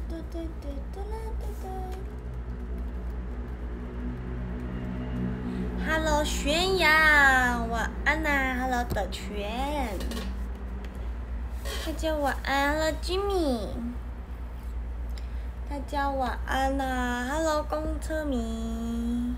Hello， 宣阳，晚安呐 ！Hello， 德全，大家晚安。Hello， Jimmy， 大家晚安呐 ！Hello， 公车迷，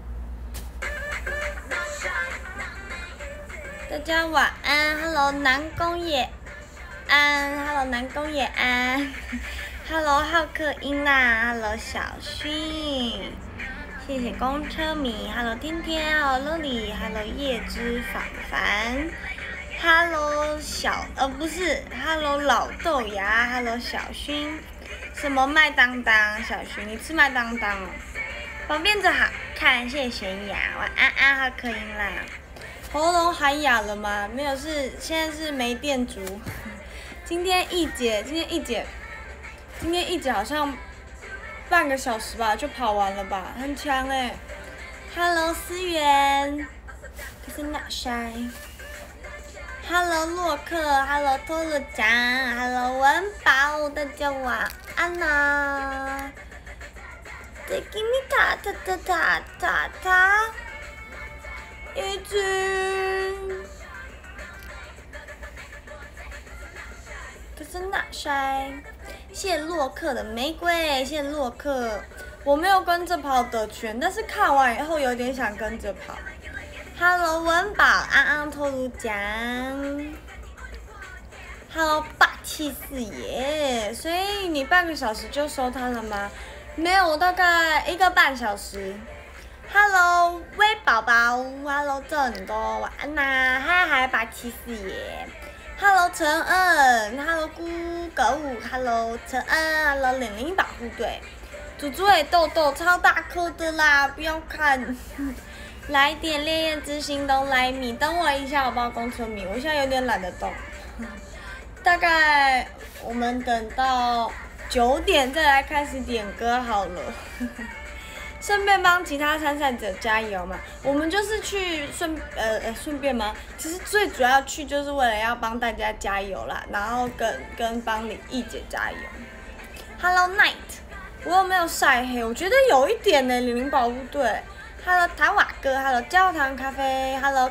大家晚安。Hello， 南宫也安。Hello， 南宫也安。Hello， 浩克英娜。Hello， 小薰。谢谢公车迷 ，Hello 天天 ，Hello Lily，Hello 叶之凡凡 ，Hello 不是 ，Hello 老豆芽 ，Hello 小薰，什么麦当当？小薰，你吃麦当当哦？方便着好看，谢谢悬崖，晚安好可以啦。喉咙还哑了吗？没有，现在是没电足。今天一姐好像。半个小时吧，就跑完了吧，很强哎。Hello 思源，可是 not shy。Hello 洛克 ，Hello 托乐酱 ，Hello 文宝，大家晚安呐。Take me ta ta ta ta ta ta， 一直。可是 not shy。谢谢洛克的玫瑰，谢谢洛克。我没有跟着跑的全，但是看完以后有点想跟着跑。Hello 文宝，安安透露奖。Hello 霸气四爷，所以你半个小时就收摊了吗？没有，我大概1个半小时。Hello 微宝宝 ，Hello 郑多，晚安呐，嗨霸气四爷。Hello 陈恩 ，Hello 姑狗，Hello 陈恩 ，Hello 00保护队，猪猪也痘痘超大颗的啦，不要看。来点烈焰之心都来米，等我一下好不好，公车米，我现在有点懒得动。大概我们等到9点再来开始点歌好了。顺便帮其他参赛者加油嘛，我们就是去顺便吗？其实最主要去就是为了要帮大家加油啦，然后跟帮李易姐加油。Hello Night， 我有没有晒黑？我觉得有一点呢，00保护队。Hello 塔瓦哥 ，Hello 焦糖咖啡 ，Hello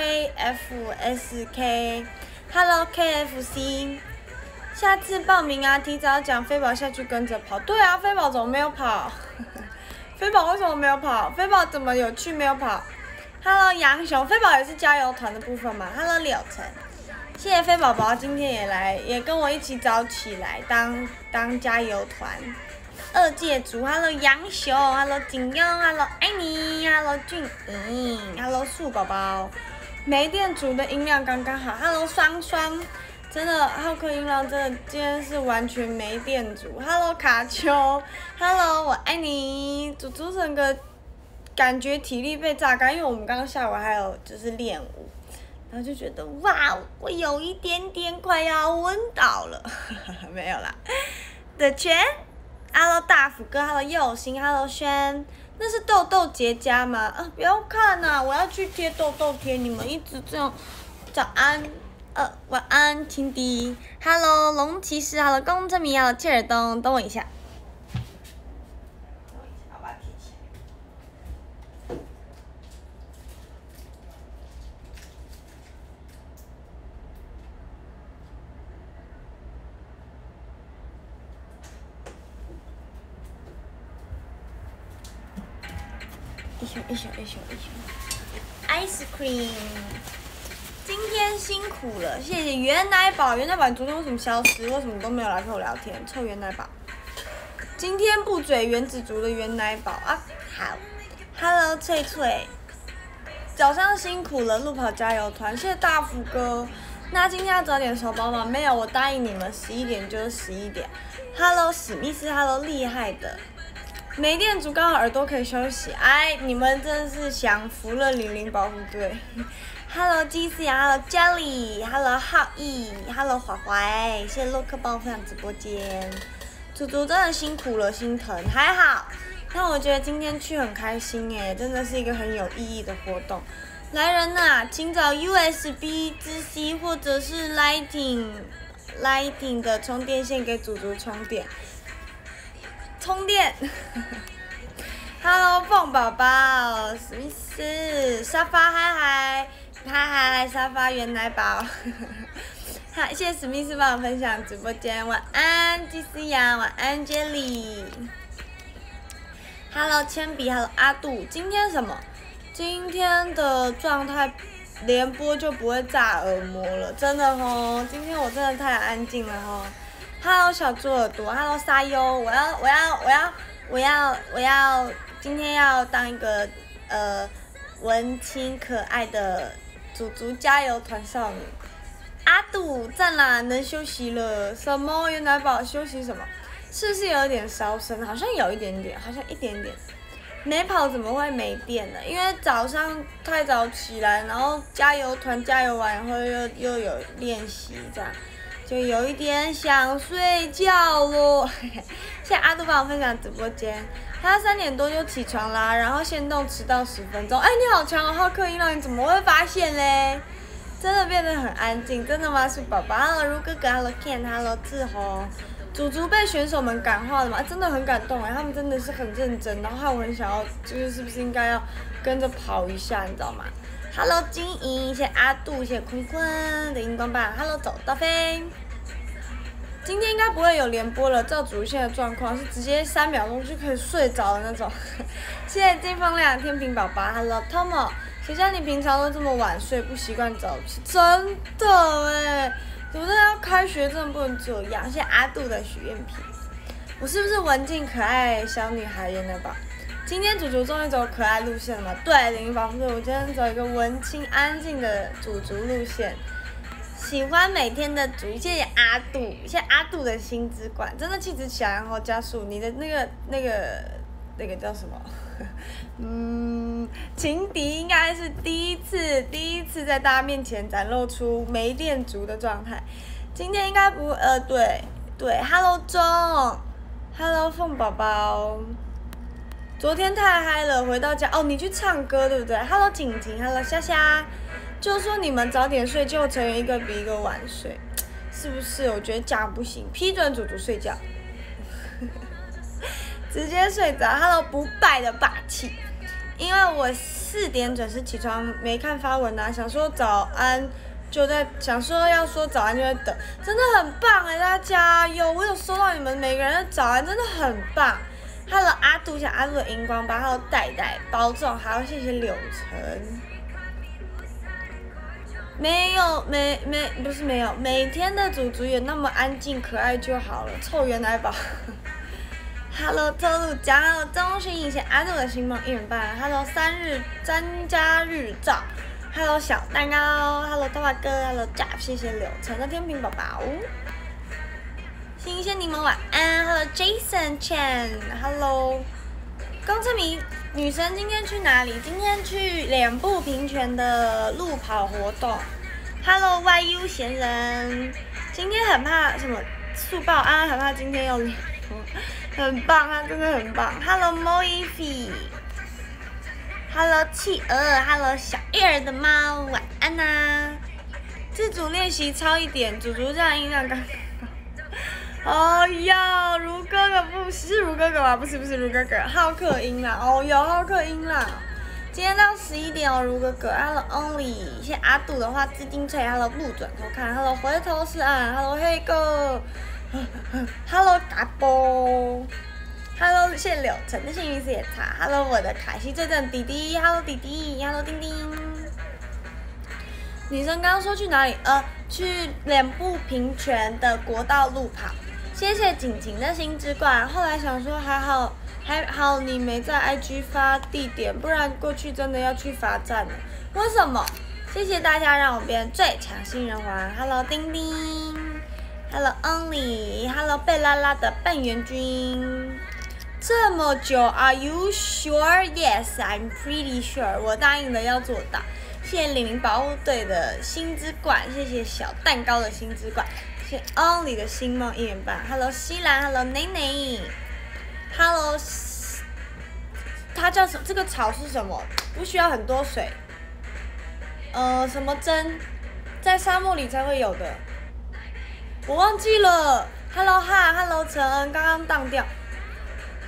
KFSK，Hello KFC。下次报名啊，提早讲，飞宝下去跟着跑。对啊，飞宝怎么没有跑？飞宝为什么没有跑？飞宝怎么有去没有跑 ？Hello 杨雄，飞宝也是加油团的部分嘛 ？Hello 柳晨，谢谢飞宝宝今天也跟我一起早起来当加油团。2届组 ，Hello 杨雄 ，Hello 景优 ，Hello 爱你 ，Hello 俊颖 ，Hello 树宝宝，没电组的音量刚刚好 ，Hello 双双。真的，浩克音浪真的今天是完全没电阻。Hello 卡丘 ，Hello 我爱你。祖祖整个感觉体力被榨干，因为我们刚刚下午还有就是练舞，然后就觉得哇，我有一点点快要昏倒了，没有啦。的全 ，Hello 大福哥 ，Hello 佑星 ，Hello 轩，那是痘痘结痂吗？啊，不要看呐、我要去贴痘痘贴，你们一直这样。早安。晚安，亲弟 ，Hello 龙骑士 ，Hello 公车迷 ，Hello 切尔东，等我一下，我把它贴起来。一宿 ，ice cream。今天辛苦了，谢谢原奶宝。原奶宝，你昨天为什么消失？为什么都没有来跟我聊天？臭原奶宝。今天不嘴原子族的原奶宝啊，好。Hello 翠翠，早上辛苦了，路跑加油团，谢谢大福哥。那今天要早点收包吗？没有，我答应你们11点就是11点。Hello 史密斯 ，Hello 厉害的。没电足刚好耳朵可以休息，哎，你们真的是享福了00保护队。Hello 鸡丝羊 ，Hello Jelly，Hello 浩毅 ，Hello 怀怀，谢谢洛克帮我分享直播间。祖祖真的辛苦了，心疼，还好。但我觉得今天去很开心耶，真的是一个很有意义的活动。来人呐、请找 USB 之 C 或者是 Lighting 的充电线给祖祖充电。 充电。Hello， 凤宝宝，史密斯，沙发嗨，沙发原来宝。好，谢谢史密斯帮我分享直播间，晚安，季思阳，晚安 Jelly。Hello， 铅笔 ，Hello 阿杜，今天什么？今天的状态连播就不会炸耳膜了，真的哦。今天我真的太安静了哦。Hello 小猪耳朵 ，Hello 沙优，我要，今天要当一个文青可爱的祖祖加油团少女。阿杜赞啦，能休息了。什么？原来宝休息什么？是不是有点烧声？好像有一点点，好像一点点。没跑怎么会没电呢？因为早上太早起来，然后加油团加油完以后又有练习，这样就有一点想睡觉咯。谢谢阿杜帮我分享直播间，他3点多就起床啦，然后限动迟到10分钟。哎，你好强哦，好刻意了，你怎么会发现嘞？真的变得很安静，真的吗？是宝宝 ，Hello 如哥哥 ，Hello Ken，Hello 志宏。祖祖被选手们感化了嘛？真的很感动哎，他们真的是很认真，然后我很想要，就是是不是应该要跟着跑一下，你知道吗 ？Hello 金莹，谢谢阿杜，谢谢坤坤的荧光棒 ，Hello 走到飞。今天应该不会有连播了，照祖祖现在的状况是直接3秒钟就可以睡着的那种。谢谢金风亮天平宝宝 ，Hello Tomo， 谁叫你平常都这么晚睡，不习惯早起，真的哎。怎么真的要开学，真的不能这样。谢谢阿杜的许愿瓶，我是不是文静可爱小女孩原来吧？今天祖祖终于走可爱路线了嘛？对，林宝是我今天走一个文青安静的祖祖路线。喜欢每天的祖，谢谢阿杜，谢谢阿杜的新之冠，真的气质起来，然后加速你的那个叫什么？情敌应该是第一次在大家面前展露出没电族的状态。今天应该不对 ，Hello 钟 ，Hello 凤宝宝。昨天太嗨了，回到家哦，你去唱歌对不对 ？Hello 景景 ，Hello 虾虾。就说你们早点睡，就成为一个比一个晚睡，是不是？我觉得这样不行，批准祖祖睡觉。直接睡着 ，Hello 不败的霸气。因为我4点准时起床，没看发文啊，想说早安，想说要说早安就在等，真的很棒哎，大家加油！我有收到你们每个人的早安，真的很棒。Hello 阿杜，谢谢阿杜的荧光棒 ，Hello 戴戴保重，还要谢谢柳橙。不是没有，每天的祖祖也那么安静可爱就好了，臭原来宝。Hello 特鲁江 ，Hello 钟勋颖，谢阿杜的星梦1人半 ，Hello 3家日照 ，Hello 小蛋糕 ，Hello 大华哥 ，Hello Jeff， 谢谢柳橙的天平宝宝，新鲜柠檬晚安 ，Hello Jason Chen，Hello 公车迷女神今天去哪里？今天去脸部平权的路跑活动。Hello YU 闲人，今天很怕什么速报安，很怕今天要脸部，很棒，他真的很棒。Hello Moifi，Hello 企鹅 ，Hello 小叶儿的猫，晚安呐、啊。自主练习超一点，祖祖这样音量刚。哦哟，如哥哥不是如哥哥吧？不是如哥哥，浩克音啦。哦有浩克音啦。今天到11点哦，如哥哥。Hello Only， 谢谢阿杜的话，自丁翠。Hello 不转头看。Hello 回头是岸。Hello 黑哥。Hello 达波。Hello 谢谢柳橙的幸运是也差。Hello 我的凯西最正弟弟。Hello 弟弟。Hello 丁丁。女生刚刚说去哪里？去脸部平权的国道路跑。谢谢景景的新之冠，后来想说还好你没在 IG 发地点，不然过去真的要去罚站了。为什么？谢谢大家让我变最强新人王 ，Hello 丁丁 ，Hello Only，Hello 贝拉拉的半圆君。这么久 ，Are you sure? Yes, I'm pretty sure。我答应了要做到。谢谢00保护队的新之冠，谢谢小蛋糕的新之冠。谢谢 Only 的星梦1人半 ，Hello 西兰 ，Hello 内内 ，Hello， 它叫什么？这个草是什么？不需要很多水。什么针？在沙漠里才会有的。我忘记了。Hello 哈 ，Hello 陈恩，刚刚当掉。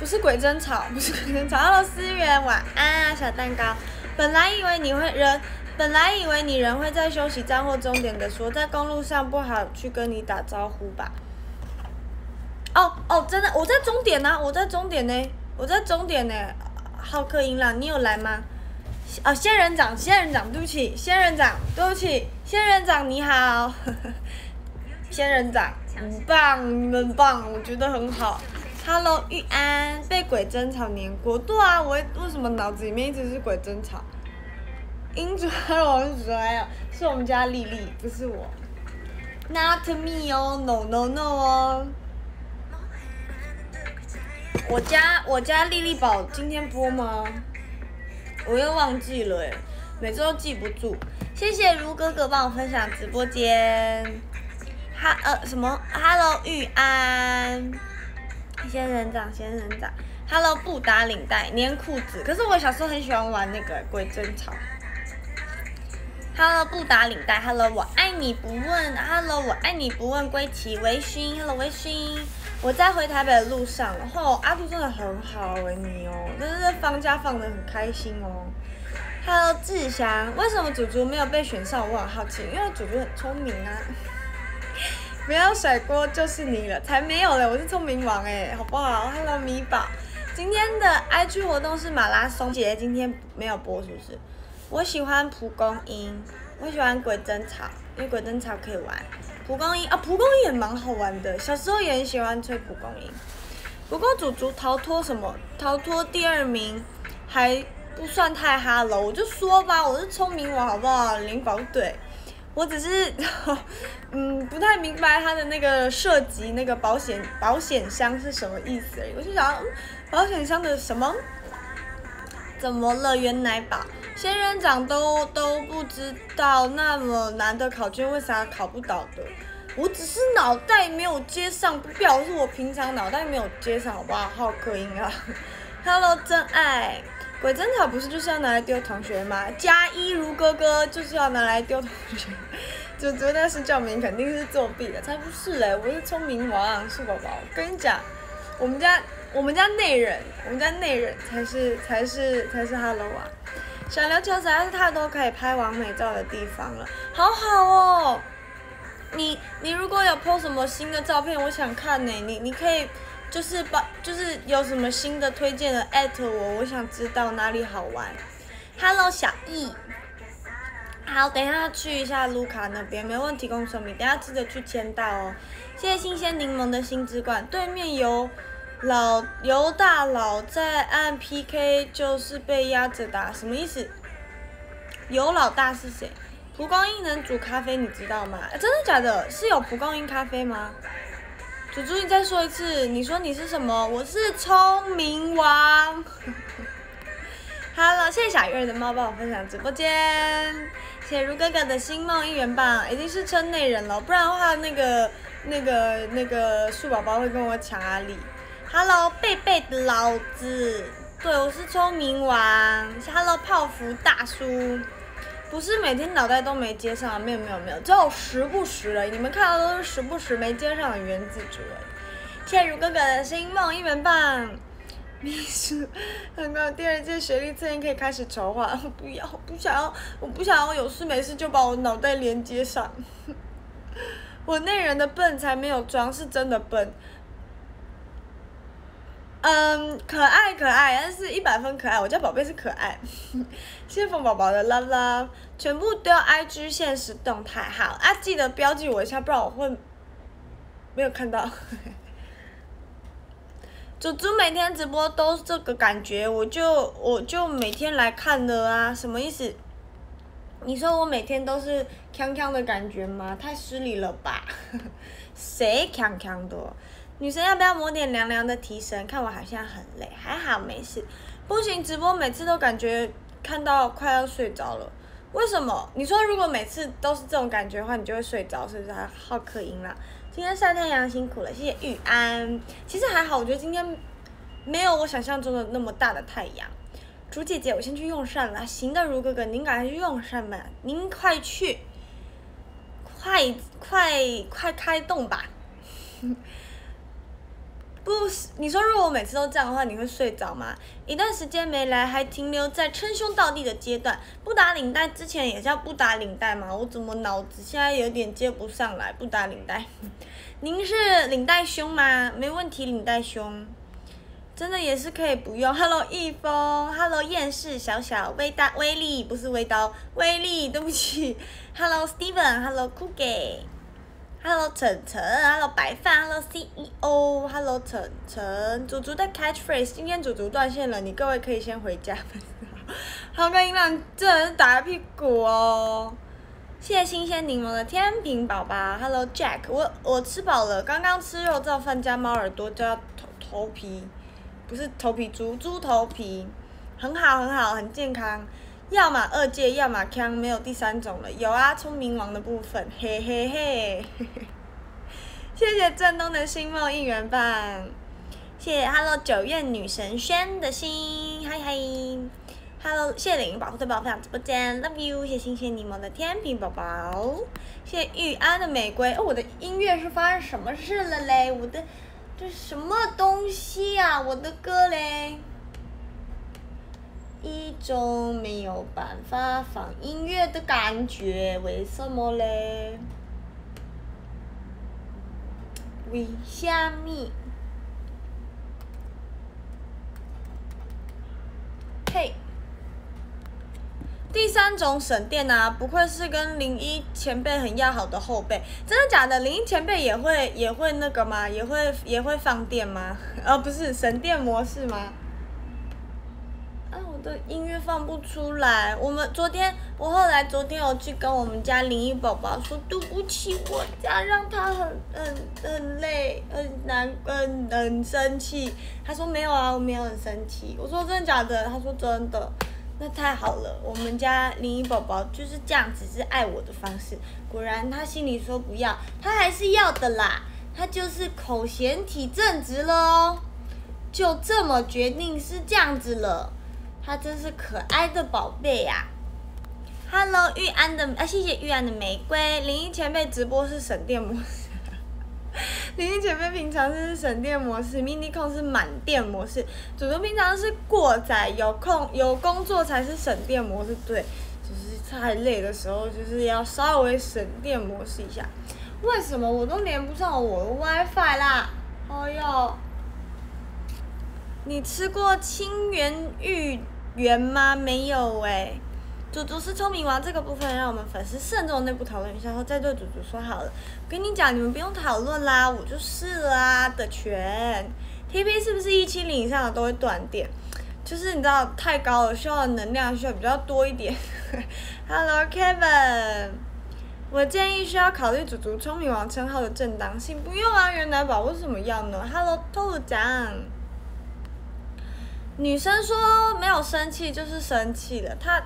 不是鬼争吵，不是鬼争吵。Hello，思源，晚安啊，小蛋糕。本来以为你人会在休息站或终点的说，在公路上不好去跟你打招呼吧。哦，真的，我在终点呢，我在终点呢。浩克英朗，你有来吗？仙人掌，对不起，仙人掌你好，仙人掌，很棒，你们棒，我觉得很好。Hello， 玉安，被鬼争吵黏过，对啊，我为什么脑子里面一直是鬼争吵？英主王是谁啊？是我们家丽丽，不是我。Not me 哦 ，no 哦。我家丽丽宝今天播吗？我又忘记了每次都记不住。谢谢如哥哥帮我分享直播间。Hello 玉安，仙人掌。Hello 不打领带粘裤子，可是我小时候很喜欢玩那个鬼争吵。Hello 不打领带 ，Hello 我爱你不问 ，Hello 我爱你不问归期微醺 ，Hello 微醺。我在回台北的路上，然后阿杜真的很好你哦，真的是放假放得很开心哦。Hello 志祥，为什么祖祖没有被选上？我很好奇，因为祖祖很聪明啊。不要甩锅就是你了，才没有嘞，我是聪明王好不好 ？Hello 米宝，今天的 IG 活动是马拉松节，今天没有播是不是？我喜欢蒲公英，我喜欢鬼争吵，因为鬼争吵可以玩。蒲公英也蛮好玩的，小时候也很喜欢吹蒲公英。不过祖祖逃脱第2名，还不算太哈喽。我就说吧，我是聪明王，好不好？领保队，我只是不太明白它的那个涉及那个保险箱是什么意思而已。我就想，保险箱的什么？怎么了？原来吧。仙人掌都不知道那么难的考卷为啥考不到的，我只是脑袋没有接上，不表示我平常脑袋没有接上，好不好？浩克音啊 ，Hello 真爱，鬼争吵不是就是要拿来丢同学吗？加一如哥哥就是要拿来丢同学，就觉得是证明肯定是作弊的，才不是我是聪明王，是宝宝。我跟你讲，我们家内人才是 Hello 啊。小琉球实在是太多可以拍完美照的地方了，好好哦。你如果有 po 什么新的照片，我想看你可以就是有什么新的推荐的我想知道哪里好玩。Hello 小易，好，等一下去一下卢卡那边，没问题，公手米，等一下记得去签到哦。谢谢新鲜柠檬的新之冠，对面有大佬在按 PK， 就是被压着打，什么意思？尤老大是谁？蒲公英能煮咖啡，你知道吗？真的假的？是有蒲公英咖啡吗？祖祖，你再说一次，你说你是什么？我是聪明王。Hello， 谢谢小月的猫帮我分享直播间，谢谢如哥哥的星梦1元棒，已经是称内人了，不然的话那个树宝宝会跟我抢阿里。Hello， 贝贝的老子，对，我是聪明王。Hello， 泡芙大叔，不是每天脑袋都没接上，没有，只有时不时的，你们看到都是时不时没接上的原字主人。谢谢如哥哥的星梦1元棒。秘书，很高，第2届学历测验可以开始筹划。我不想要有事没事就把我脑袋连接上。我内人的笨才没有装，是真的笨。可爱，但是100分可爱，我家宝贝是可爱。谢谢凤宝宝的 love， 全部丢 IG 限时动态，好啊，记得标记我一下，不然我会没有看到。祖祖每天直播都这个感觉，我就每天来看的啊，什么意思？你说我每天都是锵锵的感觉吗？太失礼了吧？谁锵锵的？女生要不要抹点凉凉的提神？看我好像很累，还好没事。不行，直播每次都感觉看到快要睡着了，为什么？你说如果每次都是这种感觉的话，你就会睡着，是不是？还好可音啦。今天晒太阳辛苦了，谢谢玉安。其实还好，我觉得今天没有我想象中的那么大的太阳。竹姐姐，我先去用膳了。行的，如哥哥，您赶快去用膳吧，您快去，快开动吧。 不，你说如果我每次都这样的话，你会睡着吗？一段时间没来，还停留在称兄道弟的阶段。不打领带之前也叫不打领带吗？我怎么脑子现在有点接不上来？不打领带，您是领带兄吗？没问题，领带兄。真的也是可以不用。Hello 易峰 ，Hello 厌世小小威力不是微刀，威力对不起。Hello Steven，Hello Cookie。Hello 晨晨 ，Hello 白饭 ，Hello CEO，Hello 晨晨，祖祖的 catchphrase， 今天祖祖断线了，你各位可以先回家。豪哥音浪真的是打屁股哦。谢谢新鲜柠檬的天平宝宝 ，Hello Jack， 我吃饱了，刚刚吃肉燥饭加猫耳朵加头皮，不是头皮猪头皮，很好很好，很健康。要么2戒，要么康，没有第3种了。有啊，聪明王的部分，嘿嘿嘿。谢谢振东的星梦应援棒，谢谢 Hello 9月女神轩的心，嗨嗨。Hello 谢领保护的宝分享直播间 ，Love you， 谢谢新鲜柠檬的天平宝宝，谢谢玉安的玫瑰。哦，我的音乐是发生什么事了嘞？我的这是什么东西啊？我的歌嘞？一种没有办法放音乐的感觉，为什么嘞？为虾米？嘿，第3种省电啊，不愧是跟01前辈很要好的后辈，真的假的？01前辈也会那个吗？也会放电吗？不是省电模式吗？我的音乐放不出来。我后来昨天有去跟我们家01宝宝说，对不起，我家让他很累，很生气。他说没有啊，我没有很生气。我说真的假的？他说真的。那太好了，我们家01宝宝就是这样子，是爱我的方式。果然他心里说不要，他还是要的啦。他就是口嫌体正直了哦，就这么决定是这样子了。他真是可爱的宝贝呀！Hello 玉安的谢谢玉安的玫瑰。01前辈直播是省电模式，01前辈平常是省电模式 ，mini 控是满电模式，祖祖平常是过载，有工作才是省电模式。对，就是太累的时候，就是要稍微省电模式一下。为什么我都连不上我的 WiFi 啦？哎呦！你吃过清源芋圆吗？没有欸。祖祖是聪明王这个部分，让我们粉丝慎重内部讨论一下，然后再对祖祖说好了。我跟你讲，你们不用讨论啦，我就是啦的权。TP 是不是170以上的都会断电？就是你知道太高了，需要的能量需要比较多一点。Hello Kevin， 我建议需要考虑祖祖聪明王称号的正当性。不用啊，原来宝为什么要呢 ？Hello 兔长。女生说没有生气就是生气了，她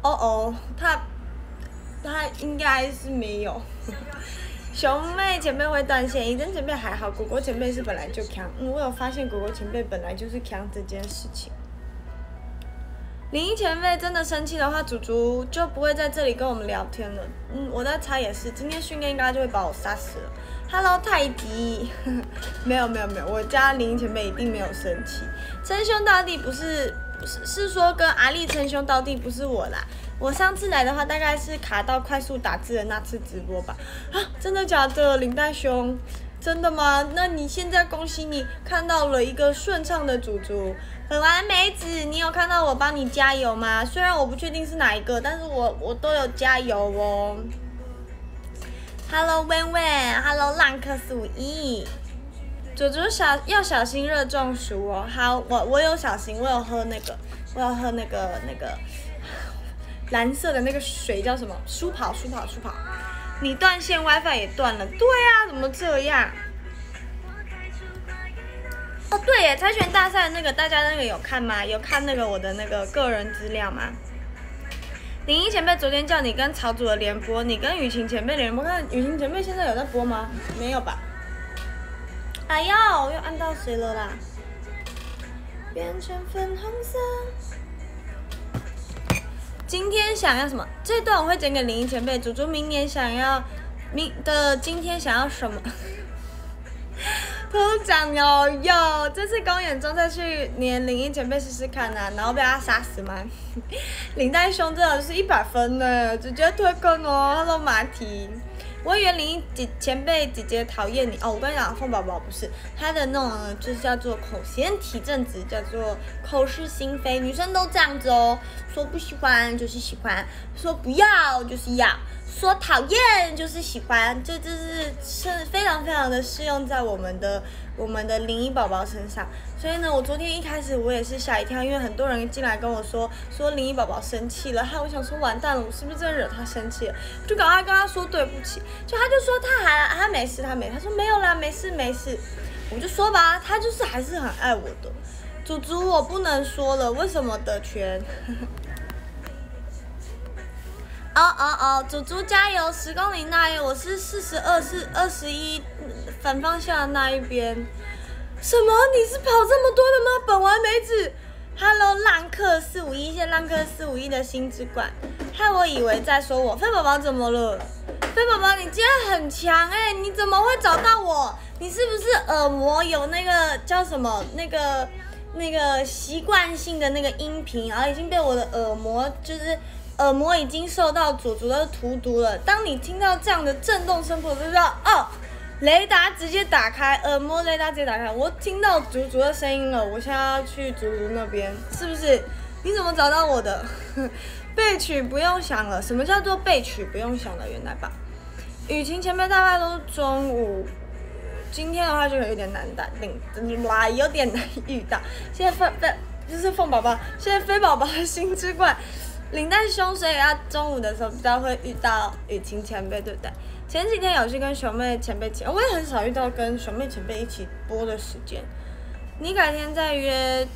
应该是没有。熊妹前辈会断线，一真前辈还好，果果前辈是本来就强。我有发现果果前辈本来就是强这件事情。01前辈真的生气的话，祖祖就不会在这里跟我们聊天了。我在猜也是，今天训练应该就会把我杀死了。Hello 太极，没有，我家01前辈一定没有生气。称兄道弟不是说跟阿丽称兄道弟，不是我啦。我上次来的话，大概是卡到快速打字的那次直播吧。真的假的，领带兄？真的吗？那你现在恭喜你看到了一个顺畅的祖祖。本完美子，你有看到我帮你加油吗？虽然我不确定是哪一个，但是我都有加油哦。Hello 温温 ，Hello 浪客41，祖祖要小心热中暑哦。好，我有小心，我有喝那个蓝色的那个水叫什么？舒跑。你断线 ，WiFi 也断了。对啊，怎么这样？哦，对耶，猜拳大赛那个大家那个有看吗？有看那个我的那个个人资料吗？01前辈昨天叫你跟曹组的联播，你跟雨晴前辈联播，看雨晴前辈现在有在播吗？没有吧？哎呦，又按到谁了啦？变成粉红色。今天想要什么？这段我会剪给01前辈。祖祖明年想要今天想要什么？ 偷讲有，这次公演中再去连领一前辈试试看啊，然后被他杀死吗？领带兄真的是100分呢，直接推坑哦。Hello 马蹄，我以为领一前辈姐姐讨厌你哦，我跟你讲，凤宝宝不是，他的那种就是叫做口嫌体正直，叫做口是心非，女生都这样子哦，说不喜欢就是喜欢，说不要就是要。说讨厌就是喜欢，这是非常非常的适用在我们的灵异宝宝身上。所以呢，我昨天一开始我也是吓一跳，因为很多人进来跟我说灵异宝宝生气了，害我想说完蛋了，我是不是真的惹他生气了？就赶快跟他说对不起，就他就说他没事，他说没有啦，没事，我就说吧，他就是还是很爱我的，祖祖我不能说了，为什么得权？祖祖加油！10公里那一，我是42，是21反方向的那一边。什么？你是跑这么多的吗？本完没止。Hello， 浪客451，谢谢浪客451的心之冠，害我以为在说我。飞宝宝怎么了？飞宝宝，你今天很强你怎么会找到我？你是不是耳膜有那个叫什么那个习惯性的那个音频，然后已经被我的耳膜耳膜已经受到祖祖的荼毒了。当你听到这样的震动声波，就知道哦，雷达直接打开，耳膜雷达直接打开。我听到祖祖的声音了，我现在要去祖祖那边，是不是？你怎么找到我的？备曲不用想了，什么叫做备曲不用想了？原来吧。雨晴前辈大概都中午，今天的话就有点难有点难遇到。现在就是凤宝宝，现在飞宝宝的心之冠。领带兄，所以要中午的时候比较会遇到雨晴前辈，对不对？前几天有去跟熊妹前辈我也很少遇到跟熊妹前辈一起播的时间。你改天再约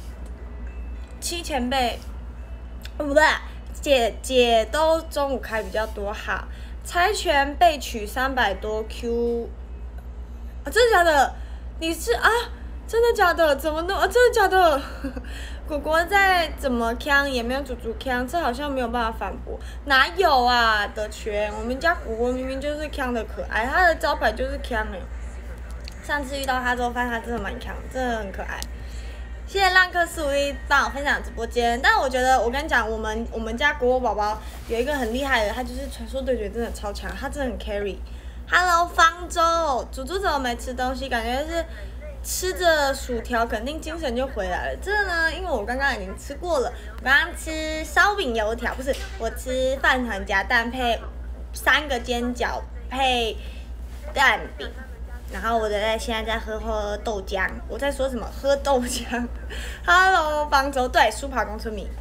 7前辈，不对，姐都中午开比较多哈。猜拳备取300多 Q， 真的假的？你是啊？真的假的？怎么弄？真的假的？果果在怎么呛也没有祖祖呛，这好像没有办法反驳。哪有啊？的权，我们家果果明明就是呛的可爱，他的招牌就是呛上次遇到他之后，发现他真的蛮呛，真的很可爱。谢谢浪客451帮我分享直播间，但我觉得我跟你讲，我们家果果宝宝有一个很厉害的，他就是传说对决真的超强，他真的很 carry。Hello 方舟，祖祖怎么没吃东西？感觉是。吃着薯条肯定精神就回来了。这个呢，因为我刚刚已经吃过了，我刚刚吃烧饼油条，不是，我吃饭团夹蛋配3个煎饺配蛋饼，然后我现在在喝豆浆。我在说什么？喝豆浆。Hello， 方舟，对，书跑公村迷。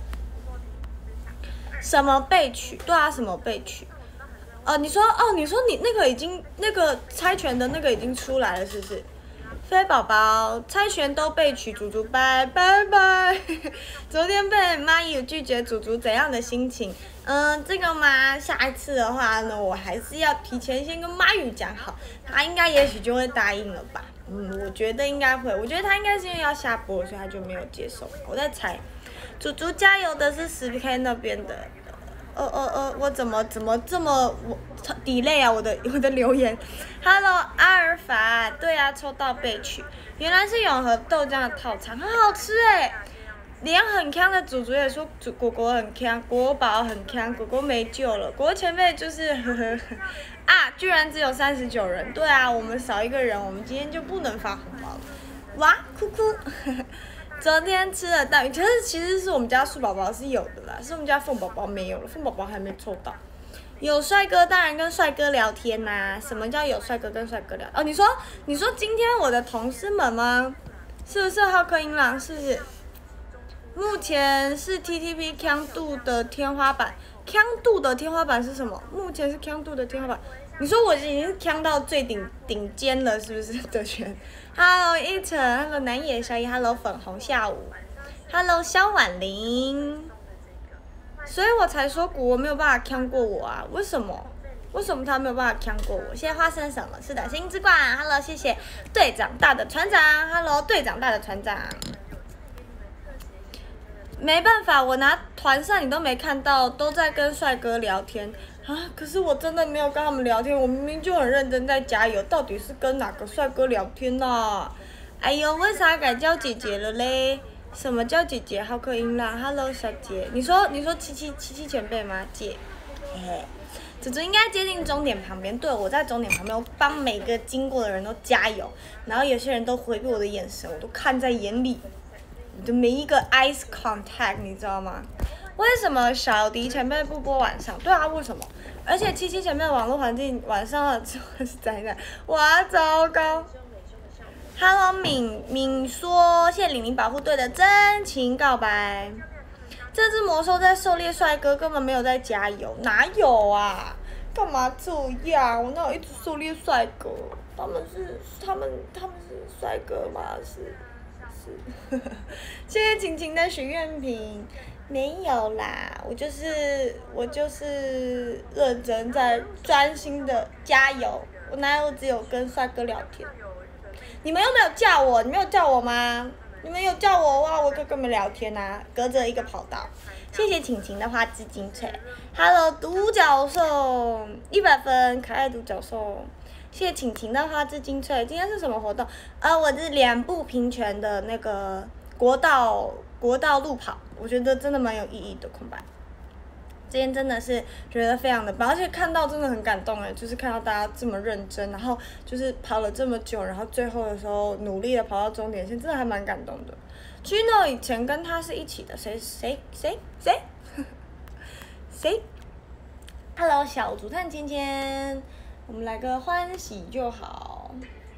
什么备取？对啊，什么备取？你说你那个猜拳的那个已经出来了，是不是？飞宝宝猜拳都被取，祖祖拜。昨天被妈友拒绝，祖祖怎样的心情？这个嘛，下一次的话呢，我还是要提前先跟妈友讲好，他应该也许就会答应了吧。我觉得应该会，我觉得他应该是因为要下播，所以他就没有接受。我在猜，祖祖加油的是10K 那边的。我怎么这么delay 啊？我的留言 ，Hello 阿尔法，对啊，抽到备取，原来是永和豆浆的套餐，很好吃连很强的祖祖也说果果很强，果宝很强，果果没救了，果果前辈就是居然只有39人，对啊，我们少一个人，我们今天就不能发红包了，哇，哭哭。昨天吃了蛋饼，其实是我们家树宝宝是有的啦，是我们家凤宝宝没有了，凤宝宝还没抽到。有帅哥当然跟帅哥聊天呐、什么叫有帅哥跟帅哥聊？你说今天我的同事们吗？是不是浩克音浪？是不是？目前是 TTP 强度的天花板，强度的天花板是什么？目前是强度的天花板。你说我已经强到最顶尖了，是不是？德全 ，Hello 一晨 ，Hello 南野小野 ，Hello 粉红下午 ，Hello 萧婉玲，所以我才说古没有办法强过我啊？为什么？为什么他没有办法强过我？谢谢花生什么？是的，星之冠 ，Hello 谢谢队长大的船长 ，Hello 队长大的船长。没办法，我拿团扇你都没看到，都在跟帅哥聊天啊！可是我真的没有跟他们聊天，我明明就很认真在加油，到底是跟哪个帅哥聊天啊？ 哎呦，为啥改叫姐姐了嘞？什么叫姐姐？好可音啦 ！Hello， 小姐，你说七前辈吗？姐，嘿嘿，祖祖应该接近终点旁边。对，我在终点旁边，我帮每个经过的人都加油。然后有些人都回避我的眼神，我都看在眼里。我的每一个 eyes contact， 你知道吗？为什么小迪前辈不播晚上？对啊，为什么？而且七前辈的网络环境晚上了之后是灾难，哇，糟糕。Hello， 敏说，谢谢李宁保护队的真情告白。这只魔兽在狩猎帅哥，根本没有在加油，哪有啊？干嘛这样？我哪有一直狩猎帅哥？他们是帅哥吗？是。谢谢晴晴的许愿瓶，没有啦，我就是认真在专心的加油，我哪有只有跟帅哥聊天？你们又没有叫我，你们有叫我吗？你们有叫我哇，我可以跟你们聊天啊，隔着一个跑道。谢谢晴晴的花枝精粹 ，Hello 独角兽100分，可爱独角兽。谢谢晴晴的花枝精粹，今天是什么活动？我是脸部平权的那个国道路跑，我觉得真的蛮有意义的，空白。今天真的是觉得非常的棒，而且看到真的很感动哎，就是看到大家这么认真，然后就是跑了这么久，然后最后的时候努力的跑到终点线，真的还蛮感动的。Gino 以前跟他是一起的，谁？Hello 小竹炭芊芊，我们来个欢喜就好。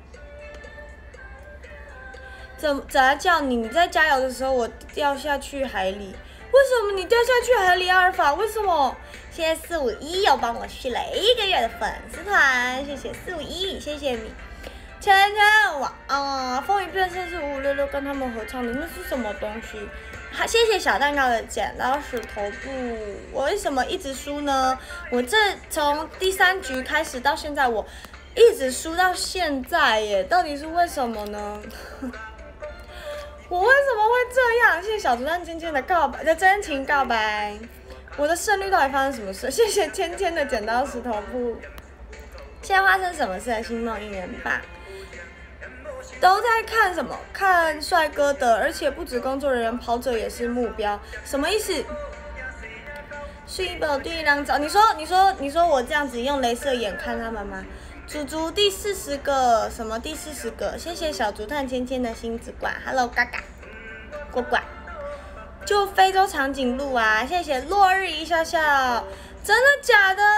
怎么叫你？你在加油的时候，我掉下去海里。为什么你掉下去海里，阿尔法？为什么？谢谢451又帮我续了1个月的粉丝团，谢谢451，谢谢你。芊芊，风云变色是5566跟他们合唱的，那是什么东西？谢谢小蛋糕的剪刀石头布。我为什么一直输呢？我这从第3局开始到现在，我一直输到现在耶，到底是为什么呢？我为什么会这样？谢谢小竹蛋芊芊的真情告白，我的胜率到底发生什么事？谢谢芊芊的剪刀石头布。现在发生什么事了？星梦应援棒。都在看什么？看帅哥的，而且不止工作人员，跑者也是目标，什么意思？睡宝第一张照，你说我这样子用雷射眼看他们吗？祖祖第40个，什么第40个？谢谢小竹炭芊芊的星子罐 ，Hello 嘎嘎，呱呱，就非洲长颈鹿啊！谢谢落日一笑笑，真的假的？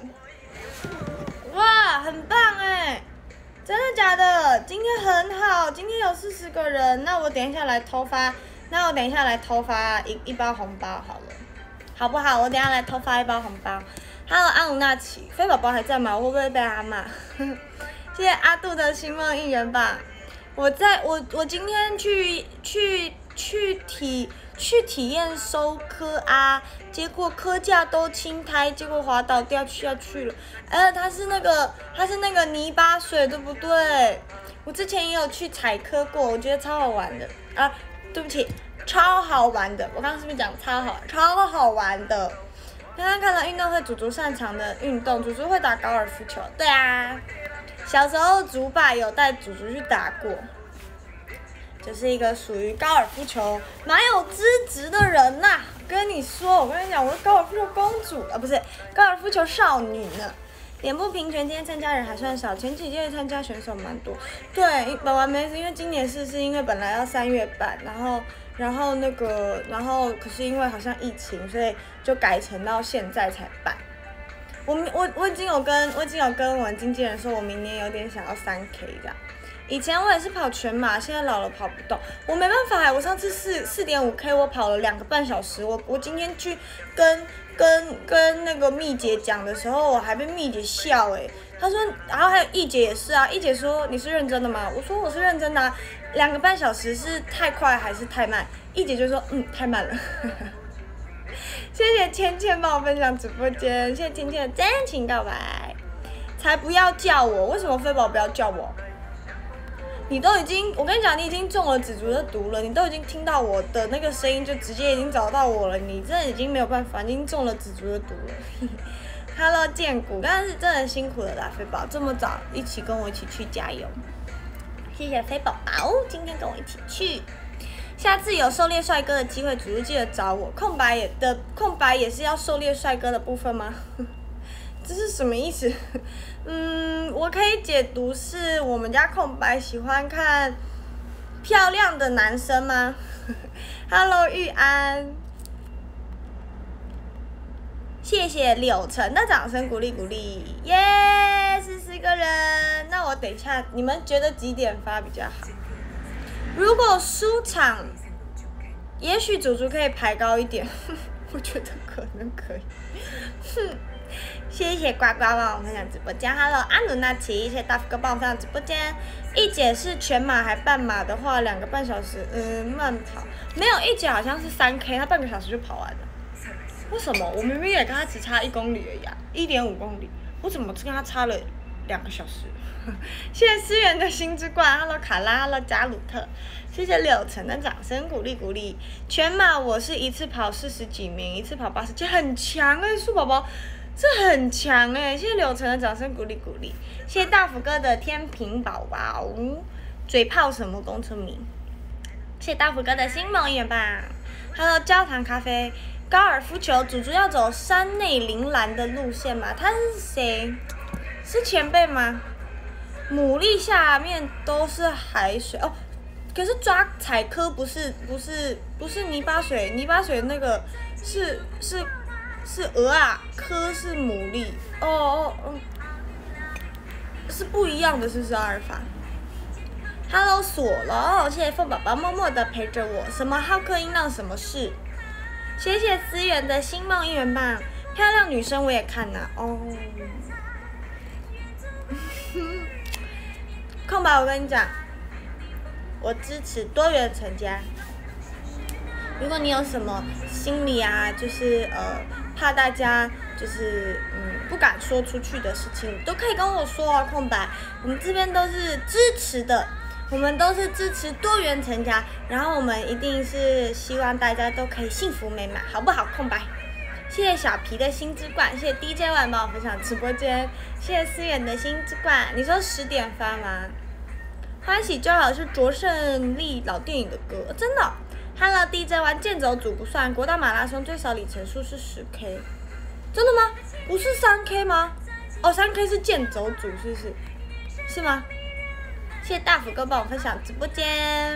哇，很棒哎！真的假的？今天很好，今天有40个人，那我等一下来偷发一包红包好了，好不好？我等一下来偷发一包红包。Hello 安武纳奇，飞宝宝还在吗？我会不会被他骂？谢谢阿杜的星梦应援棒。我今天去体验收科啊，结果科架都青苔，结果滑倒掉下去了。它是那个泥巴水，对不对？我之前也有去采科过，我觉得超好玩的啊！对不起，超好玩的。我刚刚是不是讲超好玩的？刚刚看了运动会，祖祖擅长的运动，祖祖会打高尔夫球。对啊，小时候祖爸有带祖祖去打过。就是一个属于高尔夫球蛮有资质的人呐、跟你说，我跟你讲，我是高尔夫球公主不是高尔夫球少女呢。脸部平权，今天参加人还算少，前几届参加选手蛮多。对，本完没事，因为今年是因为本来要3月办，然后可是因为好像疫情，所以就改成到现在才办。我已经有跟我们经纪人说，我明年有点想要3K 这样。以前我也是跑全马，现在老了跑不动，我没办法我上次4.5K 我跑了2个半小时，我今天去跟那个蜜姐讲的时候，我还被蜜姐笑她说，然后还有易姐也是啊，易姐说你是认真的吗？我说我是认真的啊，2个半小时是太快还是太慢？易姐就说太慢了。谢谢芊芊帮我分享直播间，谢谢芊芊的真情告白，才不要叫我，为什么飞宝不要叫我？我跟你讲，你已经中了紫竹的毒了，你都已经听到我的那个声音，就直接已经找到我了，你真的已经没有办法，已经中了紫竹的毒了。Hello 剑骨，刚刚是真的辛苦了啦，飞宝这么早跟我一起去加油。 谢谢飞宝宝，今天跟我一起去。下次有狩猎帅哥的机会，主播记得找我。空白也是要狩猎帅哥的部分吗？这是什么意思？我可以解读是我们家空白喜欢看漂亮的男生吗？Hello， 玉安，谢谢柳橙的掌声鼓励鼓励，耶，40个人。那我等一下，你们觉得几点发比较好？如果输场，也许祖祖可以排高一点，我觉得可能可以。谢谢呱呱帮我分享直播间 ，Hello 阿努纳奇，谢谢大福哥帮我分享直播间。一姐是全马还半马的话，2个半小时，慢跑。没有，一姐好像是3K， 她半个小时就跑完了。为什么？我明明也跟她只差1公里而已啊，1.5公里，我怎么跟她差了2个小时？谢谢思源的星之冠 ，Hello 卡拉 ，Hello 加鲁特，谢谢柳橙的掌声鼓励鼓励。全马我是一次跑40几名，一次跑80几，很强树宝宝。这很强谢谢柳橙的掌声鼓励鼓励，谢谢大福哥的天平宝宝，嘴炮什么公村名，谢谢大福哥的星梦1元吧 ，Hello 焦糖咖啡，高尔夫球祖祖要走山内铃兰的路线吗？他是谁？是前辈吗？牡蛎下面都是海水哦，可是抓彩科不是泥巴水，泥巴水那个是鹅啊，科是牡蛎，是不一样的，是不是阿尔法 ？Hello 锁了，谢谢凤宝宝默默的陪着我，什么浩克音浪什么事？谢谢思源的星梦1元吧，漂亮女生我也看呐空白，我跟你讲，我支持多元成家。如果你有什么心里啊，就是怕大家就是不敢说出去的事情，都可以跟我说啊，空白。我们这边都是支持的，我们都是支持多元成家，然后我们一定是希望大家都可以幸福美满，好不好？空白。谢谢小皮的星之冠，谢谢 DJ 万帮我分享直播间，谢谢思远的星之冠。你说10点发吗？欢喜就好是卓胜利老电影的歌，真的。Hello DJ 玩健走组不算，国道马拉松最少里程数是10K， 真的吗？不是3K 吗？3K 是健走组是不是？是吗？谢谢大福哥帮我分享直播间。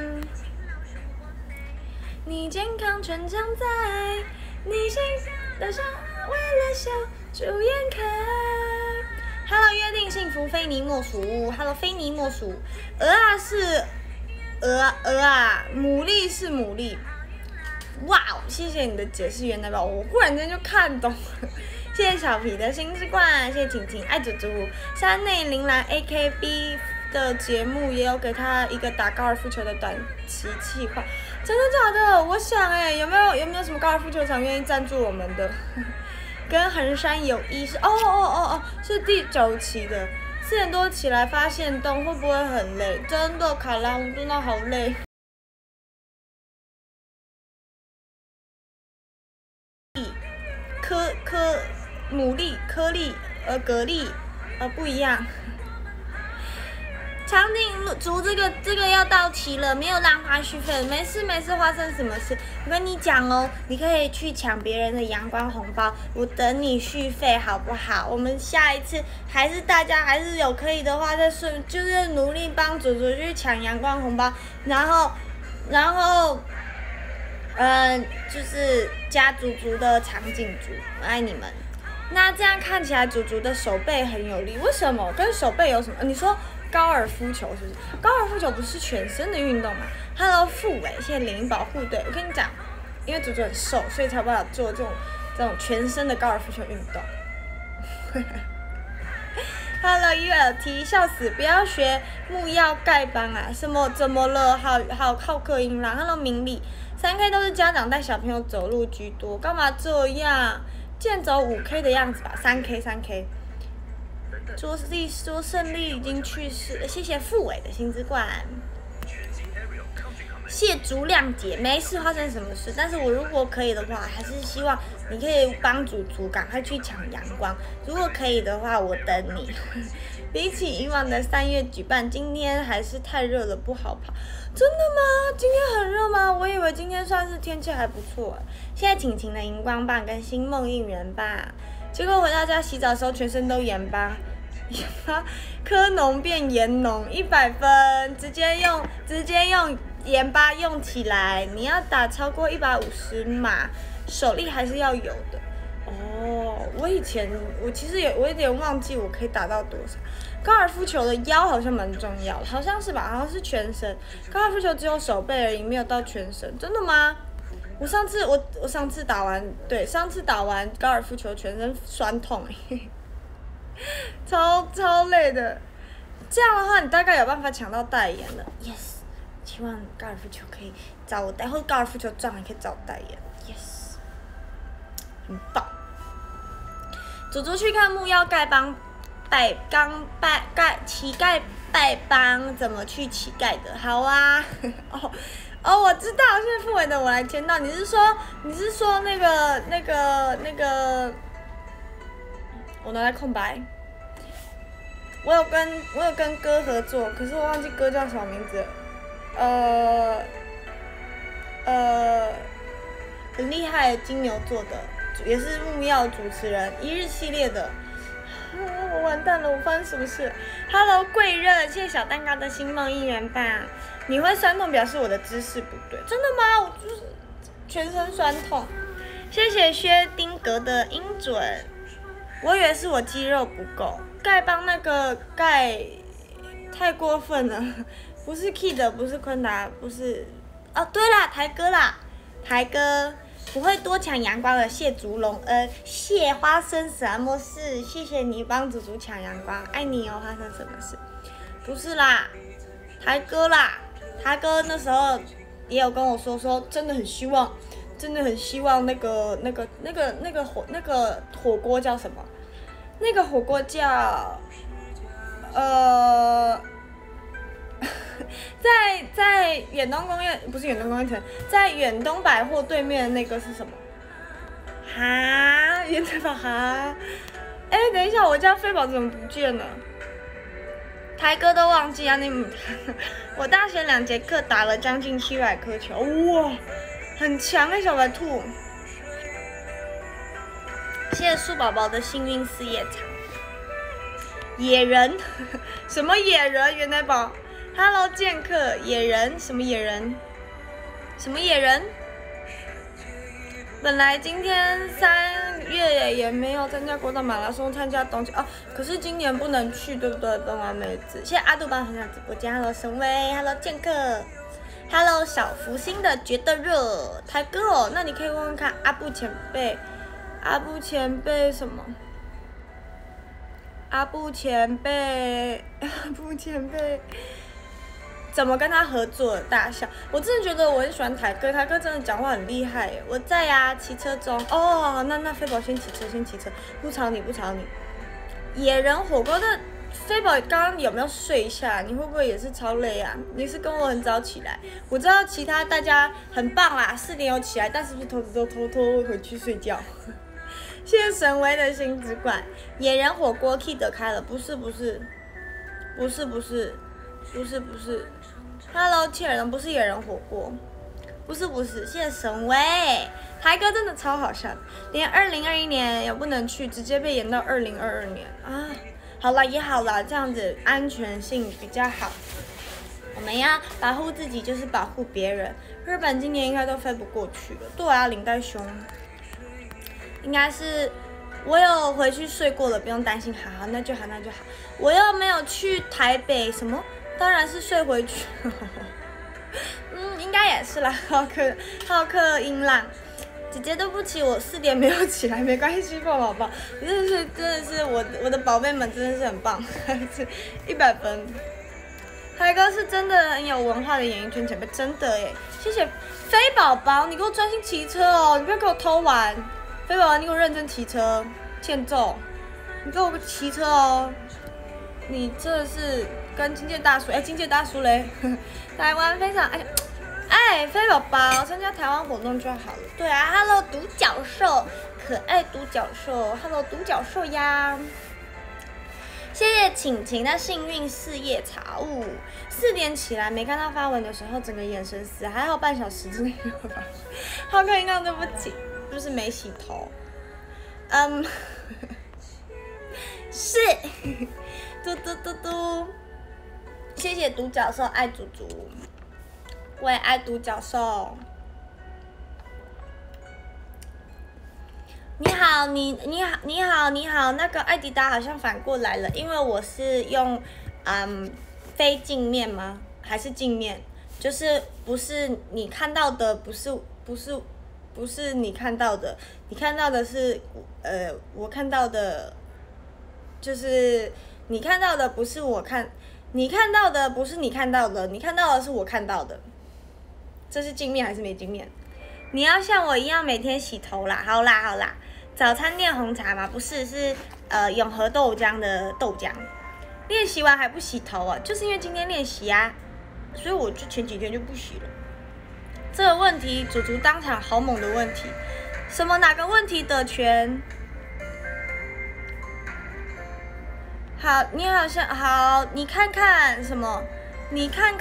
你健康成长在你心的上，为了笑逐颜开。Hello 约定幸福非你莫属 ，Hello 非你莫属。鹅啊是鹅啊，牡蛎是牡蛎。哇哦，谢谢你的解释原来吧，我忽然间就看懂了。谢谢小皮的星之冠，谢谢晴晴爱祖祖。山内铃兰 AKB 的节目也有给他一个打高尔夫球的短期企划，真的假的？我想有没有什么高尔夫球场愿意赞助我们的？跟衡山友谊是是第9期的，4点多起来发现动会不会很累？真的卡拉，我真的好累。牡蛎、颗粒、蛤蜊，不一样。长颈族这个要到期了，没有浪花续费，没事，发生什么事？我跟你讲哦，你可以去抢别人的阳光红包，我等你续费好不好？我们下一次大家还是有可以的话，就是努力帮祖祖去抢阳光红包，然后就是加祖祖的长颈族，我爱你们。那这样看起来祖祖的手背很有力，为什么？跟手背有什么？你说高尔夫球是不是？高尔夫球不是全身的运动吗 ？Hello 傅伟，谢谢领保护队。我跟你讲，因为祖祖很瘦，所以才有办法做这种全身的高尔夫球运动。Hello ULT， 笑死！不要学木曜丐帮啊！怎么了？好客音啦 ！Hello 明理，3K 都是家长带小朋友走路居多，干嘛这样？健走5K 的样子吧，3K。说胜利已经去世了，谢谢傅伟的星之冠。 谢足谅解，没事发生什么事，但是我如果可以的话，还是希望你可以帮主厨赶快去抢阳光。如果可以的话，我等你。比起以往的3月举办，今天还是太热了，不好跑。真的吗？今天很热吗？我以为今天算是天气还不错。现在晴晴的荧光棒跟星梦应援棒，结果回到家洗澡的时候全身都盐巴。科农变盐农，100分，直接用盐巴用起来。你要打超过150码，手力还是要有的。哦，我其实我有点忘记我可以打到多少。高尔夫球的腰好像蛮重要的，好像是吧？好像是全身。高尔夫球只有手背而已，没有到全身。真的吗？我上次打完高尔夫球全身酸痛超累的。这样的话，你大概有办法抢到代言了。Yes， 希望高尔夫球可以找我代言，或者高尔夫球杖也可以找我代言。Yes， 很棒。祖祖去看木曜丐帮乞丐拜帮怎么去乞丐的？好啊，我知道，现在傅伟的我来签到。你是说那个？我拿来空白。我有跟哥合作，可是我忘记哥叫什么名字了。很厉害的金牛座的，也是木曜主持人，一日系列的。我完蛋了，我发生什么事 ？Hello， 贵热，谢谢小蛋糕的星梦应援棒。你会酸痛，表示我的姿势不对。真的吗？我就是全身酸痛。谢谢薛丁格的音准。我以为是我肌肉不够。丐帮那个丐太过分了，不是 Kid， 不是昆达，不是。哦，对啦，台哥啦，台哥。不会多抢阳光的谢竹龙，谢花生什么事？谢谢你帮祖祖抢阳光，爱你哦，发生什么事？不是啦，台哥啦，台哥那时候也有跟我说真的很希望那个火锅叫什么？那个火锅叫在远东公园，不是远东公园城，在远东百货对面的那个是什么？哈，远东哈，等一下，我家飞宝怎么不见了？台哥都忘记啊，我大学2节课打了将近700颗球，哇，很强小白兔。谢谢树宝宝的幸运4叶草。野人，什么野人？原来宝。Hello， 剑客，野人什么野人？什么野人？本来今天3月也没有参加国岛马拉松，参加东京哦，可是今年不能去，对不对？本完妹子，谢谢阿杜帮分享直播间 ，Hello 神威 ，Hello 剑客 ，Hello 小福星的觉得热，台哥哦，那你可以问问看阿布前辈什么？阿布前辈怎么跟他合作的大笑？我真的觉得我很喜欢台哥，台哥真的讲话很厉害耶。我在呀，骑车中。哦，那飞宝先骑车，不吵你。野人火锅的飞宝刚刚有没有睡一下？你会不会也是超累啊？你是跟我很早起来，我知道其他大家很棒啦，4点有起来，但是不是偷回去睡觉？谢谢神威的星之管，野人火锅 Kid 开了，不是 ，Hello 切尔人不是野人火锅，不是，谢谢神威，台哥真的超好笑，连2021年也不能去，直接被延到2022年啊！好啦也好啦，这样子安全性比较好。我们要保护自己，就是保护别人。日本今年应该都飞不过去了，对啊，领带熊。应该是我有回去睡过了，不用担心。好，那就好。我又没有去台北，什么？当然是睡回去。应该也是啦。好客音浪，姐姐对不起，我4点没有起来，没关系，宝宝，真的是我的宝贝们真的是很棒，100分。台哥是真的很有文化的演艺圈前辈，真的耶，谢谢飞宝宝，你给我专心骑车哦，你不要给我偷玩。飞宝宝，你给我认真骑车，欠揍！你给我骑车哦！你真的是跟金界大叔，金界大叔嘞！台湾非常哎，飞宝宝参加台湾活动就好了。对啊 ，Hello 独角兽，可爱独角兽 ，Hello 独角兽呀。谢谢晴晴的幸运4叶草，4点起来没看到发文的时候，整个眼神死，还好半小时之内有吧。好可以让对不起，就是没洗头。是，嘟嘟嘟嘟，谢谢独角兽爱祖祖，我也爱独角兽。你好，你好，那个艾迪达好像反过来了，因为我是用非镜面吗？还是镜面？就是不是你看到的，不是你看到的，你看到的是我看到的，就是你看到的不是我看，你看到的不是你看到的，你看到的是我看到的，这是镜面还是没镜面？你要像我一样每天洗头啦，好啦，早餐店红茶嘛，不是，是永和豆浆的豆浆。练习完还不洗头啊？就是因为今天练习啊，所以我就前几天就不洗了。这个问题，祖祖当场好猛的问题，什么哪个问题得权？好，你好像好，你看看什么？你看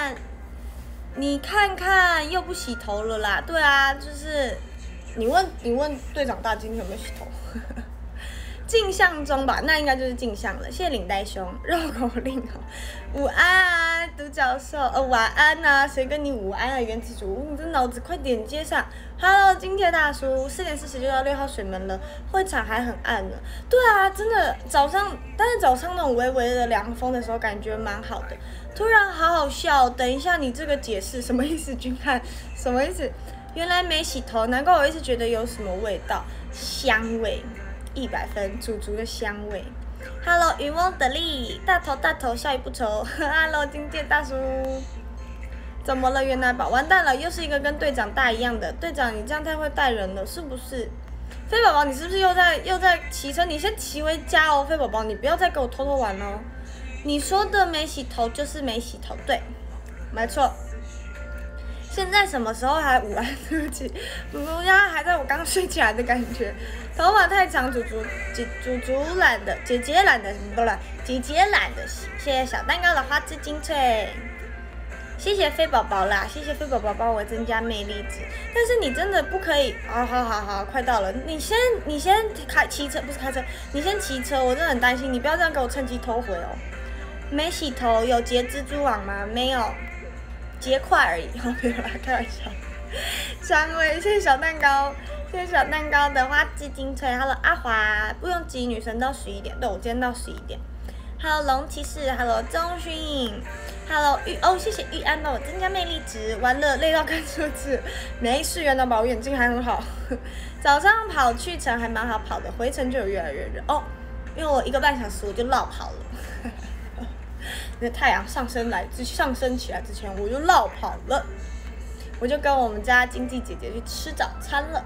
看又不洗头了啦？对啊，就是你问队长大今天有没有洗头？镜像中吧，那应该就是镜像了。谢谢领带兄，绕口令哦。午安啊，独角兽，晚安啊，谁跟你午安啊？原子主，你这脑子快点接上。Hello， 金铁大叔，4点40就到6号水门了，会场还很暗呢。对啊，真的早上，但是早上那种微微的凉风的时候，感觉蛮好的。突然好好笑，等一下你这个解释什么意思？君汉什么意思？原来没洗头，难怪我一直觉得有什么味道，香味，100分，祖祖的香味。Hello， 渔翁得利，大头，笑语不愁。Hello， 金戒大叔，怎么了？原来宝完蛋了，又是一个跟队长大一样的队长，你这样太会带人了，是不是？飞宝宝，你是不是又在骑车？你先骑回家哦，飞宝宝，你不要再给我偷玩哦。你说的没洗头就是没洗头，对，没错。现在什么时候还午安？对不起，祖还在我刚睡起来的感觉。头发太长，祖懒得，姐姐懒得洗。谢谢小蛋糕的花枝精粹，谢谢飞宝宝啦，谢谢飞宝宝帮我增加魅力值。但是你真的不可以，好，快到了。你先骑车，不是开车，你先骑车，我真的很担心，你不要这样给我趁机偷回哦。没洗头，有结蜘蛛网吗？没有，结块而已。没有啦，开玩笑。香味，谢谢小蛋糕，谢谢小蛋糕的花枝精粹。Hello， 阿华，不用急，女神到11点，对我今天到11点。Hello， 龙骑士 ，Hello， 钟勋 ，Hello， 谢谢玉安帮我增加魅力值。完了，累到看数字，没事，元宝宝，我眼睛还很好。早上跑去程还蛮好跑的，回程就有越来越热哦，因为我1个半小时我就落跑了。那太阳上升起来之前，我就落跑了，我就跟我们家经济姐姐去吃早餐了。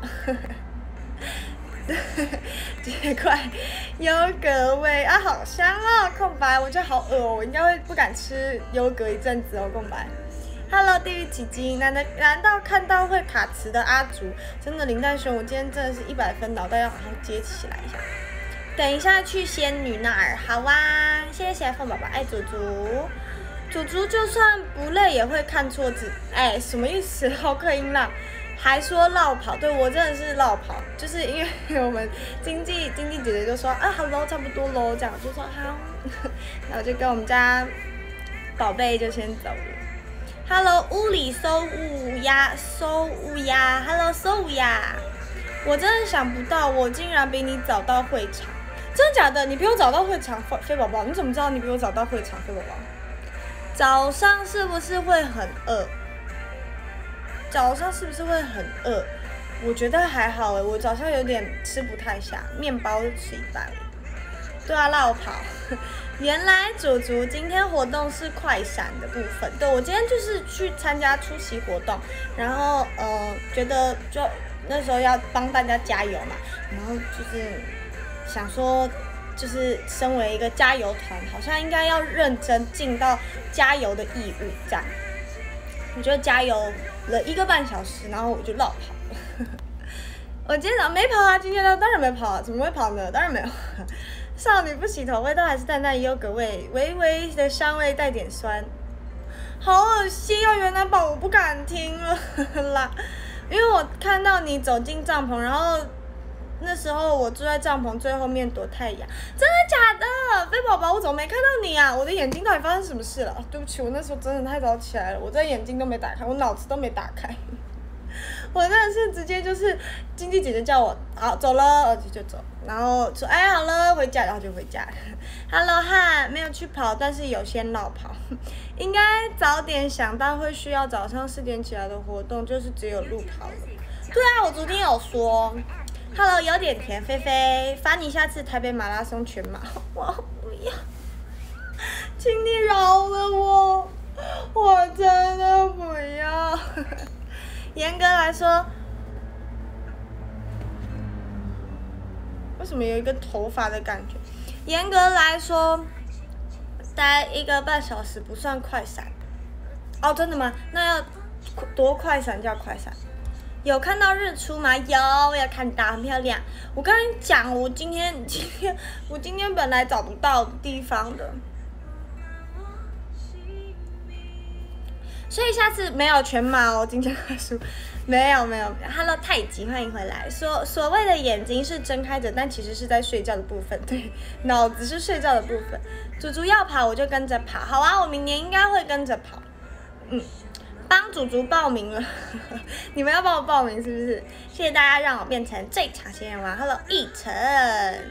结块优格味啊，好香哦！空白，我觉得好恶哦，我应该会不敢吃优格一阵子哦。空白 ，Hello， 地狱奇迹，难道看到会卡词的阿竹？真的林黛雄，我今天真的是100分，脑袋要好好接起来一下。等一下去仙女那儿，好啊！谢谢凤宝宝爱祖祖就算不累也会看错字，哎，什么意思？好可音浪，还说绕跑，对我真的是绕跑，就是因为我们经济姐姐就说啊，好喽，差不多喽，这样我就说好，那我就跟我们家宝贝就先走了。Hello， 屋里搜乌鸦，Hello， 搜乌鸦，我真的想不到，我竟然比你早到会场。真的假的？你比我早到会场，飞宝宝，你怎么知道你比我早到会场？飞宝宝，早上是不是会很饿？我觉得还好哎，我早上有点吃不太下，面包就吃一半。对啊，绕跑。原来祖祖今天活动是快闪的部分，对我今天就是去参加出席活动，然后觉得就那时候要帮大家加油嘛，然后就是想说，就是身为一个加油团，好像应该要认真尽到加油的义务这样。 我就加油了1个半小时，然后我就绕跑了。我今天早上没跑啊，今天当然没跑啊，怎么会跑呢？当然没有。少女不洗头，味道还是淡淡优格味，微微的香味带点酸，好恶心哦！原来宝我不敢听了啦，因为我看到你走进帐篷，然后那时候我住在帐篷最后面躲太阳，真的假的？飞宝宝，我怎么没看到你啊？我的眼睛到底发生什么事了？对不起，我那时候真的太早起来了，我这眼睛都没打开，我脑子都没打开。我真的是直接就是经纪姐姐叫我好走了，就走，然后说哎好了回家，然后就回家。Hello 哈，没有去跑，但是有先绕跑。应该早点想到会需要早上4点起来的活动，就是只有路跑了。对啊，我昨天有说。Hello 有点甜，菲菲，罚你下次台北马拉松全马。我不要，请你饶了我，我真的不要。严格来说，为什么有一个头发的感觉？严格来说，待1个半小时不算快闪。哦，真的吗？那要多快闪叫快闪？有看到日出吗？有，我有看到，很漂亮。我跟你讲，我今天本来找不到地方的。所以下次没有全马哦，今天快输，没有。Hello 太极，欢迎回来。所谓的眼睛是睁开着，但其实是在睡觉的部分，对，脑子是睡觉的部分。祖祖要跑，我就跟着跑。好啊，我明年应该会跟着跑。帮祖祖报名了，你们要帮我报名是不是？谢谢大家让我变成最强仙人王。Hello 奕晨。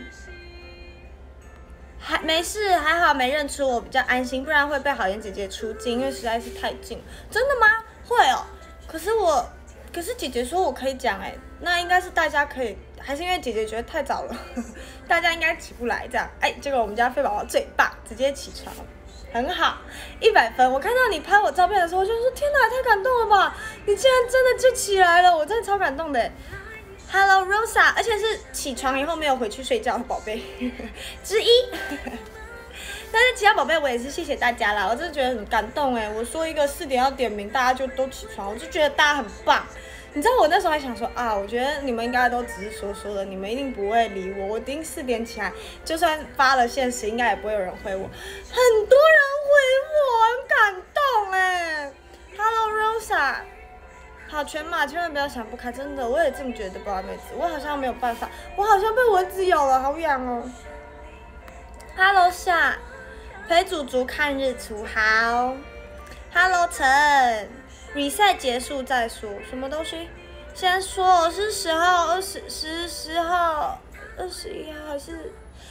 还没事，还好没认出我，比较安心，不然会被好言姐姐出镜，因为实在是太近。真的吗？会哦。可是姐姐说我可以讲哎，那应该是大家可以，还是因为姐姐觉得太早了，大家应该起不来这样。哎，结果我们家飞宝宝最棒，直接起床，很好，100分。我看到你拍我照片的时候，我就说天哪，太感动了吧！你竟然真的就起来了，我真的超感动的。Hello Rosa， 而且是起床以后没有回去睡觉的宝贝之一。但是其他宝贝我也是谢谢大家啦，我真的觉得很感动哎。我说一个4点要点名，大家就都起床，我就觉得大家很棒。你知道我那时候还想说啊，我觉得你们应该都只是说的，你们一定不会理我。我一定4点起来，就算发了现实，应该也不会有人回我。很多人回我，很感动哎。Hello Rosa。跑全马千万不要想不开，真的，我也这么觉得，宝妹子，我好像没有办法，我好像被蚊子咬了，好痒哦。Hello 夏，陪祖祖看日出，好。Hello 陈 ，reset 结束再说，什么东西？先说是10号10号21号还是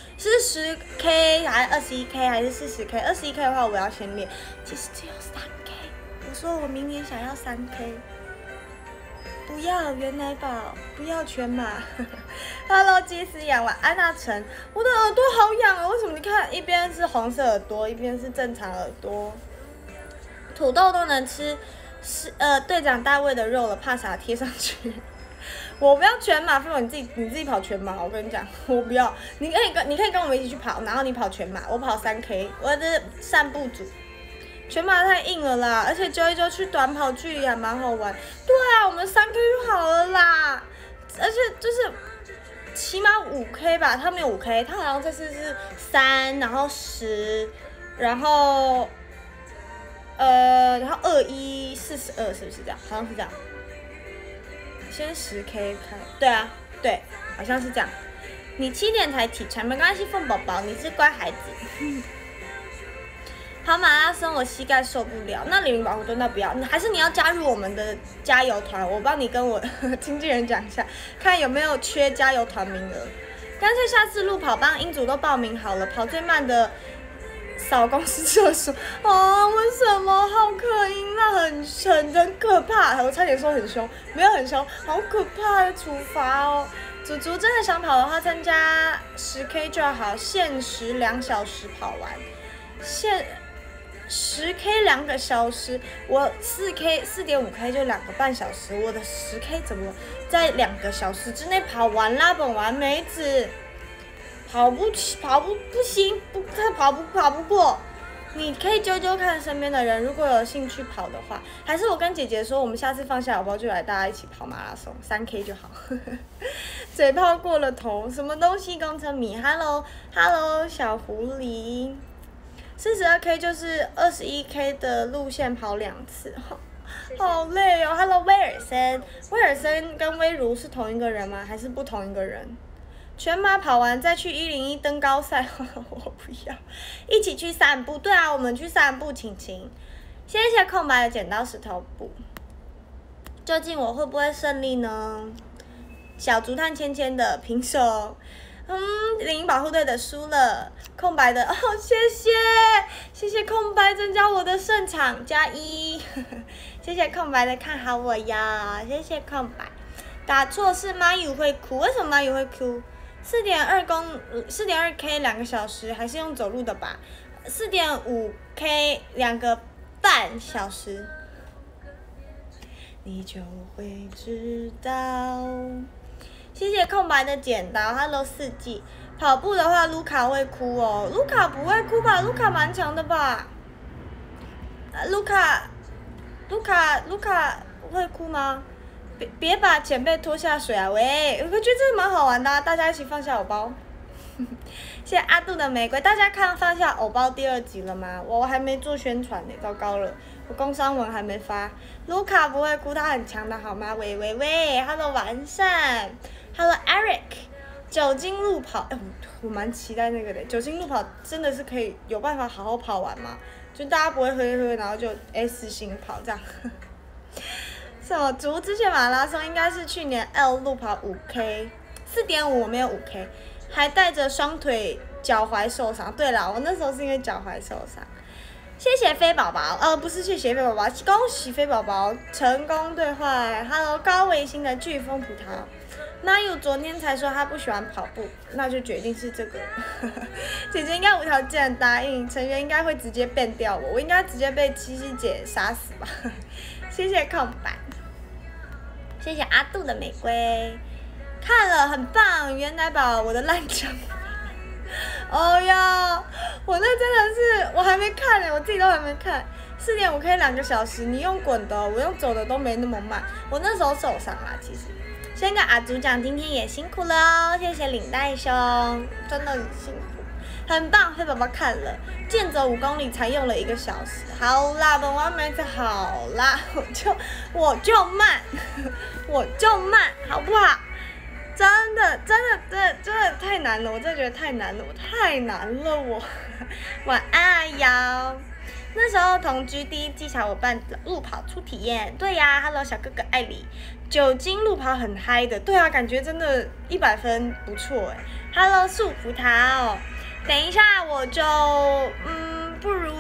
10K 还是21K 还是40K？21K 的话我要先练，其实只有3K，我说我明年想要3K。不要原来宝，不要全马。Hello 鸡丝痒，晚安啊晨，我的耳朵好痒啊！为什么？你看一边是红色耳朵，一边是正常耳朵。土豆都能吃，队长大卫的肉了，怕啥贴上去？我不要全马，飞宝你自己跑全马，我跟你讲，我不要。你可以跟我们一起去跑，然后你跑全马，我跑3K， 我的散步组。全马太硬了啦，而且揪一揪去短跑距离还蛮好玩。对啊，我们3K 就好了啦，而且就是起码5K 吧，他没有5K， 他好像这次是3，然后10，然后2142，是不是这样？好像是这样。先10K 开，对啊，对，好像是这样。你7点才起床，没关系，凤宝宝，你是乖孩子。跑马拉松我膝盖受不了，那0保护盾那不要，还是你要加入我们的加油团，我帮你跟我经纪人讲一下，看有没有缺加油团名额。干脆下次路跑帮英组都报名好了，跑最慢的扫公司厕所。哦，为什么？好可疑啊，很可怕，我差点说很凶，没有很凶，好可怕的处罚哦。祖祖真的想跑的话，参加10K 就好，限时2小时跑完，10K 2个小时，我4.5K 就2个半小时，我的10K 怎么在2个小时之内跑完啦？本完梅子，跑不行，跑不过， 你可以揪揪看身边的人，如果有兴趣跑的话，还是我跟姐姐说，我们下次放下包就来大家一起跑马拉松，3K 就好。嘴炮过了头，什么东西工程迷 ？Hello，小狐狸，42K 就是21K 的路线跑2次，好累哦。Hello， 威尔森跟威如是同一个人吗？还是不同一个人？全马跑完再去101登高赛，我不要，一起去散步。对啊，我们去散步，晴。谢谢空白的剪刀石头布。究竟我会不会胜利呢？小竹炭芊的平手，领营保护队的输了，空白的哦，谢谢空白增加我的胜场+1，谢谢空白的看好我呀，谢谢空白。打错是马友会哭，为什么马友会哭？4.2K 2个小时，还是用走路的吧？4.5K 2个半小时，你就会知道。谢谢空白的剪刀 ，Hello 四季。跑步的话，卢卡会哭哦。卢卡不会哭吧？卢卡蛮强的吧？卢卡会哭吗？别把前辈拖下水啊！喂，我觉得这蛮好玩的，大家一起放下偶包。谢谢阿杜的玫瑰，大家看放下偶包第2集了吗？我还没做宣传呢，糟糕了，我工商文还没发。卢卡不会哭，他很强的好吗？喂，Hello 完善 ，Hello Eric， 酒精路跑，我蛮期待那个的，酒精路跑真的是可以有办法好好跑完吗？就大家不会喝，然后就S 型跑这样。什么竹之前马拉松应该是去年 L 路跑5K， 4.5我没有5K， 还带着双腿脚踝受伤。对了，我那时候是因为脚踝受伤。谢谢飞宝宝，不是谢谢飞宝宝，恭喜飞宝宝成功兑换。Hello 高维新的飓风葡萄，马友昨天才说他不喜欢跑步，那就决定是这个。姐姐应该无条件答应，成员应该会直接变掉我应该直接被七夕姐杀死吧。谢谢空白，谢谢阿杜的玫瑰，看了很棒，原来宝我的烂枪。哦呀，我那真的是我还没看呢，我自己都还没看。4.5K 2个小时，你用滚的，我用走的都没那么慢。我那时候受伤啦，其实。先跟阿竹讲，今天也辛苦了哦，谢谢领带兄，真的很辛苦，很棒，黑宝宝看了，健走5公里才用了1个小时。好啦，本完没好啦，我就慢，好不好？真的太难了，我真的觉得太难了，我晚安阿瑶。那时候同居第1季小伙伴路跑初体验，对呀 ，Hello 小哥哥艾里，酒精路跑很嗨的，对啊，感觉真的100分不错哎。Hello 树葡萄，等一下我就不如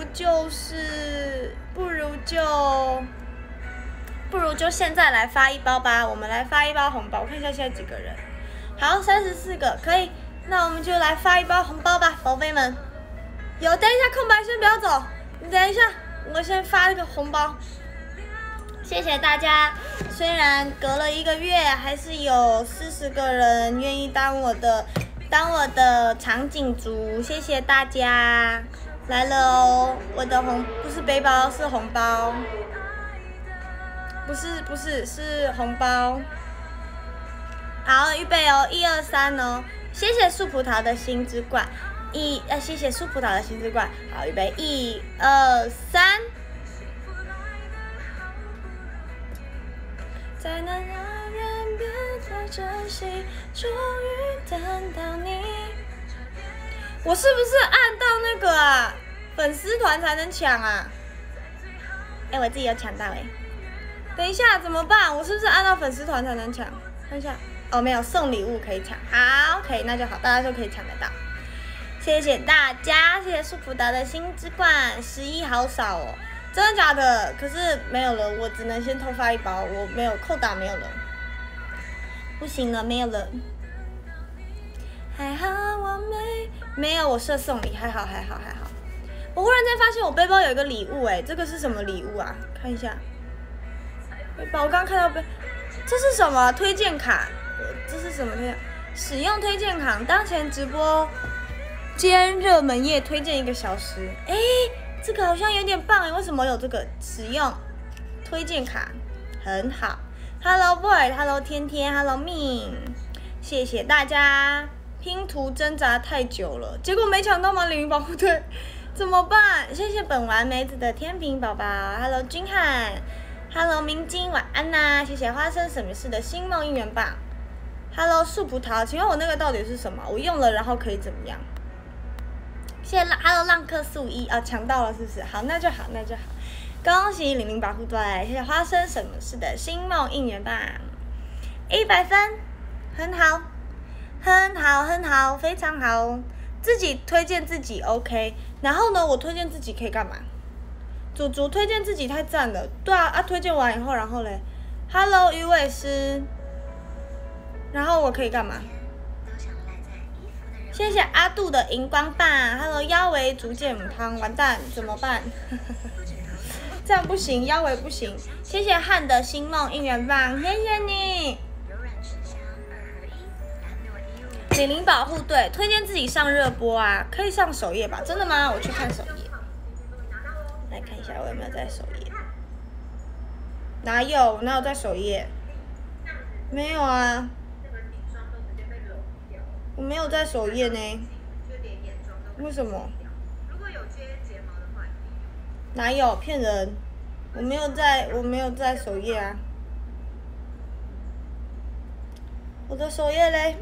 就现在来发1包吧，我们来发1包红包，我看一下现在几个人，好34个，可以，那我们就来发1包红包吧，宝贝们。等一下空白先不要走。你等一下，我先发一个红包，谢谢大家。虽然隔了1个月，还是有40个人愿意当我的长颈族，谢谢大家。来了哦，我的不是背包，是红包，不是是红包。好，预备哦，1、2、3哦，谢谢树葡萄的心之冠。谢谢树葡萄的心之冠。好，预备，1、2、3。在那遥远别再珍惜，终于等到你。我是不是按到那个啊？粉丝团才能抢啊？我自己有抢到等一下怎么办？我是不是按到粉丝团才能抢？看一下，没有送礼物可以抢。好，可以，那就好，大家都可以抢得到。谢谢大家，谢谢树葡萄的心之冠，11好少哦，真的假的？可是没有了，我只能先偷发1包，我没有扣打没有了，不行了，没有了。还好我没有，我设送礼，还好。我忽然间发现我背包有一个礼物这个是什么礼物啊？看一下，背包我刚刚看到这是什么推荐卡？这是什么推荐？使用推荐卡，当前直播。兼热门页推荐1个小时， 这个好像有点棒哎，为什么有这个使用推荐卡？很好 ，Hello Boy，Hello 天天 ，Hello Min， 谢谢大家。拼图挣扎太久了，结果没抢到吗？领保护队怎么办？谢谢本丸梅子的天平宝宝 ，Hello 君汉 ，Hello 明晶，晚安呐、谢谢花生什么事的星梦应援棒 ，Hello 树葡萄，请问我那个到底是什么？我用了然后可以怎么样？谢谢 Hello 浪客41啊，抢到了是不是？好，那就好，那就好。恭喜领保护队，谢谢花生什么事的星梦应援棒，100分，很好。很好，很好，非常好。自己推荐自己 OK， 然后呢，我推荐自己可以干嘛？祖祖推荐自己太赞了，对啊，推荐完以后，然后嘞 ，Hello 鱼尾狮，然后我可以干嘛？谢谢阿杜的荧光棒 ，Hello 腰围逐渐母汤，完蛋，怎么办？这样不行，腰围不行。谢谢汉的星梦应援棒，谢谢你。领保护队推荐自己上热播啊，可以上首页吧？真的吗？我去看首页，来看一下我有没有在首页。哪有在首页？没有啊，我没有在首页呢。为什么？哪有骗人？我没有在首页啊。我的首页嘞？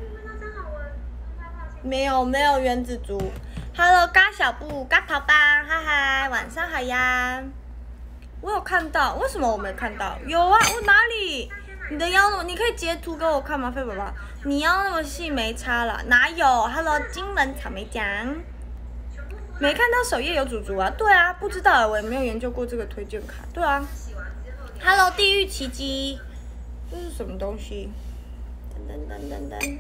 没有原子族 ，Hello 嘎小布嘎跑吧，嗨嗨，晚上好呀。我有看到，为什么我没看到？有啊，我哪里？你的腰那么，你可以截图给我看吗，飞宝宝？你腰那么细没差啦，哪有 ？Hello 金门草莓酱，没看到首页有祖祖啊？对啊，不知道我也没有研究过这个推荐卡。对啊 ，Hello 地狱奇迹，这是什么东西？噔。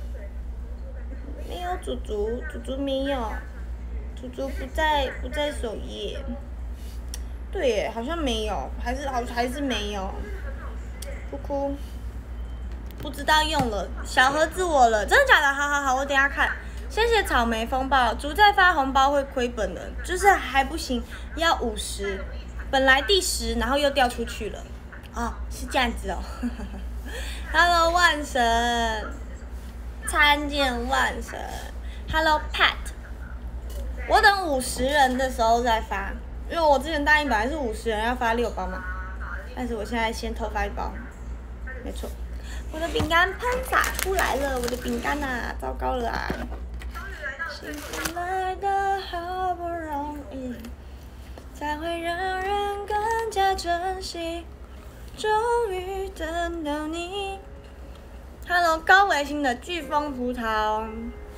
没有祖祖没有，祖祖不在首页。对耶，好像没有，还是没有。哭哭，不知道用了小盒子我了，真的假的？好，我等一下看。谢谢草莓风暴，竹再发红包会亏本的，就是还不行，要50，本来第10，然后又掉出去了。哦，是这样子哦。Hello 万神。参见万神 ，Hello Pat， 我等50人的时候再发，因为我之前答应本来是50人要发6包嘛，但是我现在先偷发1包，没错，我的饼干喷洒出来了，我的饼干啊，糟糕了啊！幸福来的好不容易，才会让人更加珍惜，终于等到你。Hello 高维新的飓风葡萄，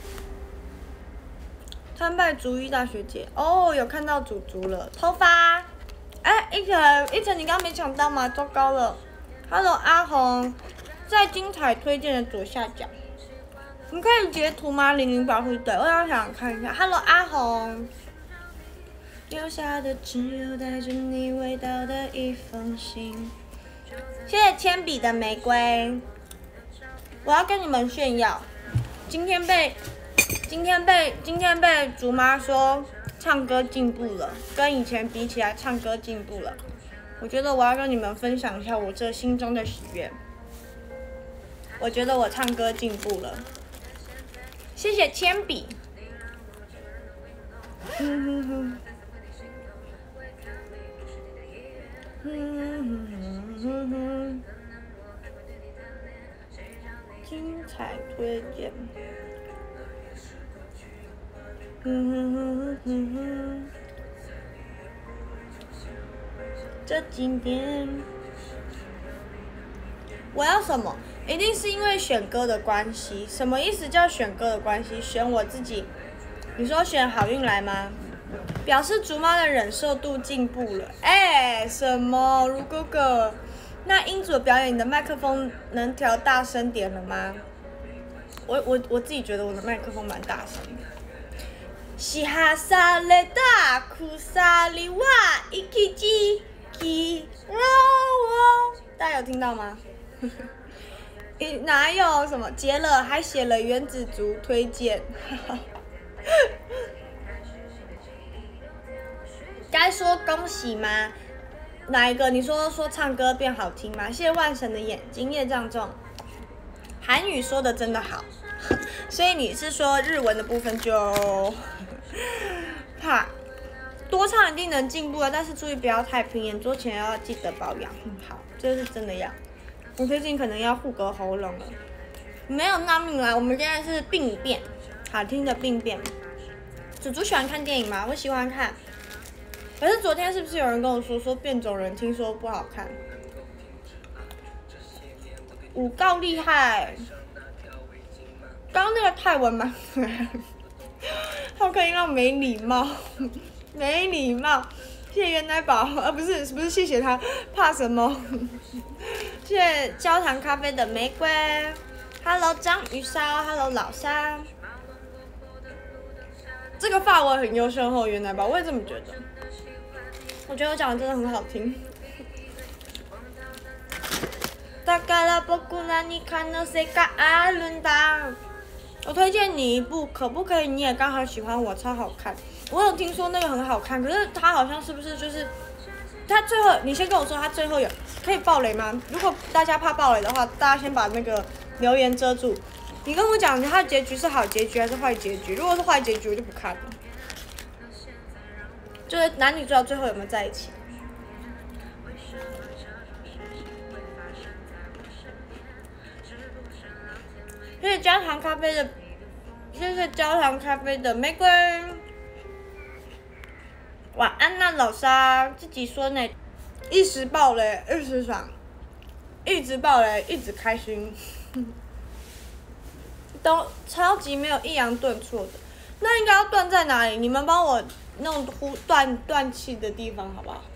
参拜竹一大学姐哦，有看到祖族了，偷发，一晨你刚刚没抢到吗？糟糕了。Hello 阿红，在精彩推荐的左下角，你可以截图吗？00保护队，我想看一下。Hello 阿红，留下的只有带着你味道的一封信。谢谢铅笔的玫瑰。我要跟你们炫耀，今天被竹妈说唱歌进步了，跟以前比起来唱歌进步了。我觉得我要跟你们分享一下我这心中的喜悦。我觉得我唱歌进步了，谢谢铅笔。精彩推荐，这几年我要什么？一定是因为选歌的关系。什么意思叫选歌的关系？选我自己。你说选好运来吗？表示竹妈的忍受度进步了。什么？如哥哥？那英主的表演，你的麦克风能调大声点了吗？我自己觉得我的麦克风蛮大声的。西哈萨雷达库萨里瓦伊基基基罗沃，大家有听到吗？哪有什么结了，还写了原子族推荐。刚在说恭喜吗？哪一个？你说唱歌变好听吗？谢谢万神的眼睛，业障重。韩语说的真的好，所以你是说日文的部分就怕多唱一定能进步啊，但是注意不要太拼，演桌前要记得保养。好，这是真的要。我最近可能要护个喉咙了。没有那命啊，我们现在是病变，好听的病变。祖祖喜欢看电影吗？我喜欢看。可是昨天是不是有人跟我说变种人，听说不好看？武告厉害，刚刚那个泰文吗？好可以让没礼貌，没礼貌。谢谢袁奶宝，不是谢谢他，怕什么？谢谢焦糖咖啡的玫瑰 ，Hello 章鱼烧 ，Hello 老三。这个法文很优秀后，袁奶宝，我也这么觉得。我觉得我讲的真的很好听。我推荐你一部，可不可以？你也刚好喜欢我，超好看。我有听说那个很好看，可是他好像是不是就是他最后？你先跟我说他最后有可以爆雷吗？如果大家怕爆雷的话，大家先把那个留言遮住。你跟我讲他的结局是好结局还是坏结局？如果是坏结局，我就不看了。就是男女主角最后有没有在一起？谢谢焦糖咖啡的，谢谢焦糖咖啡的玫瑰。晚安呐，老沙，自己说呢。一时爆雷，一时爽，一直爆雷，一直开心，都超级没有抑扬顿挫的。那应该要断在哪里？你们帮我弄断气的地方好不好？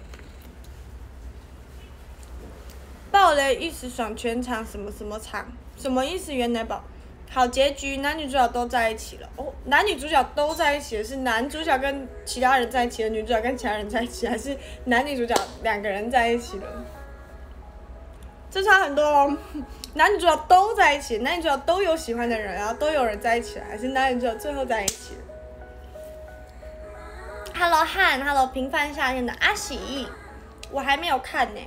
爆雷一时爽，全场什么什么场？什么意思？原来宝好结局，男女主角都在一起了。哦，男女主角都在一起的是男主角跟其他人在一起了，女主角跟其他人在一起，还是男女主角两个人在一起了？这差很多哦。男女主角都在一起，男女主角都有喜欢的人，然后都有人在一起了，还是男女主角最后在一起了 ？Hello 汉 ，Hello 平凡夏天的阿喜，我还没有看呢。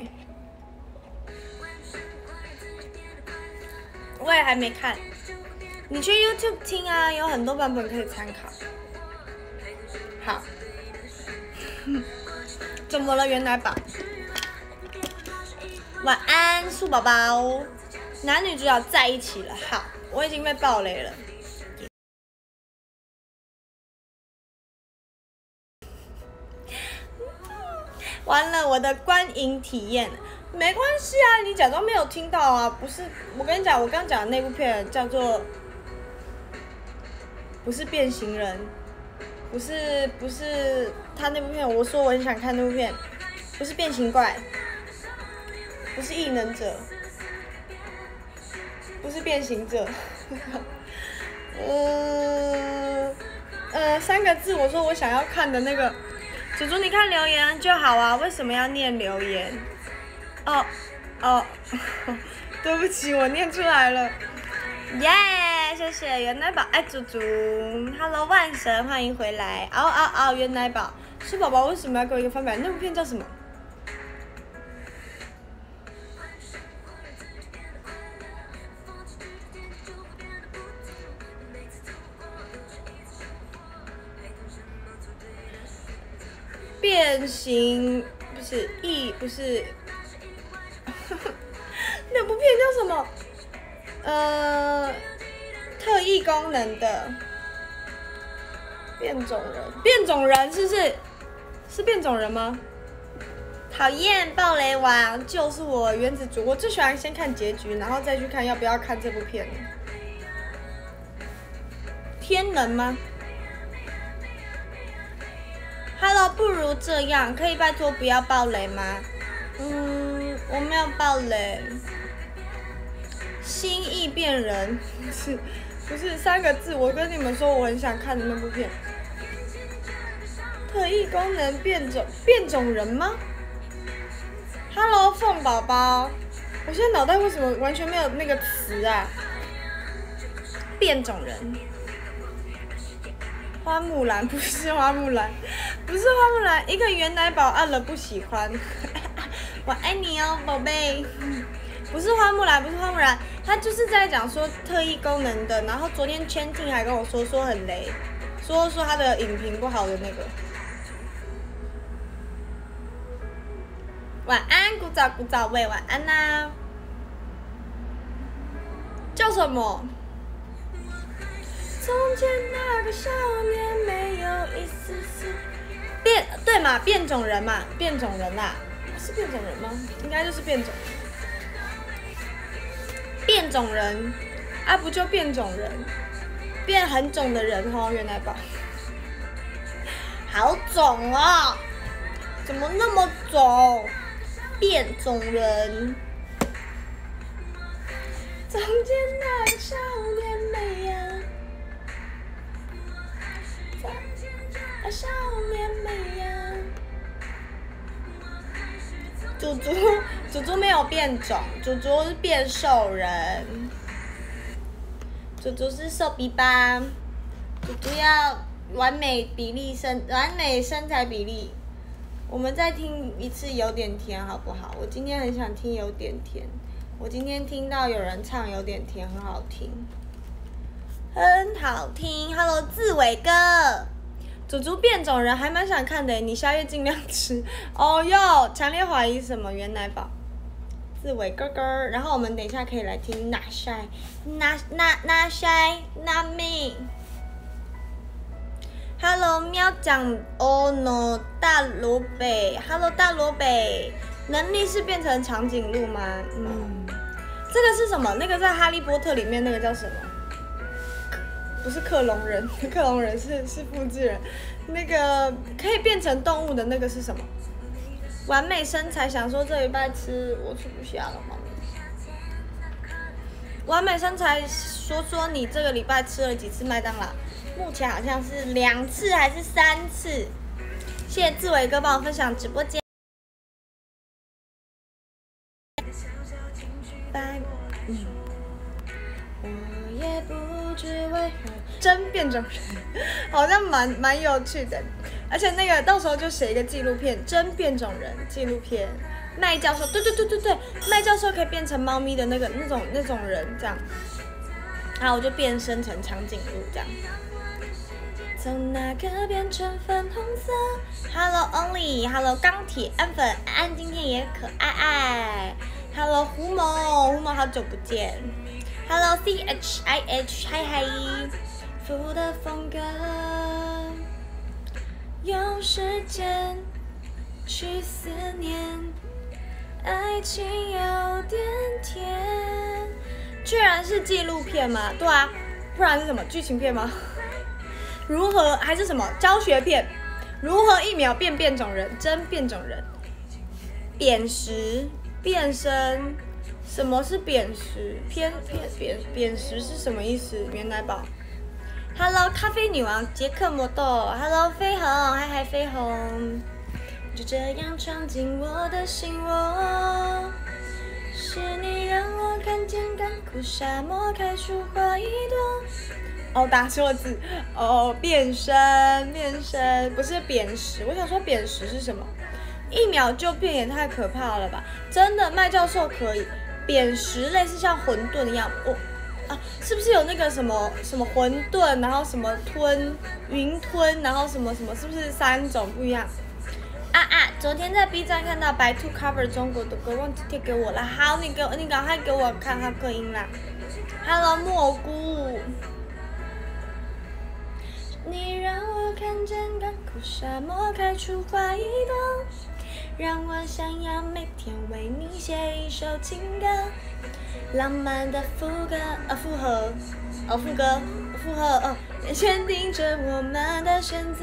我也还没看，你去 YouTube 听啊，有很多版本可以参考。好，怎么了，原来宝？晚安，树宝宝。男女主角在一起了，好，我已经被爆雷了。完了，我的观影体验。没关系啊，你假装没有听到啊，不是，我跟你讲，我刚讲的那部片叫做，不是变形人，不是他那部片，我说我很想看那部片，不是变形怪，不是异能者，不是变形者，三个字，我说我想要看的那个，祖祖你看留言就好啊，为什么要念留言？哦，对不起，我念出来了，耶、谢谢原来宝爱祖祖 ，Hello 万神，欢迎回来，原来宝，是宝宝为什么要给我一个翻版？那部片叫什么？变形不是不是。那部片叫什么？特异功能的变种人，变种人是不是？是变种人吗？讨厌暴雷王就是我原子族，我最喜欢先看结局，然后再去看要不要看这部片。天能吗 ？Hello， 不如这样，可以拜托不要暴雷吗？我没有爆雷。心意变人，不是三个字？我跟你们说，我很想看的那部片。特异功能变种人吗 ？Hello， 凤宝宝，我现在脑袋为什么完全没有那个词啊？变种人。 花木兰不是花木兰，不是花木兰，一个元奶宝按了不喜欢。我爱你哦，宝贝。不是花木兰，不是花木兰，他就是在讲说特异功能的。然后昨天Chanting还跟我说很雷，说他的影评不好的那个。晚安，古早古早味，晚安呐、叫什么？从前那个少年没有一丝丝对嘛，变种人嘛，变种人啦，是变种人吗？应该就是变种。变种人啊，不就变种人，变很种的人哦，原来吧。好种哦，怎么那么种？变种人。从前那个少年美呀，从前那个少年美呀。祖祖没有变种，祖祖是变瘦人。祖祖是瘦逼吧？祖祖要完美身材比例。我们再听一次有点甜好不好？我今天很想听有点甜。我今天听到有人唱有点甜，很好听，很好听。Hello， 志伟哥。祖祖变种人还蛮想看的，你宵夜尽量吃。哦哟，强烈怀疑什么原奶宝，志伟哥哥。然后我们等一下可以来听那晒，那晒，那命。Hello， 喵讲哦 no， 大罗北 ，Hello 大罗北，能力是变成长颈鹿吗？这个是什么？那个在哈利波特里面那个叫什么？不是克隆人，克隆人是复制人。那个可以变成动物的那个是什么？完美身材，想说这礼拜吃，我吃不下了吗？完美身材，说你这个礼拜吃了几次麦当劳？目前好像是2次还是3次。谢谢志伟哥帮我分享直播间。我也不知为何真变种人，好像蛮有趣的。而且那个到时候就写一个纪录片，真变种人纪录片。麦教授，对，麦教授可以变成猫咪的那种人这样。然后我就变身成长颈鹿这样。从那个变成粉红色 ，Hello Only，Hello 钢铁安粉，安今天也可爱 ，Hello 胡某好久不见 ，Hello CHIH， 嗨，富的风格，用时间去思念，爱情有点甜，居然是纪录片吗？对啊，不然是什么剧情片吗？如何还是什么教学片？如何1秒变种人？真变种人？扁食变身？什么是扁食？扁食是什么意思？原来宝 ，Hello 咖啡女王杰克魔豆 ，Hello 绯红，嗨绯红，就这样闯进我的心窝。是你让我看见干枯沙漠开出花一朵。哦，打错字哦，变身不是扁食，我想说扁食是什么？1秒就变也太可怕了吧！真的，麦教授可以扁食，类似像馄饨一样，是不是有那个什么馄饨，然后什么云吞，然后什么，是不是3种不一样？昨天在 B 站看到白兔 cover 中国的歌，忘记贴给我了。好，你赶快给我看它歌音啦。Hello 蘑菇。你让我看见干枯沙漠开出花一朵，让我想要每天为你写一首情歌，浪漫的副歌，坚定着我们的选择。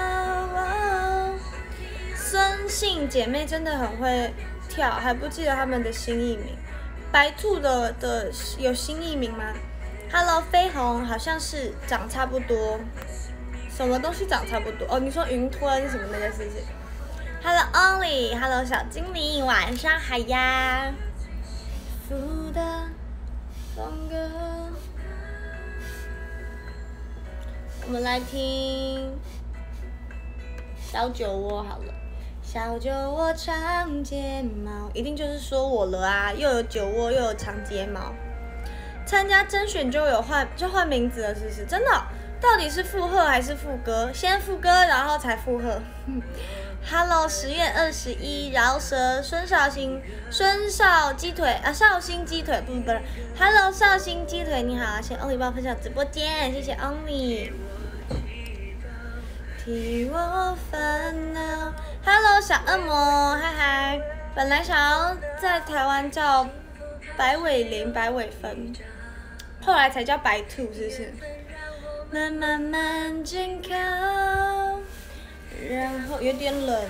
孙姓姐妹真的很会跳，还不记得他们的新艺名。白兔的有新艺名吗 ？Hello 绯红，好像是长差不多。什么东西长差不多？哦，你说云吞什么那个是不是 ？Hello Only，Hello 小精灵，晚上好呀。富的风格， 我们来听小酒窝好了。小酒窝长睫毛，一定就是说我了啊！又有酒窝又有长睫毛。参加甄选就换名字了，是不是？真的？到底是附和还是副歌？先副歌，然后才附和。Hello， 10月21，饶舌孙少鸡腿啊，绍兴鸡腿，不是 ，Hello， 绍兴鸡腿，你好，谢谢 Only 帮我分享直播间，谢谢 Only。替我烦恼 ，Hello， 小恶魔，嗨嗨，本来想要在台湾叫白尾绫、白尾分，后来才叫白兔，是不是？慢慢紧靠。然后有点冷，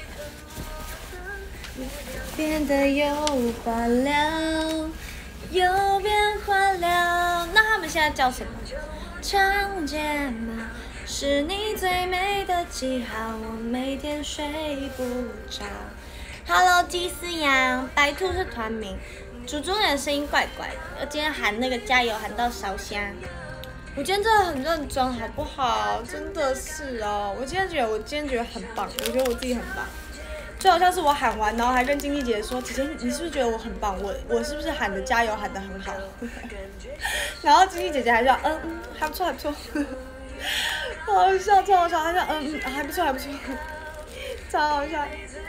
变得有话聊，又变化了。那他们现在叫什么？长睫毛是你最美的记号，我每天睡不着。Hello， 鸡丝羊，白兔是团名，主中人声音怪怪的，我今天喊那个加油喊到烧香。我今天真的很认真，好不好？真的是哦，我今天觉得很棒，我觉得我自己很棒。就好像是我喊完，然后还跟经纪姐说：“姐姐，你是不是觉得我很棒？我是不是喊的加油喊的很好？”然后经纪姐姐还说：“还不错，还不错。”好好笑，超好笑。她说：“还不错，还不错。”超好笑。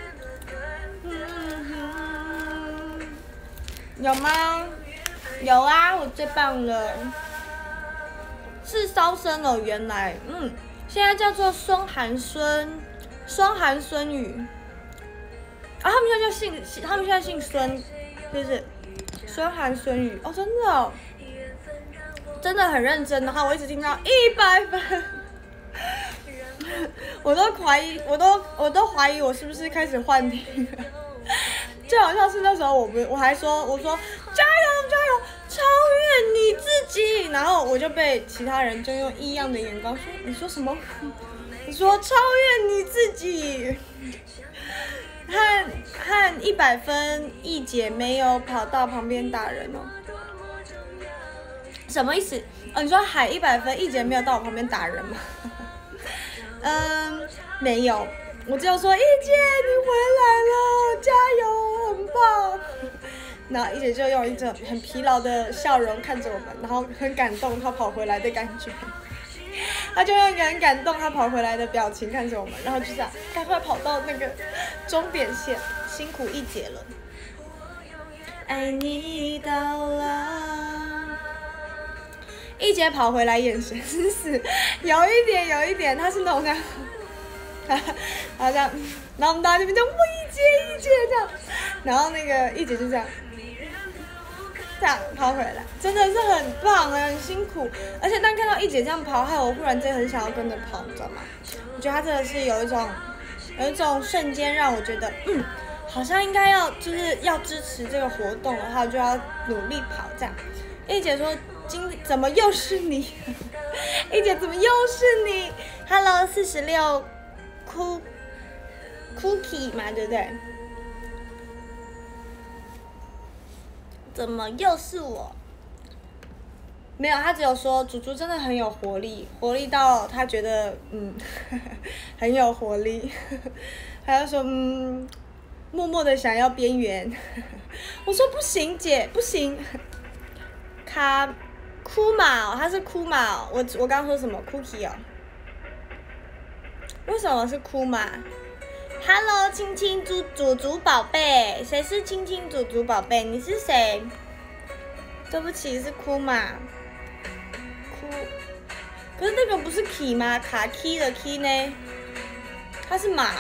有吗？有啊，我最棒了。是烧生了，原来，现在叫做双寒孙宇，啊，他们现在姓孙，是不是？双寒孙宇，哦，真的哦，真的很认真的话，我一直听到100分，我都怀疑我是不是开始幻听了。就好像是那时候我还说加油，超越你自己，然后我就被其他人就用异样的眼光说你说什么？你说超越你自己，和100分一姐没有跑到旁边打人哦，什么意思？你说海100分一姐没有到我旁边打人吗？没有。我只有说一姐你回来了，加油，很棒。然后一姐就用一种很疲劳的笑容看着我们，然后很感动她跑回来的感觉。她就用一个很感动她跑回来的表情看着我们，然后就这样赶快跑到那个终点线，辛苦一姐了。爱你到老。一姐跑回来眼神是有一点，她是那种这样。然后这样，然后我们大家这边就一姐这样，然后那个一姐就这样跑回来，真的是很棒啊，很辛苦。而且当看到一姐这样跑，害我忽然间很想要跟着跑，你知道吗？我觉得她真的是有一种瞬间让我觉得，好像应该就是要支持这个活动的话，我就要努力跑这样。一姐说：“怎么又是你？”一姐怎么又是你 ？Hello 46。Cookie 嘛，对不对？怎么又是我？没有，他只有说猪猪真的很有活力到他觉得很有活力，还要说默默的想要边缘。我说不行姐，不行。哭嘛，他是哭嘛，我刚说什么 Cookie 哦？为什么是哭嘛 ？Hello， 青青祖祖宝贝，谁是青青祖祖宝贝？你是谁？对不起，是哭嘛？哭，可是那个不是 key 吗？卡 key 的 key 呢？它是马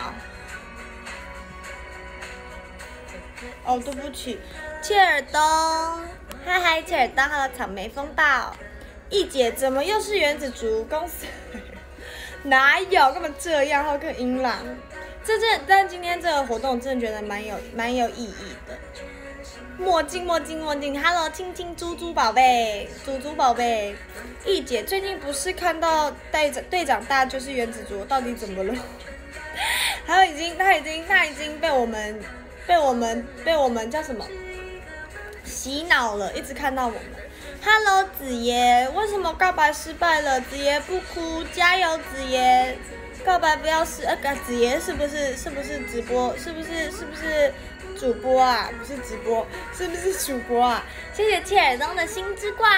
哦，对不起，切尔东，嗨，切尔东，还有草莓风暴，一姐怎么又是原子族公司？哪有，干嘛这样？好跟音浪，但今天这个活动真的觉得蛮有意义的。墨镜 ，Hello， 青青猪猪宝贝，猪宝贝，一姐最近不是看到队长大就是原子族，到底怎么了？他已经被我们叫什么洗脑了，一直看到我们。 Hello 子爷，为什么告白失败了？子爷不哭，加油子爷！告白不要失，子爷是不是直播？是不是主播啊？不是直播，是不是主播啊？谢谢切尔东的心之冠，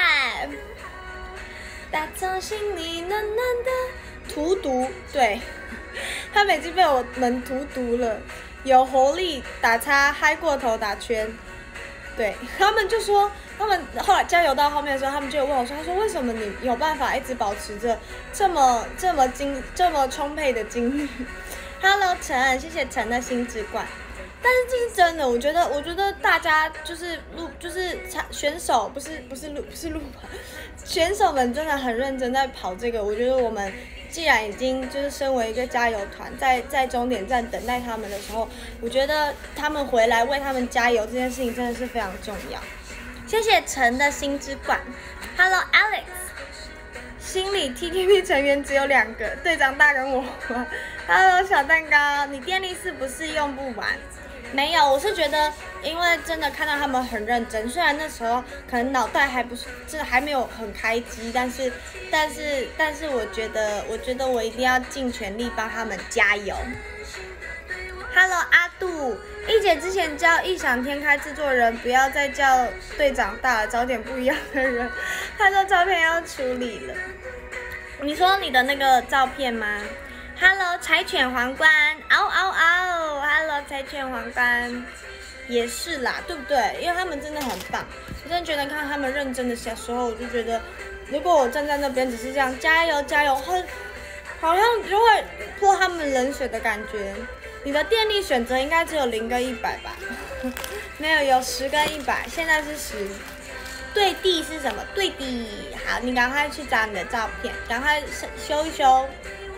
打从心里暖暖的荼毒，对，他们已经被我们荼毒了，有活力，打叉，嗨过头，打圈。对，他们就说，他们后来加油到后面的时候，他们就有问我说，他说为什么你有办法一直保持着这么充沛的精力 ？Hello 陈，谢谢陈的心之冠。但是这是真的，我觉得大家就是选手不是路跑，选手们真的很认真在跑这个。我觉得我们既然已经就是身为一个加油团，在终点站等待他们的时候，我觉得他们回来为他们加油这件事情真的是非常重要。谢谢陈的心之冠 ，Hello Alex， 心里 TTP 成员只有2个，队长大跟我。Hello 小蛋糕，你电力是不是用不完？没有，我是觉得，因为真的看到他们很认真，虽然那时候可能脑袋还不是，真的还没有很开机，但是我觉得我一定要尽全力帮他们加油。Hello 阿杜，一姐之前叫异想天开制作人不要再叫队长大了，找点不一样的人。他说照片要处理了，你说你的那个照片吗？Hello 柴犬皇冠，嗷嗷嗷 ！Hello 柴犬皇冠，也是啦，对不对？因为他们真的很棒，我真的觉得看他们认真的时候，我就觉得，如果我站在那边只是这样加油加油，好像就会泼他们冷水的感觉。你的电力选择应该只有0跟100吧？没有，有10跟100，现在是10。对地是什么？对地，好，你赶快去找你的照片，赶快修一修。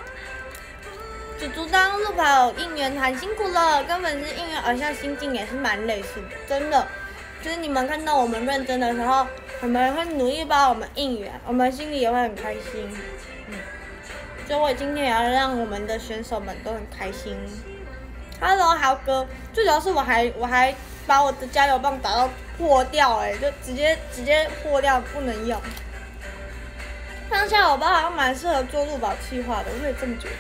主当路跑应援很辛苦了，跟粉丝应援偶像心境也是蛮类似的，真的。就是你们看到我们认真的时候，我们会努力帮我们应援，我们心里也会很开心。所以我今天也要让我们的选手们都很开心。Hello 豪哥，最主要是我还把我的加油棒打到破掉，就直接破掉不能用。当下我爸好像蛮适合做路跑企划的，我会这么觉得。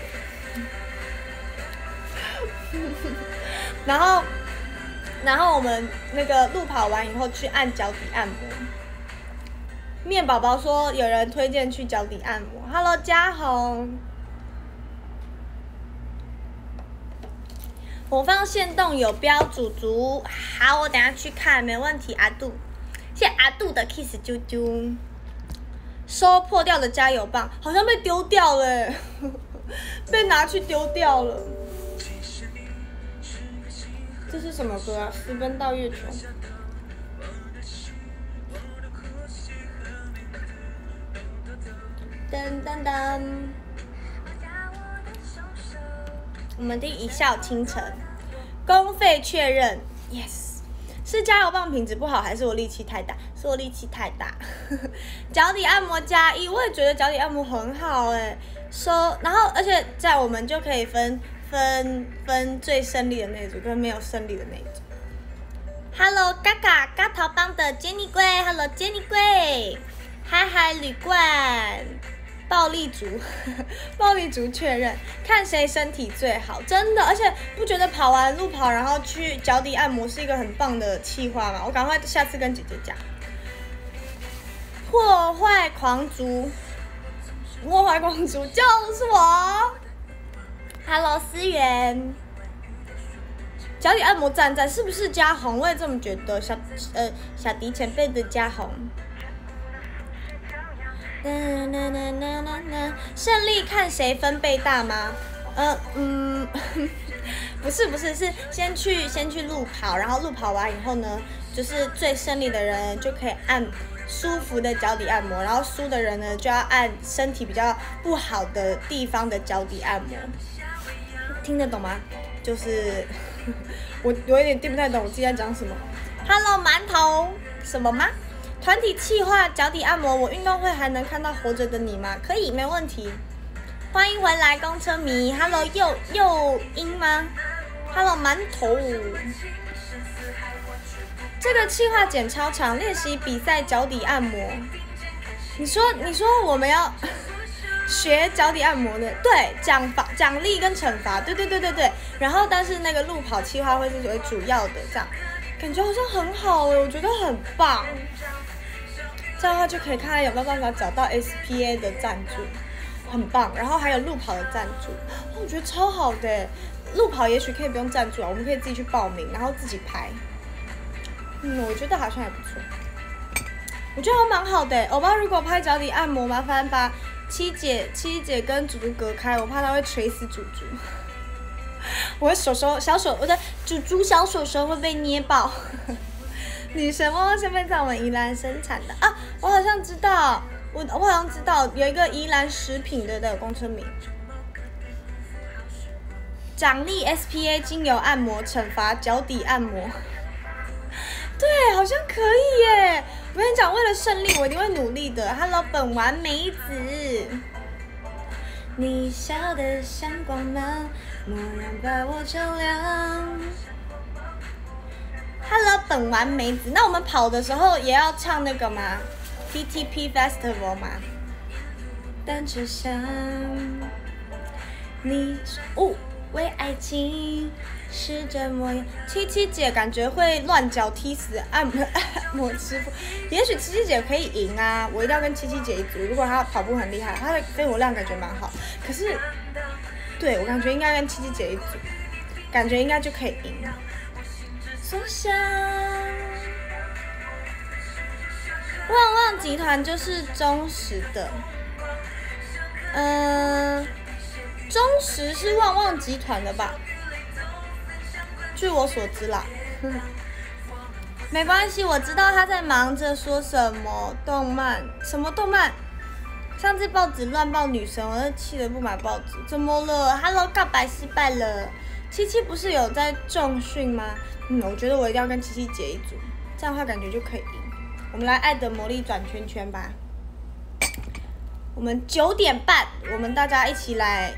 然后我们那个路跑完以后去按脚底按摩。面宝宝说有人推荐去脚底按摩。Hello 嘉宏，我放限动有标主足，好，我等下去看，没问题。阿杜，谢谢阿杜的 kiss 啾啾。收破掉的加油棒，好像被丢掉了，被拿去丢掉了。这是什么歌啊？私奔到月球。噔噔噔。我们的一笑倾城，公费确认 ，yes。是加油棒品质不好，还是我力气太大？是我力气太大。脚底按摩加1，我也觉得脚底按摩很好然后而且在我们就可以分最胜利的那一组跟没有胜利的那一组。Hello 嘎嘎嘎桃帮的 Jenny 龟 ，Hello Jenny 龟，嗨旅馆，暴力族，暴力族确认，看谁身体最好，真的，而且不觉得跑完路跑然后去脚底按摩是一个很棒的企划吗？我赶快下次跟姐姐讲。破坏狂族，就是我。Hello 思源，脚底按摩赞，是不是嘉宏？我也这么觉得，小迪前辈的嘉宏。胜利看谁分贝大吗？不是，是先去路跑，然后路跑完以后呢，就是最胜利的人就可以按舒服的脚底按摩，然后输的人呢就要按身体比较不好的地方的脚底按摩。听得懂吗？就是我有一点听不太懂我自己在讲什么。Hello 馒头，什么吗？团体企划脚底按摩，我运动会还能看到活着的你吗？可以，没问题。欢迎回来，公车迷。Hello 幼英吗 ？Hello 馒头。 这个企划剪超长，练习比赛脚底按摩。你说我们要学脚底按摩的，对，奖励跟惩罚，对。然后但是那个路跑企划会是为主要的，这样感觉好像很好哎，我觉得很棒。这样的话就可以看看有没有办法找到 SPA 的赞助，很棒。然后还有路跑的赞助，我觉得超好的。路跑也许可以不用赞助啊，我们可以自己去报名，然后自己排。我觉得好像还不错。我觉得还蛮好的。欧巴如果拍脚底按摩，麻烦把七姐跟猪猪隔开，我怕他会捶死猪猪。我的我的猪猪小手手会被捏爆。女神汪汪仙贝在我们宜兰生产的啊，我好像知道，我好像知道有一个宜兰食品的公车名。奖励 SPA 精油按摩，惩罚脚底按摩。对，好像可以耶！我跟你讲，为了胜利，我一定会努力的。Hello， 本丸美子，你笑得像光芒，蓦然把我照亮。Hello， 本丸美子，那我们跑的时候也要唱那个吗 ？TTP Festival 吗？单车上，你为爱情是这模样。七姐感觉会乱脚踢死按摩师傅，也许七姐可以赢啊！我一定要跟七姐一组。如果她跑步很厉害，她的肺活量感觉蛮好。可是，对我感觉应该跟七姐一组，感觉应该就可以赢。松香，旺旺集团就是忠实的，忠实是旺旺集团的吧？据我所知啦，没关系，我知道他在忙着说什么动漫，什么动漫。上次报纸乱报女神，我就气得不买报纸。怎么了 ？Hello， 告白失败了。七不是有在重训吗？我觉得我一定要跟七姐一组，这样的话感觉就可以赢。我们来爱的魔力转圈圈吧。我们9点半，我们大家一起来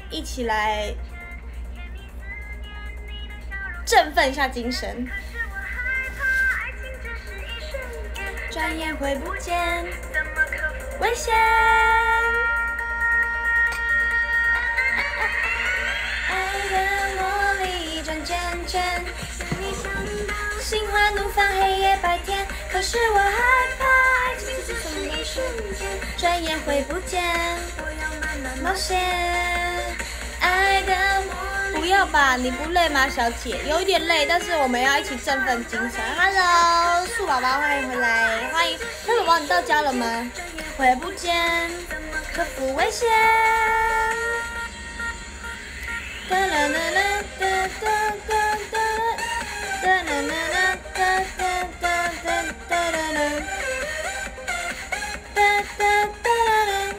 振奋一下精神。转眼会不见，危险。爱的魔力转圈圈，心花怒放，黑夜白天。可是我害怕爱情只是什么瞬间，转眼会不见，冒险。爱的不要吧，你不累吗，小姐？有一点累，但是我们要一起振奋精神。Hello， 树宝宝，欢迎回来，欢迎。树宝宝，你到家了吗？会不见，克服危险。哒啦啦啦哒哒哒哒哒啦啦啦哒哒哒哒哒啦啦哒哒哒啦啦。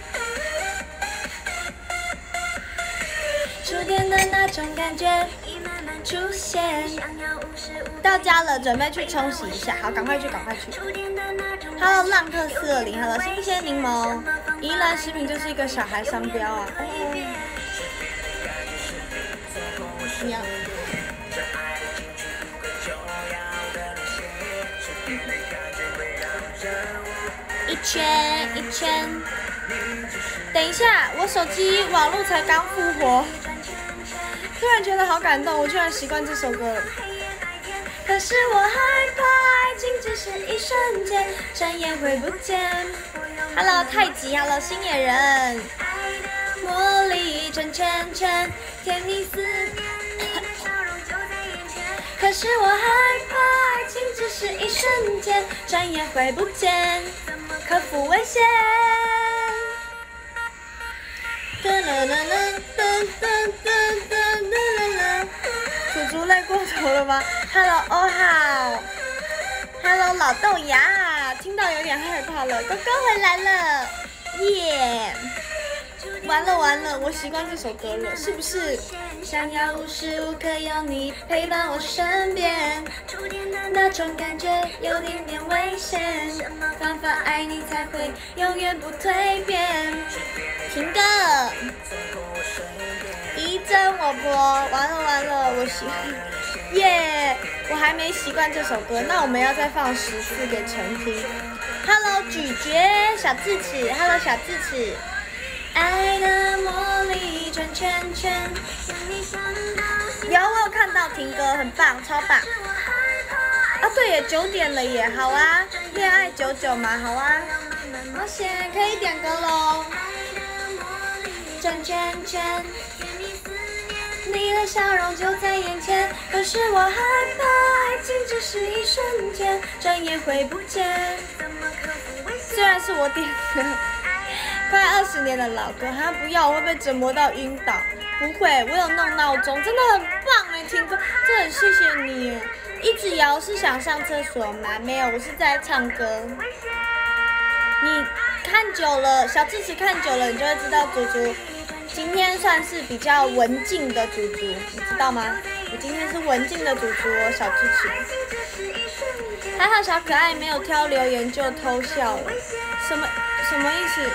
触电的那种感觉出现。到家了，准备去冲洗一下。好，赶快去。Hello， 浪客420 ，Hello， 新鲜柠檬。宜兰食品就是一个小孩商标啊。一圈一圈。等一下，我手机网络才刚复活，突然觉得好感动，我居然习惯这首歌了。可是我害怕爱情只是一瞬间，转眼会不见。Hello， 太极 ，Hello， 星野人。魔力转圈圈，甜蜜似。可是我害怕爱情只是一瞬间，转眼会不见，克服危险。哒啦啦啦哒哒哒哒啦啦。楚竹累过头了吗 ？Hello， 欧好。Hello， 老豆芽，听到有点害怕了。哥哥回来了，耶！完了，我习惯这首歌了，是不是？想要无时无刻有你陪伴我身边，那种感觉有点点危险。什么方法爱你才会永远不蜕变？停歌。一阵我播，完了，我耶！我还没习惯这首歌，那我们要再放10次给陈听。Hello， 咀嚼小智齿 ，Hello 小智齿。爱的魔力转圈圈。有，我有看到听歌，很棒，超棒。啊，对耶，9点了耶，好啊，恋爱99嘛，好啊。好险，可以点歌喽。转圈圈。你的笑容就在眼前，可是我害怕爱情只是一瞬间，转眼会不见。虽然是我点的快20年的老歌，他不要我会被折磨到晕倒。不会，我有弄闹钟，真的很棒哎，听歌，真的很谢谢你。一直摇是想上厕所吗？没有，我是在唱歌。你看久了，小智齿看久了，你就会知道祖祖今天算是比较文静的祖祖，你知道吗？我今天是文静的祖祖哦，小智齿。还好小可爱没有挑留言就偷笑了，什么意思？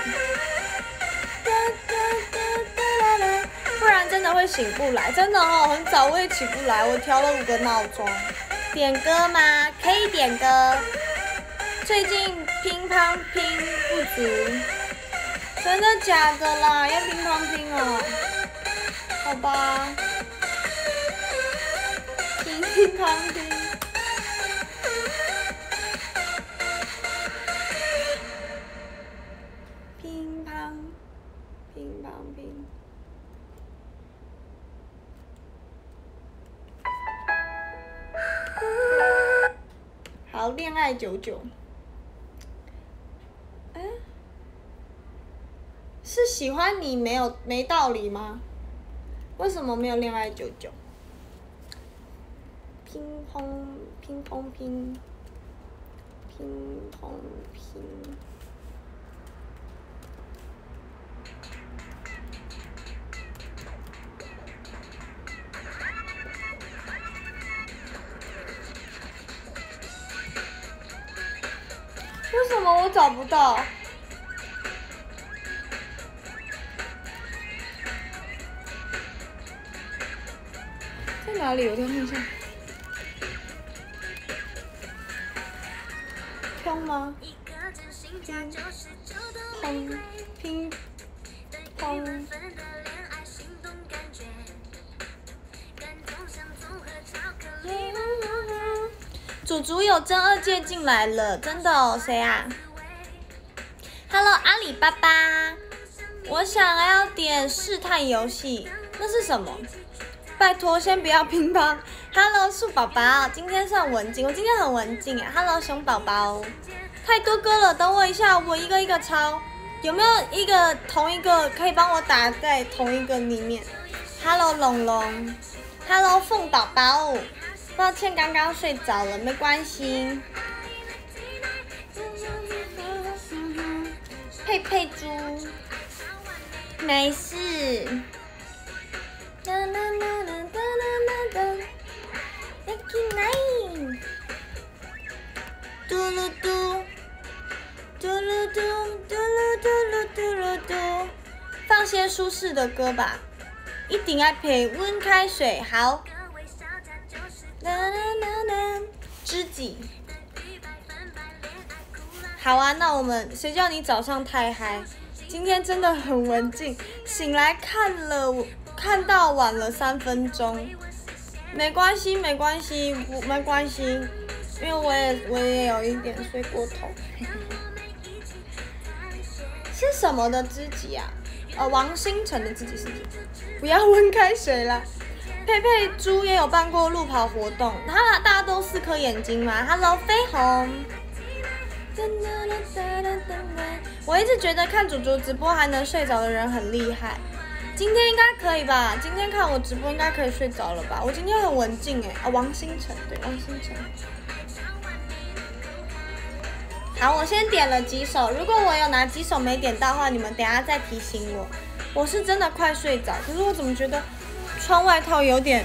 不然真的会醒不来，真的哦，很早我也起不来，我调了5个闹钟。点歌吗？可以点歌。最近乒乓拼不足。真的假的啦？要乒乓拼哦？好吧，乒乓拼。乒乓拼。好，恋爱99。是喜欢你没道理吗？为什么没有恋爱99？乒乓拼。为什么我找不到？在哪里？我再看一下。飘吗？乒乓。祖祖有真2届进来了，真的哦，谁啊 ？Hello， 阿里巴巴，我想要点试探游戏，那是什么？拜托，先不要乒乓。Hello， 树宝宝，今天算文静，我今天很文静啊。Hello， 熊宝宝，太多歌了，等我一下，我一个一个抄。有没有同一个可以帮我打在同一个里面 ？Hello， 龙龙 ，Hello， 凤宝宝。抱歉，刚刚睡着了，没关系。佩佩猪，没事。嘟噜嘟，嘟噜嘟，嘟噜嘟噜嘟噜嘟，放些舒适的歌吧。一定要配温开水，好。知己，好啊，那我们谁叫你早上太嗨？今天真的很文静，醒来看到晚了3分钟，没关系，因为我也有一点睡过头。是什么的知己啊？王星辰的知己是不要温开水啦。佩佩猪也有办过路跑活动，大家都4颗眼睛吗 ？Hello， 绯红。我一直觉得看祖祖直播还能睡着的人很厉害，今天应该可以吧？今天看我直播应该可以睡着了吧？我今天很文静哎，王星辰，对，王星辰。好，我先点了几首，如果我有哪几首没点到的话，你们等一下再提醒我。我是真的快睡着，可是我怎么觉得？穿外套有一点，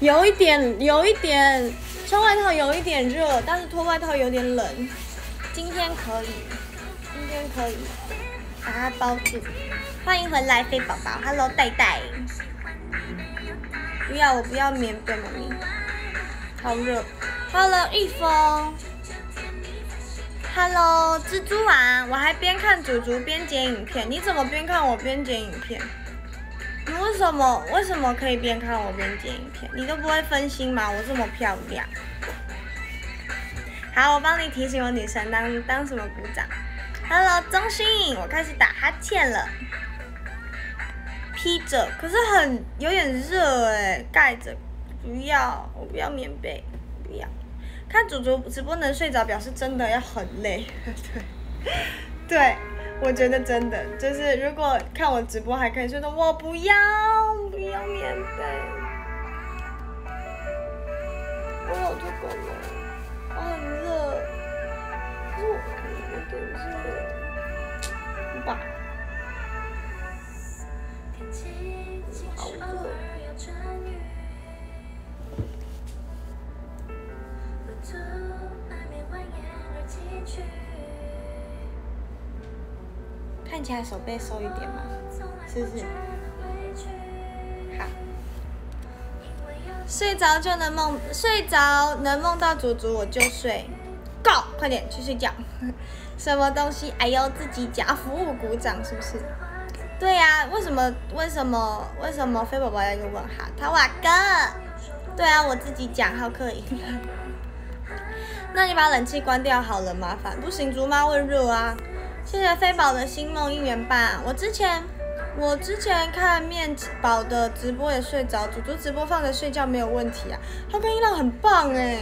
穿外套有一点热，但是脱外套有点冷。今天可以，把它包住。欢迎回来，飞宝宝 ，Hello， 戴戴。不要，我不要棉被，妈咪。 好热。Hello 一峰。Hello 蜘蛛网，我还边看祖祖边剪影片，你怎么边看我边剪影片？你为什么可以边看我边剪影片？你都不会分心吗？我这么漂亮。好，我帮你提醒我女生当什么鼓掌。Hello 钟欣，我开始打哈欠了。披着，可是有点热哎，盖着。不要，我不要棉被，不要。看祖祖直播能睡着，表示真的要很累。对，我觉得真的就是如果看我直播还可以睡着，我不要棉被。我有这个了，我很热，可是我有点热，吧。好热。看起来手背瘦一点吗？是不是？好。睡着就能梦，睡着能梦到祖祖我就睡。Go， 快点去睡觉。什么东西？哎呦，自己讲服务鼓掌是不是？对呀、为什么飞宝宝要一个问号？他瓦哥。对啊，我自己讲，好可以。那你把冷气关掉好了，麻烦。不行，竹妈会热啊。谢谢飞宝的星梦1元半。我之前看面宝的直播也睡着，祖祖直播放着睡觉没有问题啊。他跟音浪很棒哎。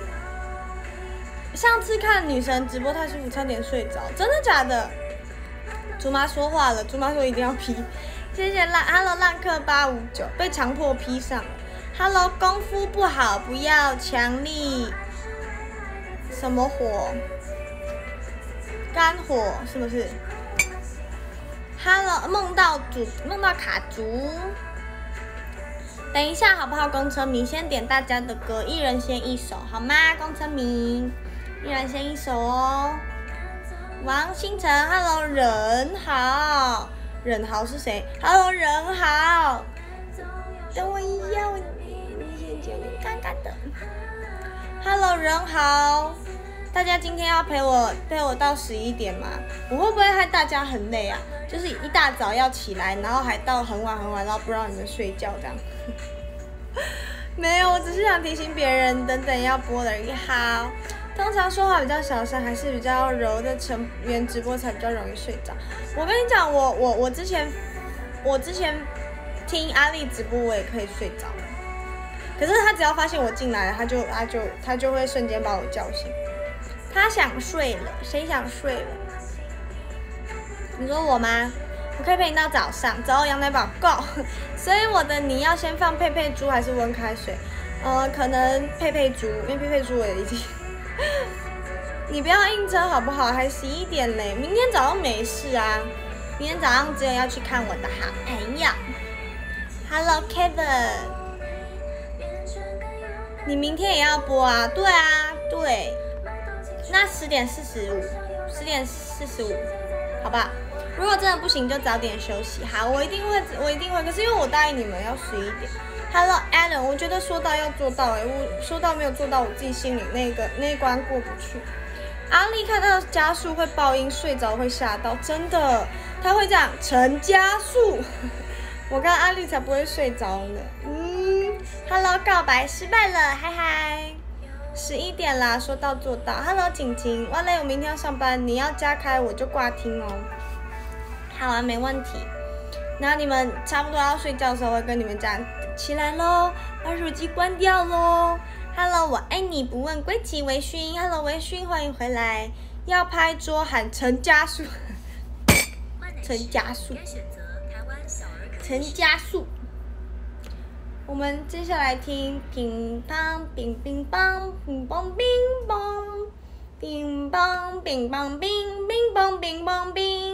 上次看女神直播太舒服，差点睡着，真的假的？竹妈说话了，竹妈说一定要 P。谢谢Hello 浪客859，被强迫 P 上了。Hello 功夫不好，不要强力什么火，干火是不是 ？Hello 梦到卡竹，等一下好不好？工程迷先点大家的歌，一人先一首好吗？工程迷，一人先一首哦。王星辰 ，Hello 任豪，任豪是谁 ？Hello 任豪，等我一下，你先讲，你尴尬的。Hello 任豪，大家今天要陪我到11点吗？我会不会害大家很累啊？就是一大早要起来，然后还到很晚，然后不让你们睡觉这样。没有，我只是想提醒别人，等等要播而已。好。通常说话比较小声，还是比较柔的成员直播才比较容易睡着。我跟你讲，我之前听阿丽直播，我也可以睡着。可是他只要发现我进来了，他就会瞬间把我叫醒。他想睡了，谁想睡了？你说我吗？我可以陪你到早上，走，羊奶宝够。所以我的你要先放佩佩猪还是温开水？可能佩佩猪，因为佩佩猪我也已经。你不要硬撑好不好？还11点嘞，明天早上没事啊。明天早上只有要去看我的好朋友。Hello Kevin， 你明天也要播啊？对啊，对。那10点45，10点45，好吧？如果真的不行，就早点休息。好，我一定会。可是因为我答应你们要11点。Hello Alan， 我觉得说到要做到我说到没有做到，我自己心里那一关过不去。阿丽看到加速会爆音，睡着会吓到，真的，他会这样陈加速。我跟阿丽才不会睡着呢。Hello 告白失败了，嗨嗨。11点啦，说到做到。Hello 景晴，哇嘞，我明天要上班，你要加开我就挂听哦。好啊，没问题。然后你们差不多要睡觉的时候，我会跟你们讲起来咯，把手机关掉咯。Hello， 我爱你不问归期，微醺。Hello， 微醺，欢迎回来。要拍桌喊陈加速，陈加速，陈加速。我们接下来听乒乓乒乒乓乒乓乒乓乒乓乒乓乒乒乓乒乓乒。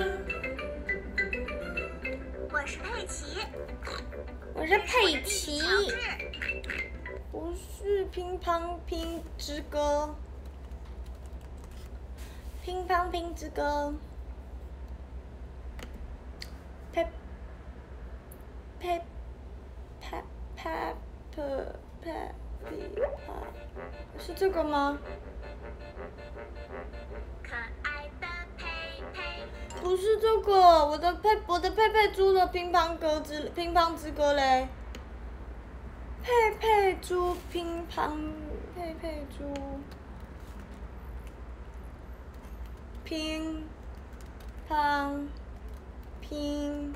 我是佩奇， 我是佩奇，不是乒乓乒之歌，乒乓乒之歌，呸呸呸呸呸呸。 是这个吗？不是这个，我的佩佩猪的乒乓之歌嘞。佩佩猪乒乓，佩佩猪乒乓乒。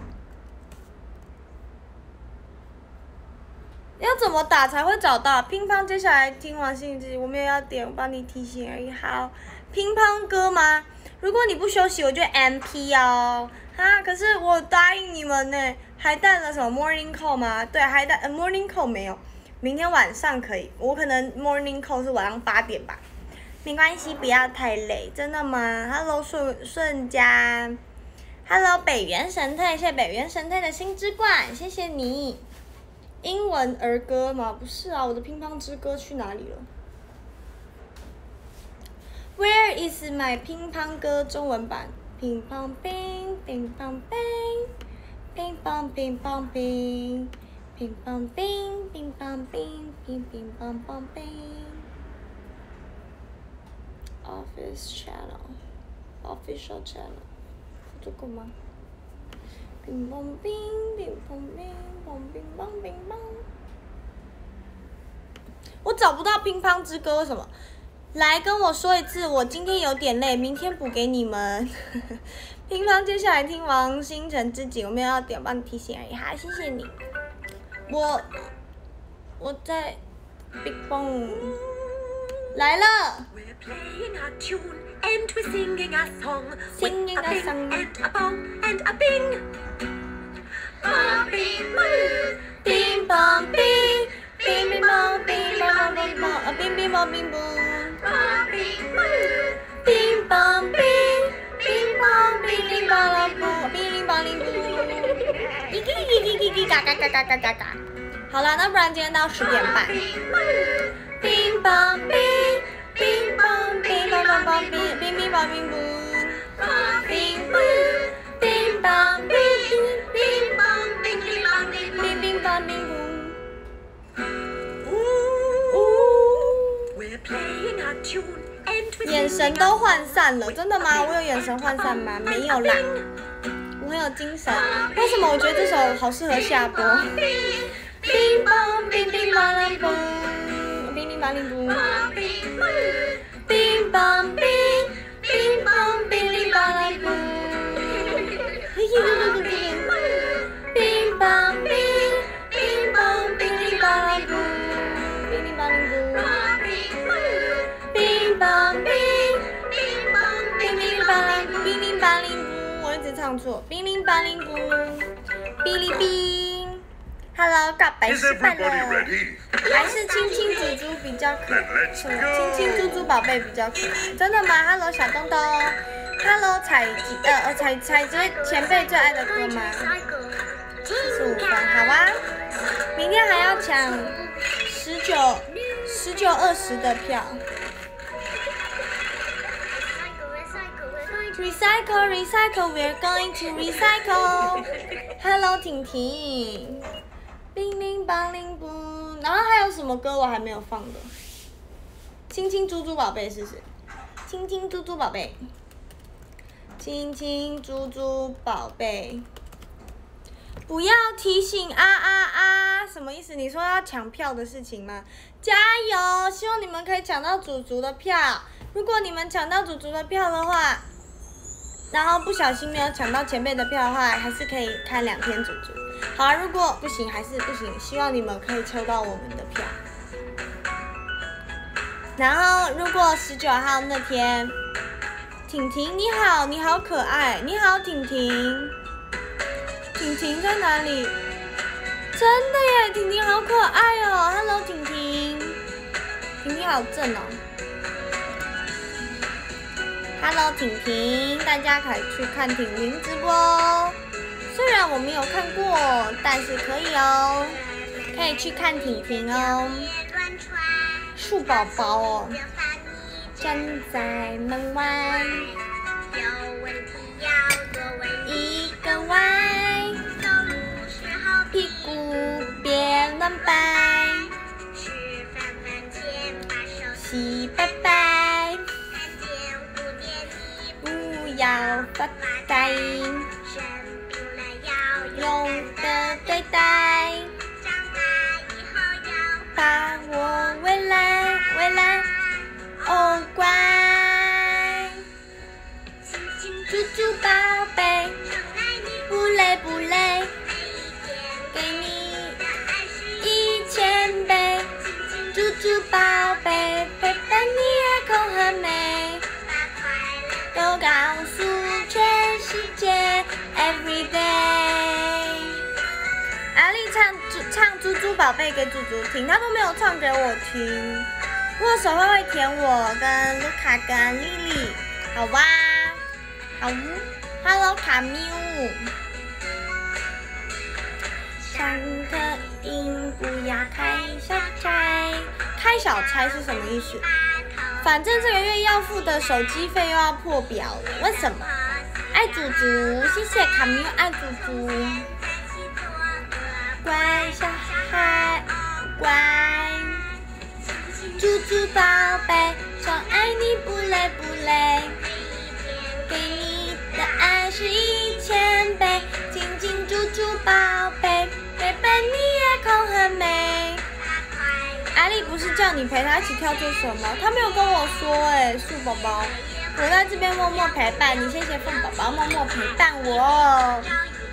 要怎么打才会找到乒乓？接下来听完信息，我没有要点，我帮你提醒而已。好，乒乓歌吗？如果你不休息，我就 MP 哦。啊，可是我答应你们呢，还带了什么 morning call 吗？对，还带morning call 没有，明天晚上可以。我可能 morning call 是晚上8点吧，没关系，不要太累，真的吗 ？Hello 顺家 ，Hello 北原神太，谢谢北原神太的星之冠，谢谢你。英文儿歌吗？不是啊，我的乒乓之歌去哪里了 ？Where is my 乒乓歌中文版？乒乓乒，乒乓乒，乒乓乒乓乒，乒乓乒，乒乓乒，乒乒乓乓乒。Office channel, official channel， 是这个吗？乒乓乒，乒乓乒，乒乓乒乓。我找不到乒乓之歌，为什么？来跟我说一次，我今天有点累，明天补给你们。乒乓，接下来听王星辰之己，我没有要点，帮你提醒而已哈，谢谢你。我在 Big Bang 来了。And we're singing a song, singing a song, and a bong and a bing. Bing bong bing, bing bing bong bing bong bing bong, bing bing bong bing bong. Bing bong bing, bing bong bing bing bong bong, bing bong bing bong. 叽叽叽叽叽嘎嘎嘎嘎嘎嘎嘎。好了，那不然今天到10点半。Bing bong bing. Bing bong, bing bong bong bong, bing bing bing bong bing bong, bing bong, bing bong, bing bing bong, bing bing bong, bing bing bong bing bong。眼神都涣散了，真的吗？我有眼神涣散吗？没有啦，我很有精神。为什么我觉得这首好适合下播？Bing bong, bing bing bong bong, bing bing bong bong。Bing bong bing, bing bong bing bing bong bong. Bing bong bing, bing bong bing bing bong bong. Bing bing bong bong. Bing bong bing, bing bong bing bing bong bing bing bong bong. 我一直唱错。Bing bing bong bong. 哔哩哔。Hello， 告白失败了。还是亲亲猪猪比较可爱，亲亲猪猪宝贝比较可爱，真的吗 ？Hello 小东东 ，Hello 彩杰前辈最爱的歌吗？45分，好啊，明天还要抢19、20的票。Recycle, we're going to recycle. Hello 婷婷。叮铃梆铃不，然后还有什么歌我还没有放的？亲亲猪猪宝贝试试，亲亲猪猪宝贝，亲亲猪猪宝贝，不要提醒啊啊啊！什么意思？你说要抢票的事情吗？加油！希望你们可以抢到祖祖的票。如果你们抢到祖祖的票的话，然后不小心没有抢到前辈的票的话，还是可以看2天祖祖。好啊，如果不行还是不行，希望你们可以抽到我们的票。然后如果19号那天，婷婷你好，你好可爱，你好婷婷，婷婷在哪里？真的耶，婷婷好可爱哦 ，Hello 婷婷，婷婷好正哦。Hello 婷婷，大家可以去看婷婷直播哦。虽然我没有看过，但是可以哦，可以去看婷婷哦。树宝宝哦，站在门外，一个歪，屁股别乱摆， 发呆，勇的对待，把握未来，哦乖，猪猪宝贝，不累不累，给你1000倍，猪猪宝贝，陪伴你爱空很美，都告诉全世界 every day。阿丽唱猪猪宝贝给猪猪听，他都没有唱给我听。握手会舔我跟卢卡跟丽丽，好哇，好，Hello 卡缪。上课音不要开小差，开小差是什么意思？反正这个月要付的手机费又要破表了，为什么？爱猪猪，谢谢卡缪爱猪猪，乖小孩，乖，猪猪宝贝，宠爱你不累不累，给你的爱是1000倍，亲亲猪猪宝贝，陪伴你夜空很美。阿丽不是叫你陪她一起跳做什么？她没有跟我说树宝宝，我在这边默默陪伴你，谢谢凤宝宝默默陪伴我，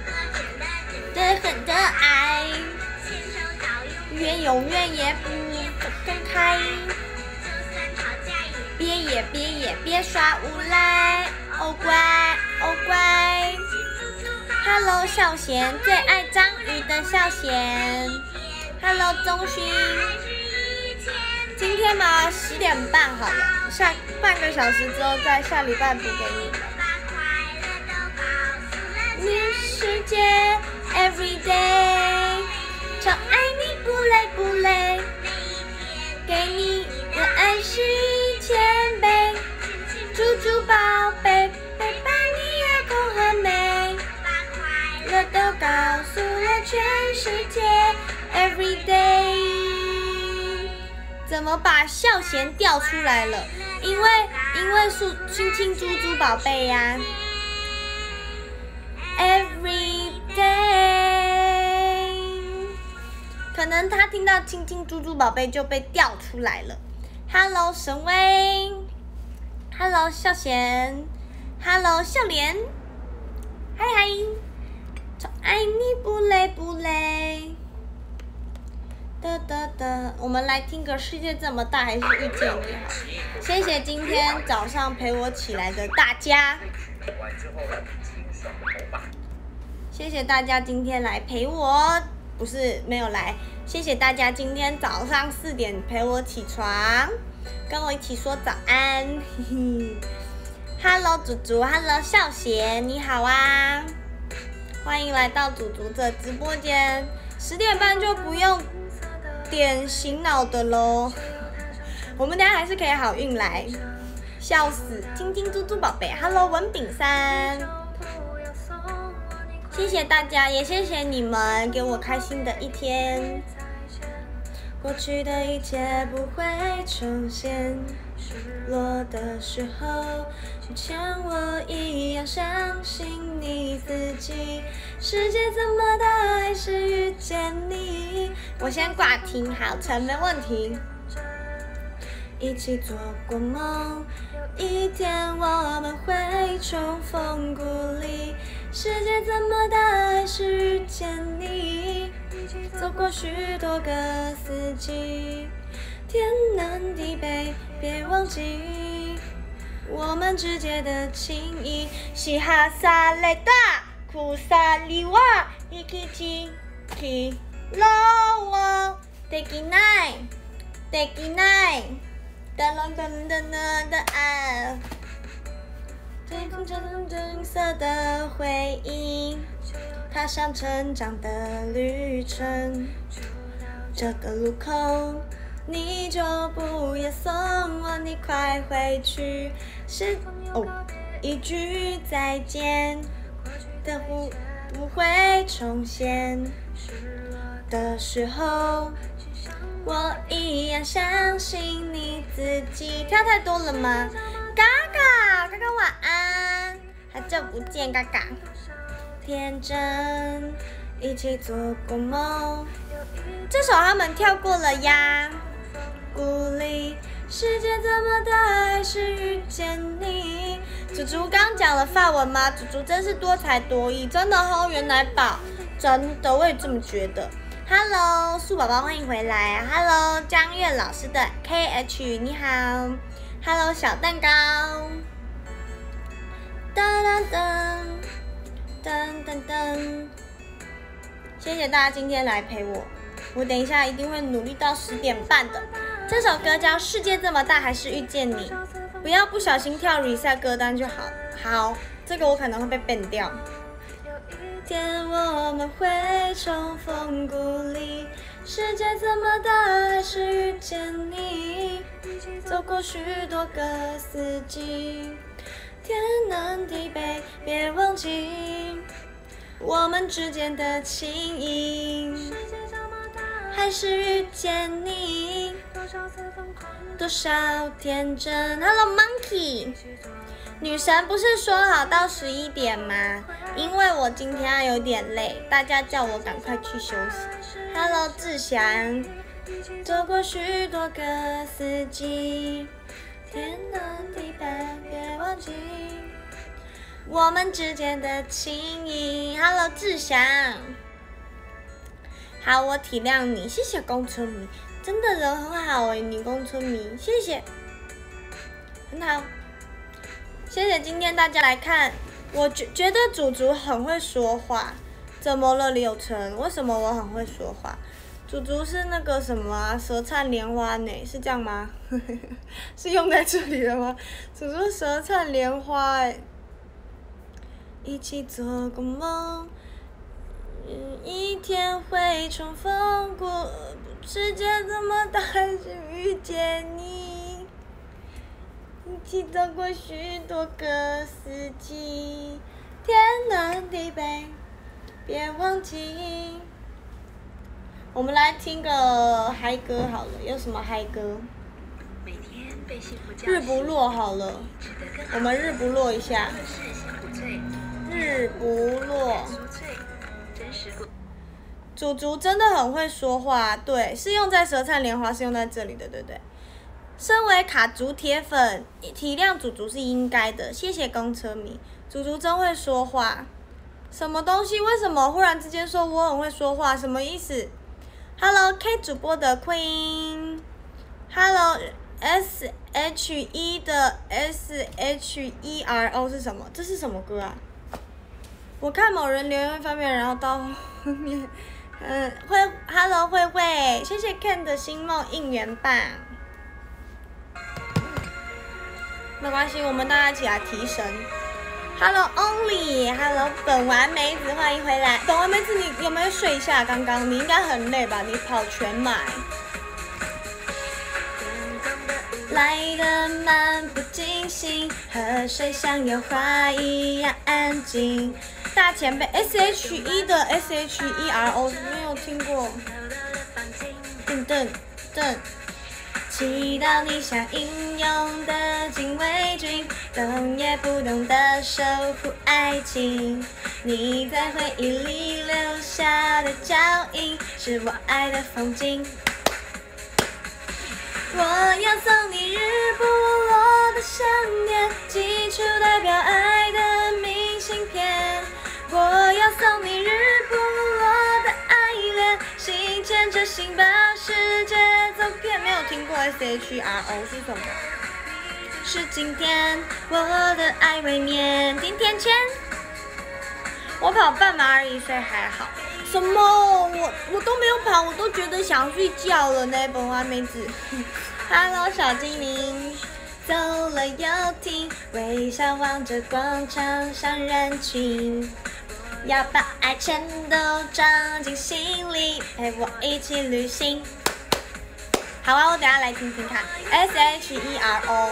很的爱，愿永远也不分开，别耍无赖，哦乖哦乖。Hello 孝贤，最爱章鱼的孝贤。Hello 钟勋，今天嘛10点半好了，下半个小时之后再下礼拜补给你们。你世界 every day， 宠爱你不累不累，给你的爱是1000倍，猪猪宝贝，陪伴你夜空很美，乐都告诉了全世界 every day。怎么把孝贤调出来了？因为是亲亲猪猪宝贝呀。Every day， 可能他听到亲亲猪猪宝贝就被调出来了。Hello 神威 ，Hello 孝贤 ，Hello 孝莲，嗨嗨，宠爱你不累不累。我们来听个世界这么大还是遇见你好，谢谢今天早上陪我起来的大家，谢谢大家今天来陪我，不是没有来，谢谢大家今天早上4点陪我起床，跟我一起说早安。Hello 祖祖 ，Hello 孝贤，你好啊，欢迎来到祖祖的直播间，10点半就不用点醒脑的咯，我们等下还是可以好运来，笑死！晶晶猪猪宝贝 ，Hello 文炳山，谢谢大家，也谢谢你们给我开心的一天。过去的一切不会重现，失落的时候，就像我一样相信你自己。世界这么大，还是遇见你。我先挂听，好，成没问题。一起做过梦，有一天我们会重逢故里。世界这么大，还是遇见你。走过许多个四季，天南地北，别忘记我们之间的情谊。西哈萨雷达，库萨里瓦，一起起起喽哦 ，Take night， Take night， 哒啦哒哒哒哒啊。天空橙色的回忆，踏上成长的旅程。这个路口，你就不要送我，你快回去。一句再见的不会重现的时候，我一样相信你自己。跳太多了吗？嘎嘎晚安， 好久不见，嘎嘎。天真，一起做过梦。这首他们跳过了呀。鼓励，世界这么大，还是遇见你。祖祖刚讲了法文吗？祖祖真是多才多艺，真的哦，原来宝，真的我也这么觉得。Hello， 树宝宝欢迎回来。Hello， 张月老师的 KH 你好。Hello， 小蛋糕。噔噔噔噔噔噔，谢谢大家今天来陪我，我等一下一定会努力到10点半的。这首歌叫《世界这么大还是遇见你》，不要不小心跳 reset 歌单就好。好，这个我可能会被 ban 掉。天我们会重逢故里，世界这么大还是遇见你，走过许多个四季，天南地北别忘记我们之间的情谊，还是遇见你，多少天真。 Hello Monkey， 女神不是说好到11点吗？因为我今天有点累，大家叫我赶快去休息。 Hello 志祥，走过许多个四季，天南地北别忘记我们之间的情谊。 Hello 志祥，好，我体谅你，谢谢宫村迷，真的人很好欸，你宫村迷，谢谢，很好，谢谢今天大家来看。我觉得祖祖很会说话，怎么了柳橙？为什么我很会说话？祖祖是那个什么啊，舌灿莲花呢？是这样吗？是用在这里了吗？祖祖舌灿莲花欸，一起做个梦，一天会重逢过，世界这么大还是遇见你，一起走过许多个四季，天南地北别忘记。我们来听个嗨歌好了，有什么嗨歌？日不落好了，我们日不落一下。日不落。祖祖真的很会说话，对，是用在舌灿莲花，是用在这里的，对不对？身为卡族铁粉，体谅祖祖是应该的，谢谢公车迷。祖祖真会说话，什么东西？为什么忽然之间说我很会说话？什么意思 ？Hello K 主播的 Queen，Hello SHE 的 SHERO 是什么？这是什么歌啊？我看某人留言方面，然后到后面，Hello 慧慧，谢谢 Ken 的星梦应援棒。没关系，我们大家一起来提神。Hello Only，Hello 本丸梅子，欢迎回来。本丸梅子，你有没有睡一下？刚刚你应该很累吧？你跑全马。来得漫不经心，河水像油画一样安静。大前辈 SHE 的 SHERO 没有听过。噔噔噔。祈祷你像英勇的禁卫军，动也不动地守护爱情。你在回忆里留下的脚印，是我爱的风景。我要送你日不落的想念，寄出代表爱的明信片。我要送你日不落的爱恋，心牵着心把世界走遍。没有听过 SHERO 是什么？是今天我的爱未眠。今天签。我跑半马而已，所以还好。什么？我都没有跑，我都觉得想睡觉了呢。本丸梅子 ，Hello 小精灵，走了又停，微笑望着广场上人群，要把爱全都装进心里，陪我一起旅行。好啊，我等下来听听看 SHERO。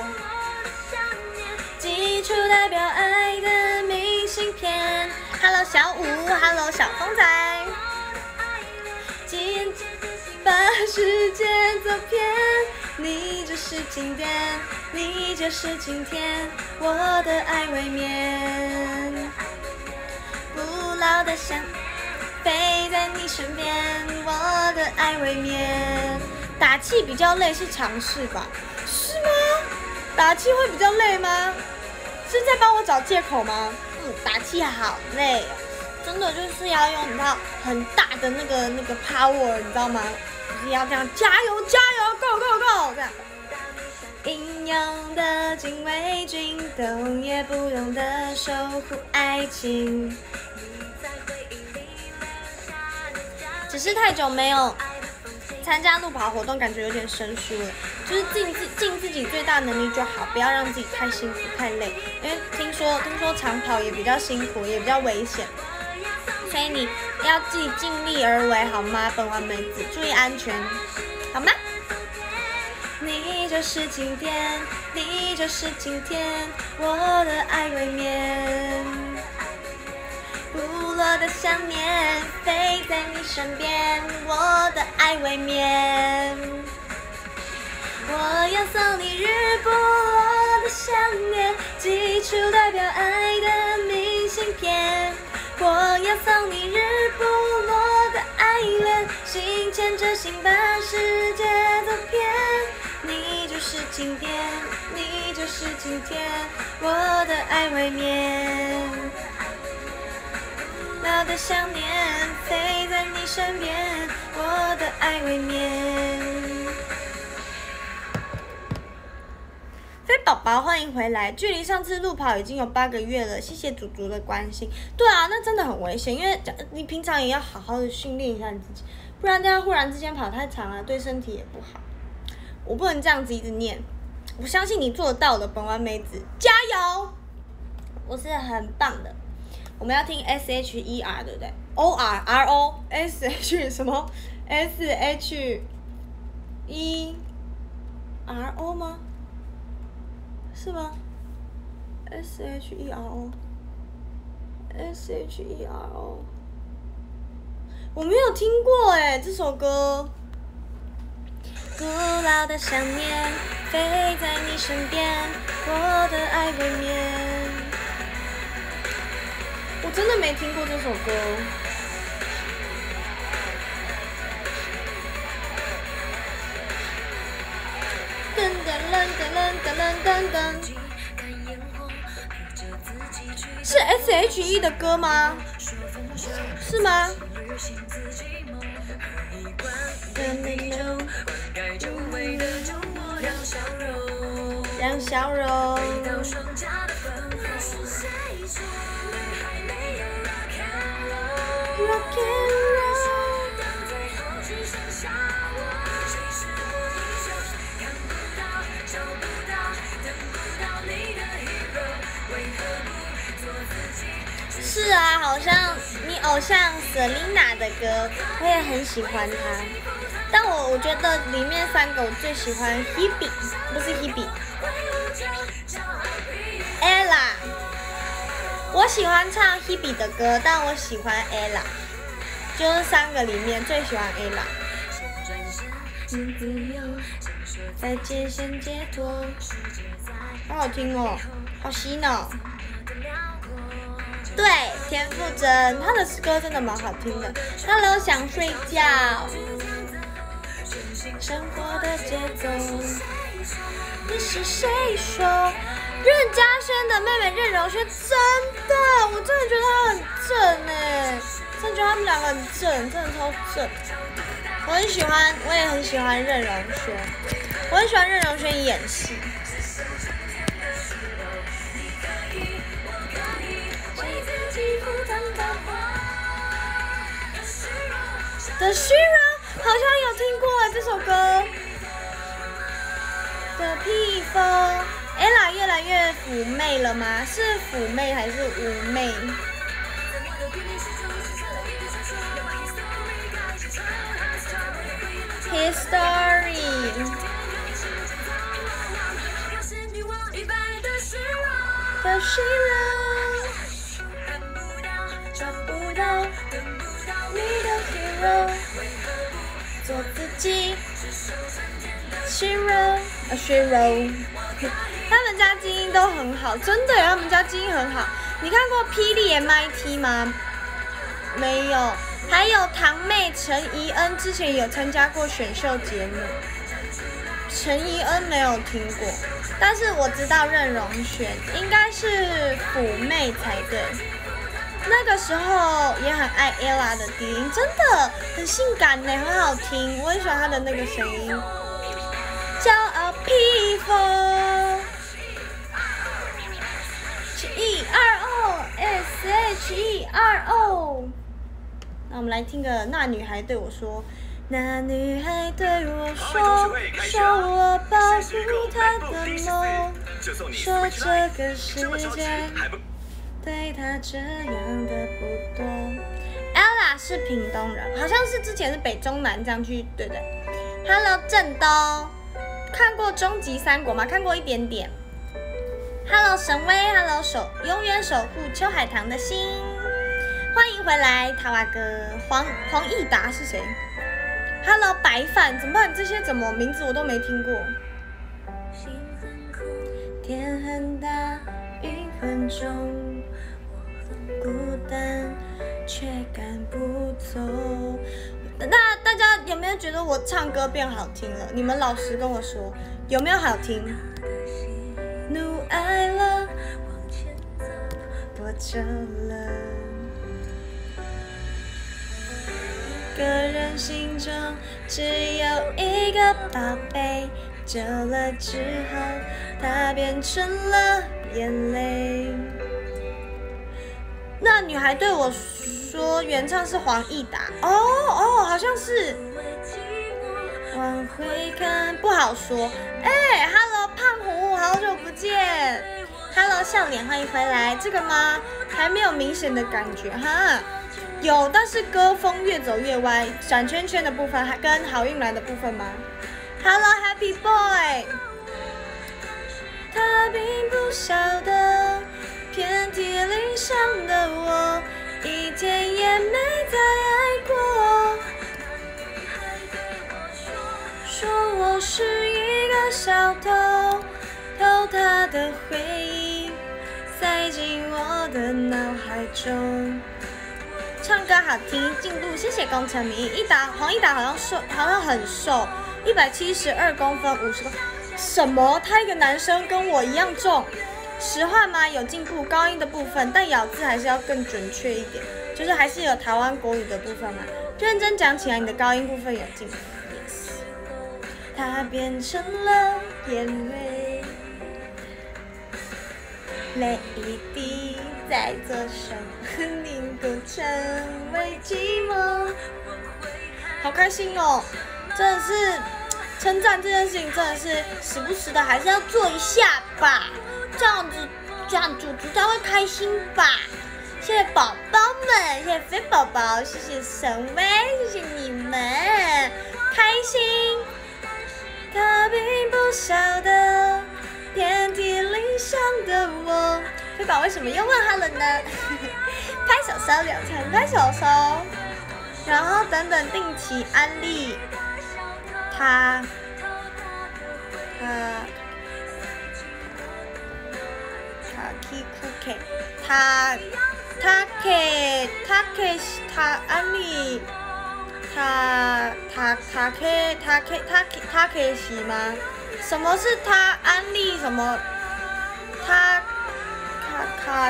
寄出代表爱的明信片。Hello 小五 ，Hello 小公仔。把世界走遍， 你就是经典，你就是今天，我的爱未眠。不老的想飞在你身边，我的爱未眠。打气比较累是常识吧？是吗？打气会比较累吗？是在帮我找借口吗？打气好累哦，真的就是要用到很大的那个 power， 你知道吗？就是要这样加油加油 ，go go go 这样。英勇的禁卫军，动也不动的守护爱情。只是太久没有参加路跑活动，感觉有点生疏了。就是尽自己最大能力就好，不要让自己太辛苦太累。因为听说长跑也比较辛苦，也比较危险，所以你要自己尽力而为，好吗？本丸美子，注意安全，好吗？你就是今天，你就是今天，我的爱未眠。不落的想念，飞在你身边，我的爱未眠。我要送你日不落的想念，寄出代表爱的明信片。我要送你日不落的爱恋，心牵着心把世界走遍。你就是经典，你就是今天，我的爱未眠。老的想念飞在你身边，我的爱未眠。飞宝宝欢迎回来，距离上次路跑已经有8个月了，谢谢祖祖的关心。对啊，那真的很危险，因为你平常也要好好的训练一下你自己，不然这样忽然之间跑太长了，对身体也不好。我不能这样子一直念，我相信你做得到的，本丸美子，加油！我是很棒的。我们要听 SHER 对不对 ？OR RO SH 什么 SHERO 吗？是吗 ？SHERO 我没有听过哎，这首歌。古老的想念飞在你身边，我的爱未眠。我真的没听过这首歌。噔噔噔噔噔噔噔，是 SHE 的歌吗？是吗？让笑容。Rock and roll， 是啊，好像你偶像 Selina 的歌，我也很喜欢她。但我觉得里面3个我最喜欢 Hebe， 不是 Hebe，Ella。我喜欢唱 Hebe 的歌，但我喜欢 Ella， 就是3个里面最喜欢 Ella。在界限解脱，好好听哦，好洗脑。对，田馥甄，她的歌真的蛮好听的。Hello， 想睡觉。生活的节奏，你是谁说？任嘉萱的妹妹任容萱，真的，我真的觉得她很正哎，真的觉得他们2个很正，真的超正。我也很喜欢任容萱，我很喜欢任容萱演戏。The Shiro 好像有听过这首歌。的披风 ，Ella 越来越妩媚了吗？是妩媚还是妩媚 ？History。The Shiro。找不到你的 hero， 做自己，请 Shiro，他们家基因都很好，真的，他们家基因很好。你看过霹雳 MIT 吗？没有。还有堂妹陈怡恩之前有参加过选秀节目，陈怡恩没有听过，但是我知道任容萱应该是辅妹才对。那个时候也很爱 Ella 的低音，真的很性感呢，很好听，我很喜欢她的那个声音。骄傲披风，SHERO。那我们来听个那女孩对我说，那女孩对我说，说我保护她的梦，说这个世界对她这样的不多。Ella 是屏东人，好像是之前是北中南这样去，对不对 ？Hello 郑东，看过《终极三国》吗？看过一点点。Hello 神威 ，Hello 永远守护秋海棠的心。欢迎回来，塔瓦哥，黄义达是谁 ？Hello， 白饭，怎么办？这些怎么名字我都没听过。天很大，云很重，孤单却赶不走。那大家有没有觉得我唱歌变好听了？你们老实跟我说，有没有好听？怒爱了，我走了。个人心中只有一个宝贝，久了之后，它变成了眼泪。那女孩对我说，原唱是黄义达。哦，好像是。往回看不好说。Hello 胖虎，好久不见。Hello 笑脸，欢迎回来。这个吗？还没有明显的感觉哈。有，但是歌风越走越歪，转圈圈的部分还跟好运来的部分吗 ？Hello Happy Boy， 他并不晓得，遍体鳞伤的我，一天也没再爱过。说我是一个小偷，偷他的回忆，塞进我的脑海中。唱歌好听，进步，谢谢工程迷。黄义达好像很瘦，172公分，50公分。什么？他一个男生跟我一样重？实话吗？有进步，高音的部分，但咬字还是要更准确一点，就是还是有台湾国语的部分嘛。认真讲起来，你的高音部分有进步。Yes。它变成了眼泪，泪一滴。在左手凝固成为寂寞，好开心哦！真的是称赞这件事情，真的是时不时的还是要做一下吧，这样主才会开心吧。谢谢宝宝们，谢谢飞宝宝，谢谢神威，谢谢你们，开心。他并不晓得，遍体鳞伤的我。飞宝为什么又问他了呢？拍手手，2层拍手手，然后等等定期安利他安利他可以洗吗？什么是他安利什么？他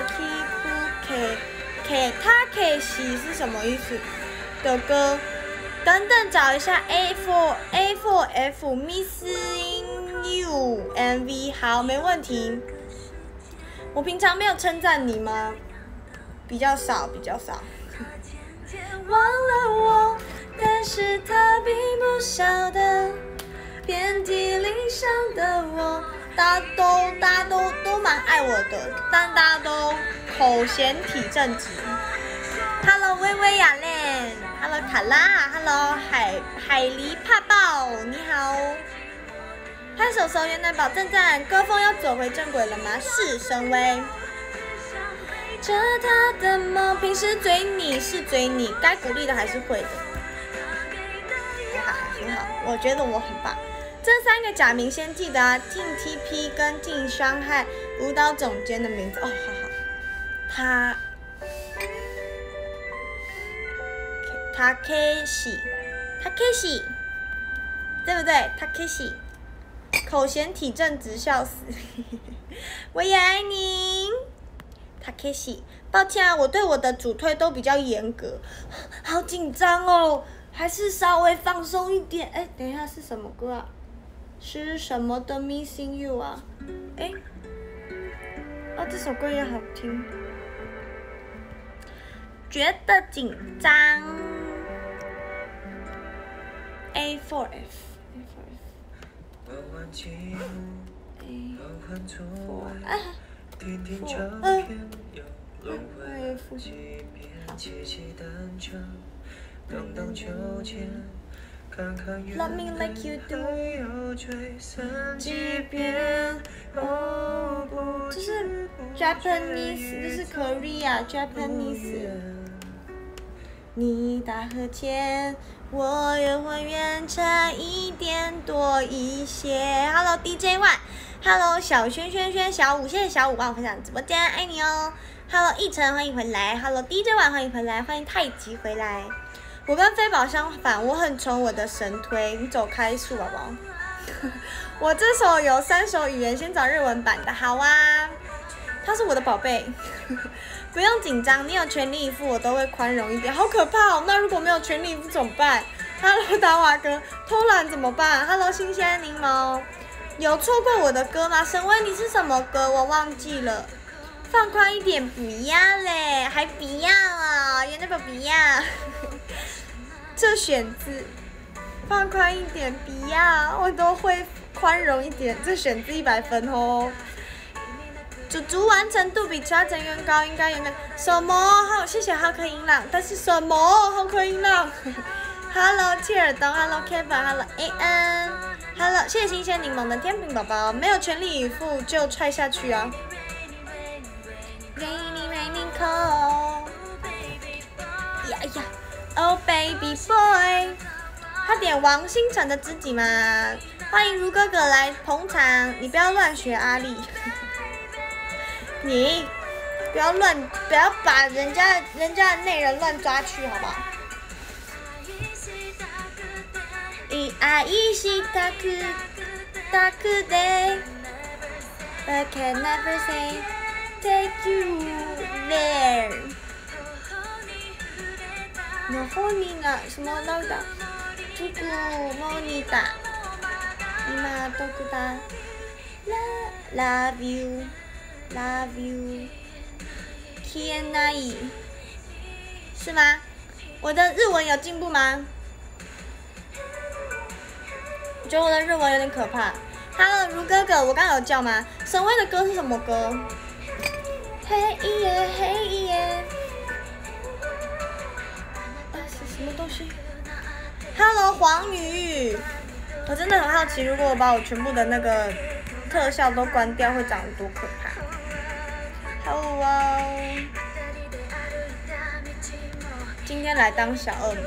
可以洗是什么意思的歌？等等找一下 A4F Missing You MV， 好，没问题。我平常没有称赞你吗？比较少。忘了我，但是他并不晓得，遍体鳞伤的我。大家都蛮爱我的，但大家都口嫌体正直。Hello 薇薇雅恋 ，Hello 卡拉 ，Hello 海狸怕爆，你好。拍手手原来宝赞赞，歌风要走回正轨了吗？是神威。这他的梦，平时嘴你是嘴你，该鼓励的还是会的。很好，我觉得我很棒。 这3个假名先记得啊 ，Team TP 跟 Team 伤害舞蹈总监的名字哦，好好。Takeshi， 对不对 ？Takeshi， 口嫌体正直，笑死。我也爱你 ，Takeshi。抱歉啊，我对我的主推都比较严格，好紧张哦，还是稍微放松一点。哎，等一下是什么歌啊？是什么的 Missing You 啊？哎，哦，这首歌也好听。觉得紧张。A4F。Love me like you do。这是 Japanese， 这是 Korea Japanese。你大和前，我也会远差一点多一些。Hello DJ One，Hello 小轩小五，谢谢小五帮我分享直播间，爱你哦。Hello 奕晨，欢迎回来。Hello DJ One，欢迎回来，欢迎太极回来。我跟飞宝相反，我很宠我的神推，你走开树宝宝。我这首有3首语言，先找日文版的，好啊。他是我的宝贝。不用紧张，你有全力以赴，我都会宽容一点。好可怕哦！那如果没有全力以赴怎么办 ？Hello 达瓦哥，偷懒怎么办 ？Hello 新鲜柠檬，有错过我的歌吗？沈威，你是什么歌？我忘记了。放宽一点，不要嘞，还不要啊？有那个不要？这选字，放宽一点，不要，我都会宽容一点。这选字100分哦。主足完成度比其他成员高，应该有没有？什么？好，谢谢浩克音浪，但是什么？浩克音浪 ？Hello 切尔东 ，Hello Kevin，Hello AN，Hello 谢谢新鲜柠檬的天平宝宝，没有全力以赴就踹下去啊 ！Raining cold， 呀呀 ，Oh baby boy， 他点王星辰的知己嘛，欢迎如哥哥来捧场，你不要乱学阿丽。你不要把人家的内人乱抓去，好不好？愛したくて but can never say take you there。の方にが什么ラウダ？つくもにだ。今どこだ？ Love you。Love you， 消えない，是吗？我的日文有进步吗？我觉得我的日文有点可怕。Hello， 如哥哥，我刚刚有叫吗？沈威的歌是什么歌？嘿耶嘿耶，是什么东西 ？Hello， 黄宇，我真的很好奇，如果我把我全部的那个特效都关掉，会长得多可怕？好哦，今天来当小恶魔。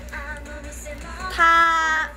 他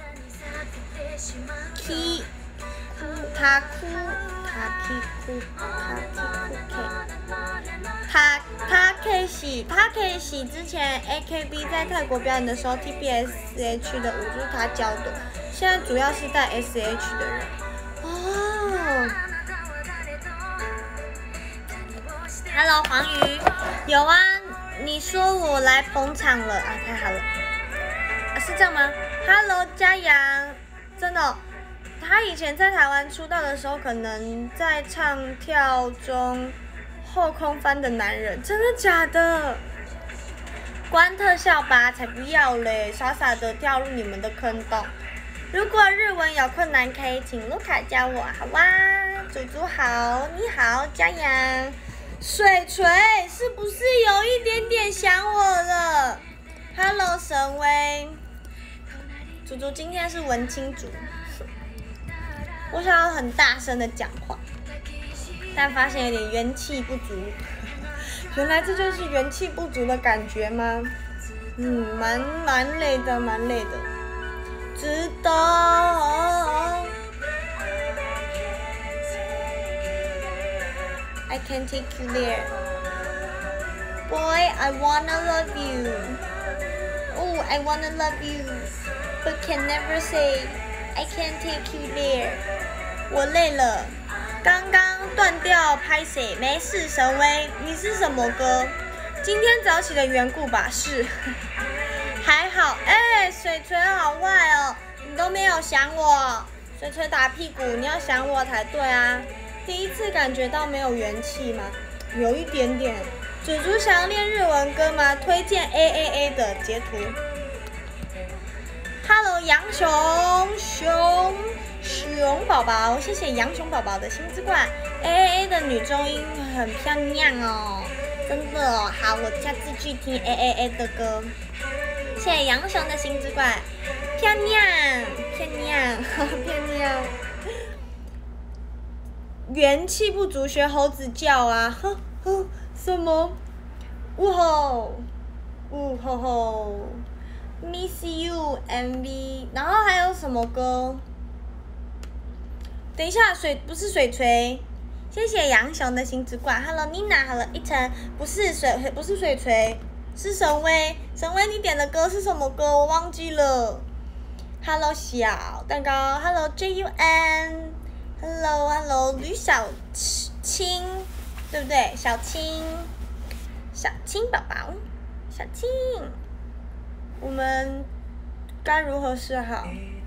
Takeshi 之前 AKB 在泰国表演的时候 ，TBSH 的舞就是他教的，现在主要是带 SH 的人。哦。Hello 黄鱼，有啊，你说我来捧场了啊，太好了，是这样吗 ？Hello 嘉阳，真的、哦，他以前在台湾出道的时候，可能在唱跳中后空翻的男人，真的假的？关特效吧，才不要嘞，傻傻的跳入你们的坑洞。如果日文有困难，可以请卢卡教我，好哇？祖祖好，你好，嘉阳。水锤是不是有一点点想我了 ？Hello 神威，祖祖今天是文青组，我想要很大声的讲话，但发现有点元气不足。原来这就是元气不足的感觉吗？蛮累的，蛮累的。知道 I can't take you there. Boy, I wanna love you. Oh, I wanna love you, but can never say I can't take you there. 我累了，刚刚断掉拍谁？没事，神威，你是什么歌？今天早起的缘故吧？是，还好。水锤好坏哦，你都没有想我。水锤打屁股，你要想我才对啊。第一次感觉到没有元气吗？有一点点。祖祖想要练日文歌吗？推荐 AAA 的截图。Hello， 杨熊宝宝，谢谢杨熊宝宝的星之冠。AAA 的女中音很漂亮哦，真的哦。好，我下次去听 AAA 的歌。谢谢杨熊的星之冠，漂亮。元气不足，学猴子叫啊！什么？呜吼，Miss You MV， 然后还有什么歌？等一下，不是水锤，谢谢杨雄的星之冠。Hello Nina，Hello 一晨，不是水锤，是神威。神威，你点的歌是什么歌？我忘记了。Hello 小蛋糕 ，Hello JUN，Hello 吕小青，对不对？小青宝宝，小青，我们该如何是好？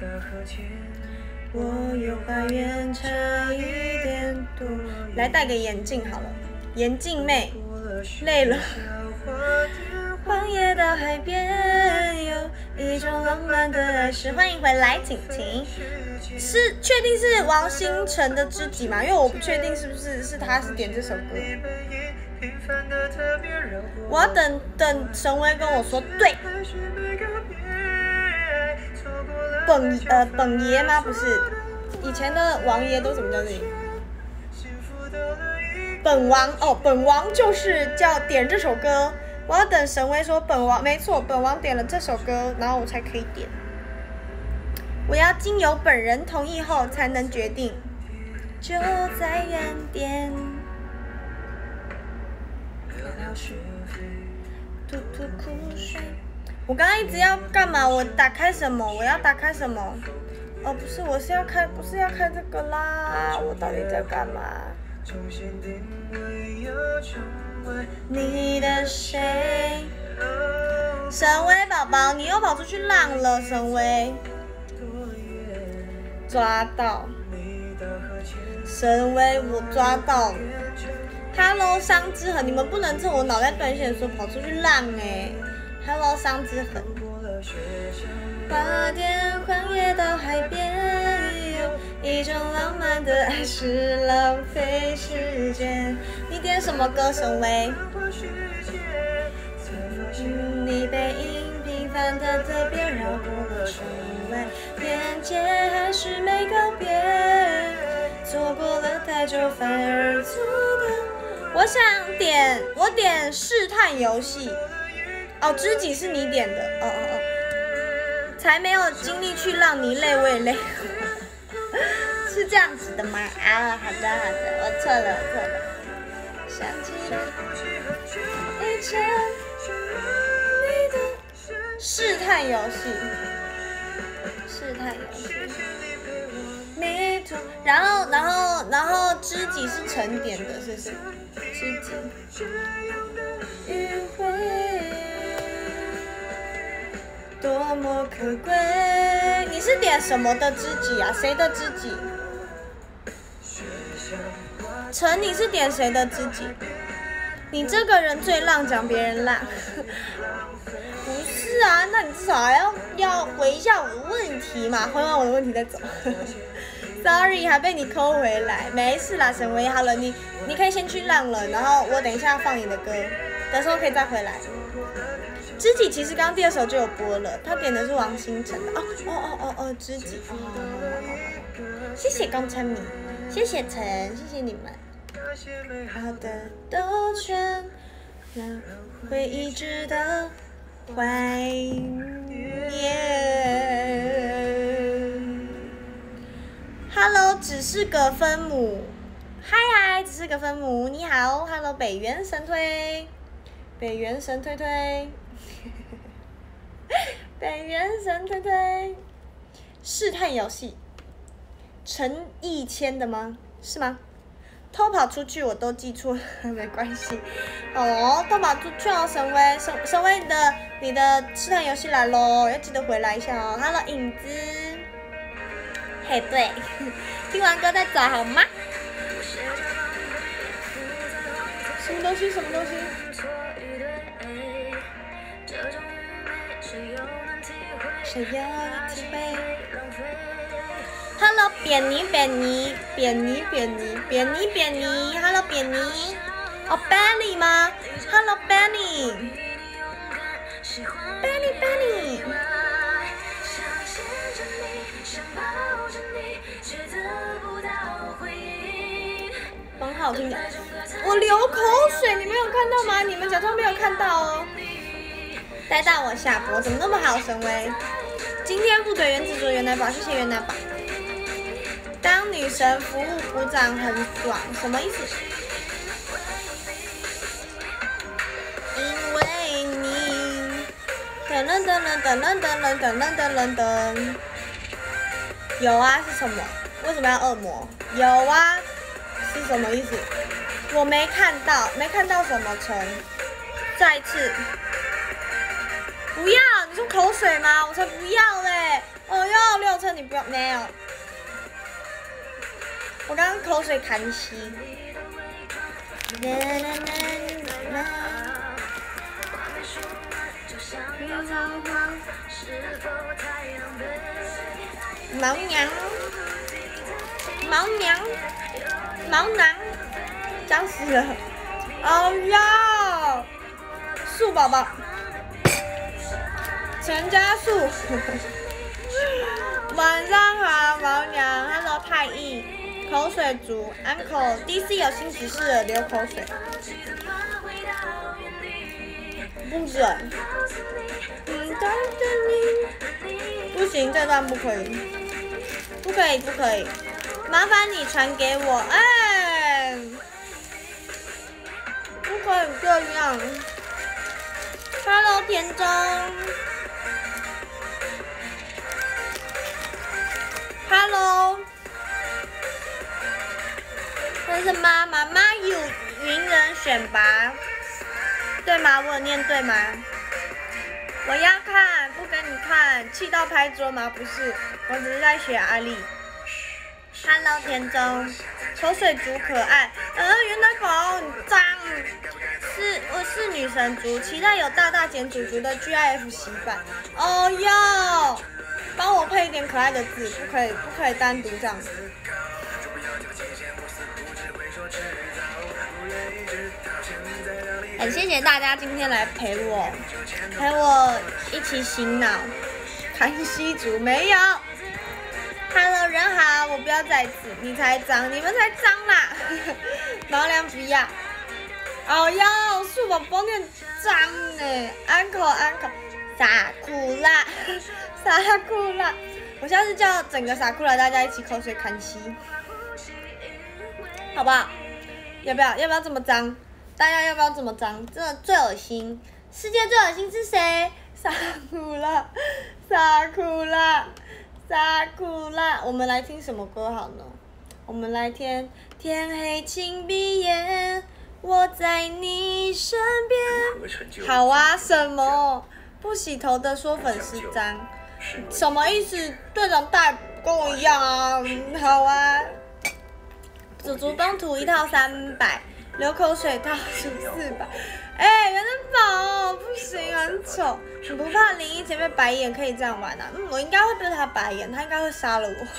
我有花园差一点多。来戴个眼镜好了，眼镜妹，累了。荒野到海边有一种浪漫的爱是。欢迎回来，晴晴。是确定是王星辰的知己吗？因为我不确定是不是他是点这首歌。我要等神威跟我说对。本爷吗？不是，以前的王爷都怎么叫这里？本王就是叫点这首歌。我要等神威说本王没错，本王点了这首歌，然后我才可以点。我要经由本人同意后才能决定。就在原点。吐苦水。我刚刚一直要干嘛？我打开什么？我要打开什么？哦，不是，不是要开这个啦！我到底在干嘛？你的谁？神威宝宝，你又跑出去浪了，神威。抓到。神威，我抓到。Hello， 伤之痕，你们不能趁我脑袋断线的时候跑出去浪Hello， 伤之痕。花店荒野到海边，有一种浪漫的爱是浪费时间。你点什么歌，神威？你背影平凡的特别绕过了窗外，连接还是没告别，错过了太久反而错的。我点试探游戏。哦，知己是你点的，才没有精力去让你累，我也累，是这样子的吗？啊，好的，我错了。想起以前你的试探游戏，迷途，然后知己是陈点的，是什么？知己。迂回。多么可贵！你是点什么的知己啊？谁的知己？陈，你是点谁的知己？你这个人最浪，讲别人浪。不是啊，那你至少还要回一下我的问题嘛，回完我的问题再走。Sorry， 还被你抠回来，没事啦，沈威。好了，你可以先去浪了，然后我等一下放你的歌，等时候可以再回来。知己其实刚刚第二首就有播了，他点的是王星辰的。知己。谢谢高参米，谢谢陈，谢谢你们。好的都全让回忆值得怀念。Hello， 只是个分母。 嗨嗨，只是个分母。你好 ，Hello， 北原神推，北原神推推，北原神推推，试探游戏，陈奕谦的吗？是吗？偷跑出去我都记错了，没关系。哦，偷跑出去哦，沈威，沈威，你的试探游戏来喽，要记得回来一下哦。Hello， 影子。嘿，对，听完歌再走好吗？什么东西？什么东西？谁有你体会 ？Hello， 扁泥扁泥扁泥扁泥扁泥扁泥 ，Hello 扁泥，哦 Benny 吗 ？Hello Benny，Benny Benny。蛮好听的，我流口水，你没有看到吗？你们假装没有看到哦。带到我下播，怎么那么好，神威？今天不给原子做原来宝，谢谢原来宝。当女神服务鼓掌很爽，什么意思？因为你，噔噔噔噔噔噔噔噔噔噔噔。有啊，是什么？为什么要恶魔？有啊。是什么意思？我没看到，没看到什么成。再一次，不要！你说口水吗？我才不要嘞！哦哟，6成你不要，没有。我刚刚口水痰稀。毛娘，毛娘。毛囊，脏死了！哦哟，树宝宝，陈家树，晚上好，毛娘 ，Hello 太艺，口水族 ，Uncle，DC 有新指示了，流口水，不准，不行，这段不可以，不可以，不可以。麻烦你传给我，哎，不可以这样。Hello， 田中。Hello。这是妈妈有云人选拔，对吗？我有念对吗？我要看，不给你看，气到拍桌吗？不是，我只是在学阿丽。Hello， 田中，口水族可爱，原来口很脏，我是女神族，期待有大大减主族的 GIF 洗版。哦哟，帮我配一点可爱的字，不可以单独这样子。很谢谢大家今天来陪我一起醒脑，看西族没有。Hello， 人好，我不要再次，你才脏，你们才脏啦！毛良不要。哦哟，树宝宝你很脏呢 ，uncle， 傻酷啦，傻酷啦！我下次叫整个傻酷啦，大家一起口水看戏，好不好？要不要这么脏？大家要不要这么脏？真的最恶心，世界最恶心是谁？傻酷啦，傻酷啦。傻酷啦！我们来听什么歌好呢？我们来听天黑请闭眼，我在你身边。好啊，什么？不洗头的说粉丝脏，什么意思？队长带跟我一样啊。好啊。祖祖东土1套300，流口水套数400。原来宝不行，很丑。你不怕林一前被白眼可以这样玩啊？我应该会被他白眼，他应该会杀了我。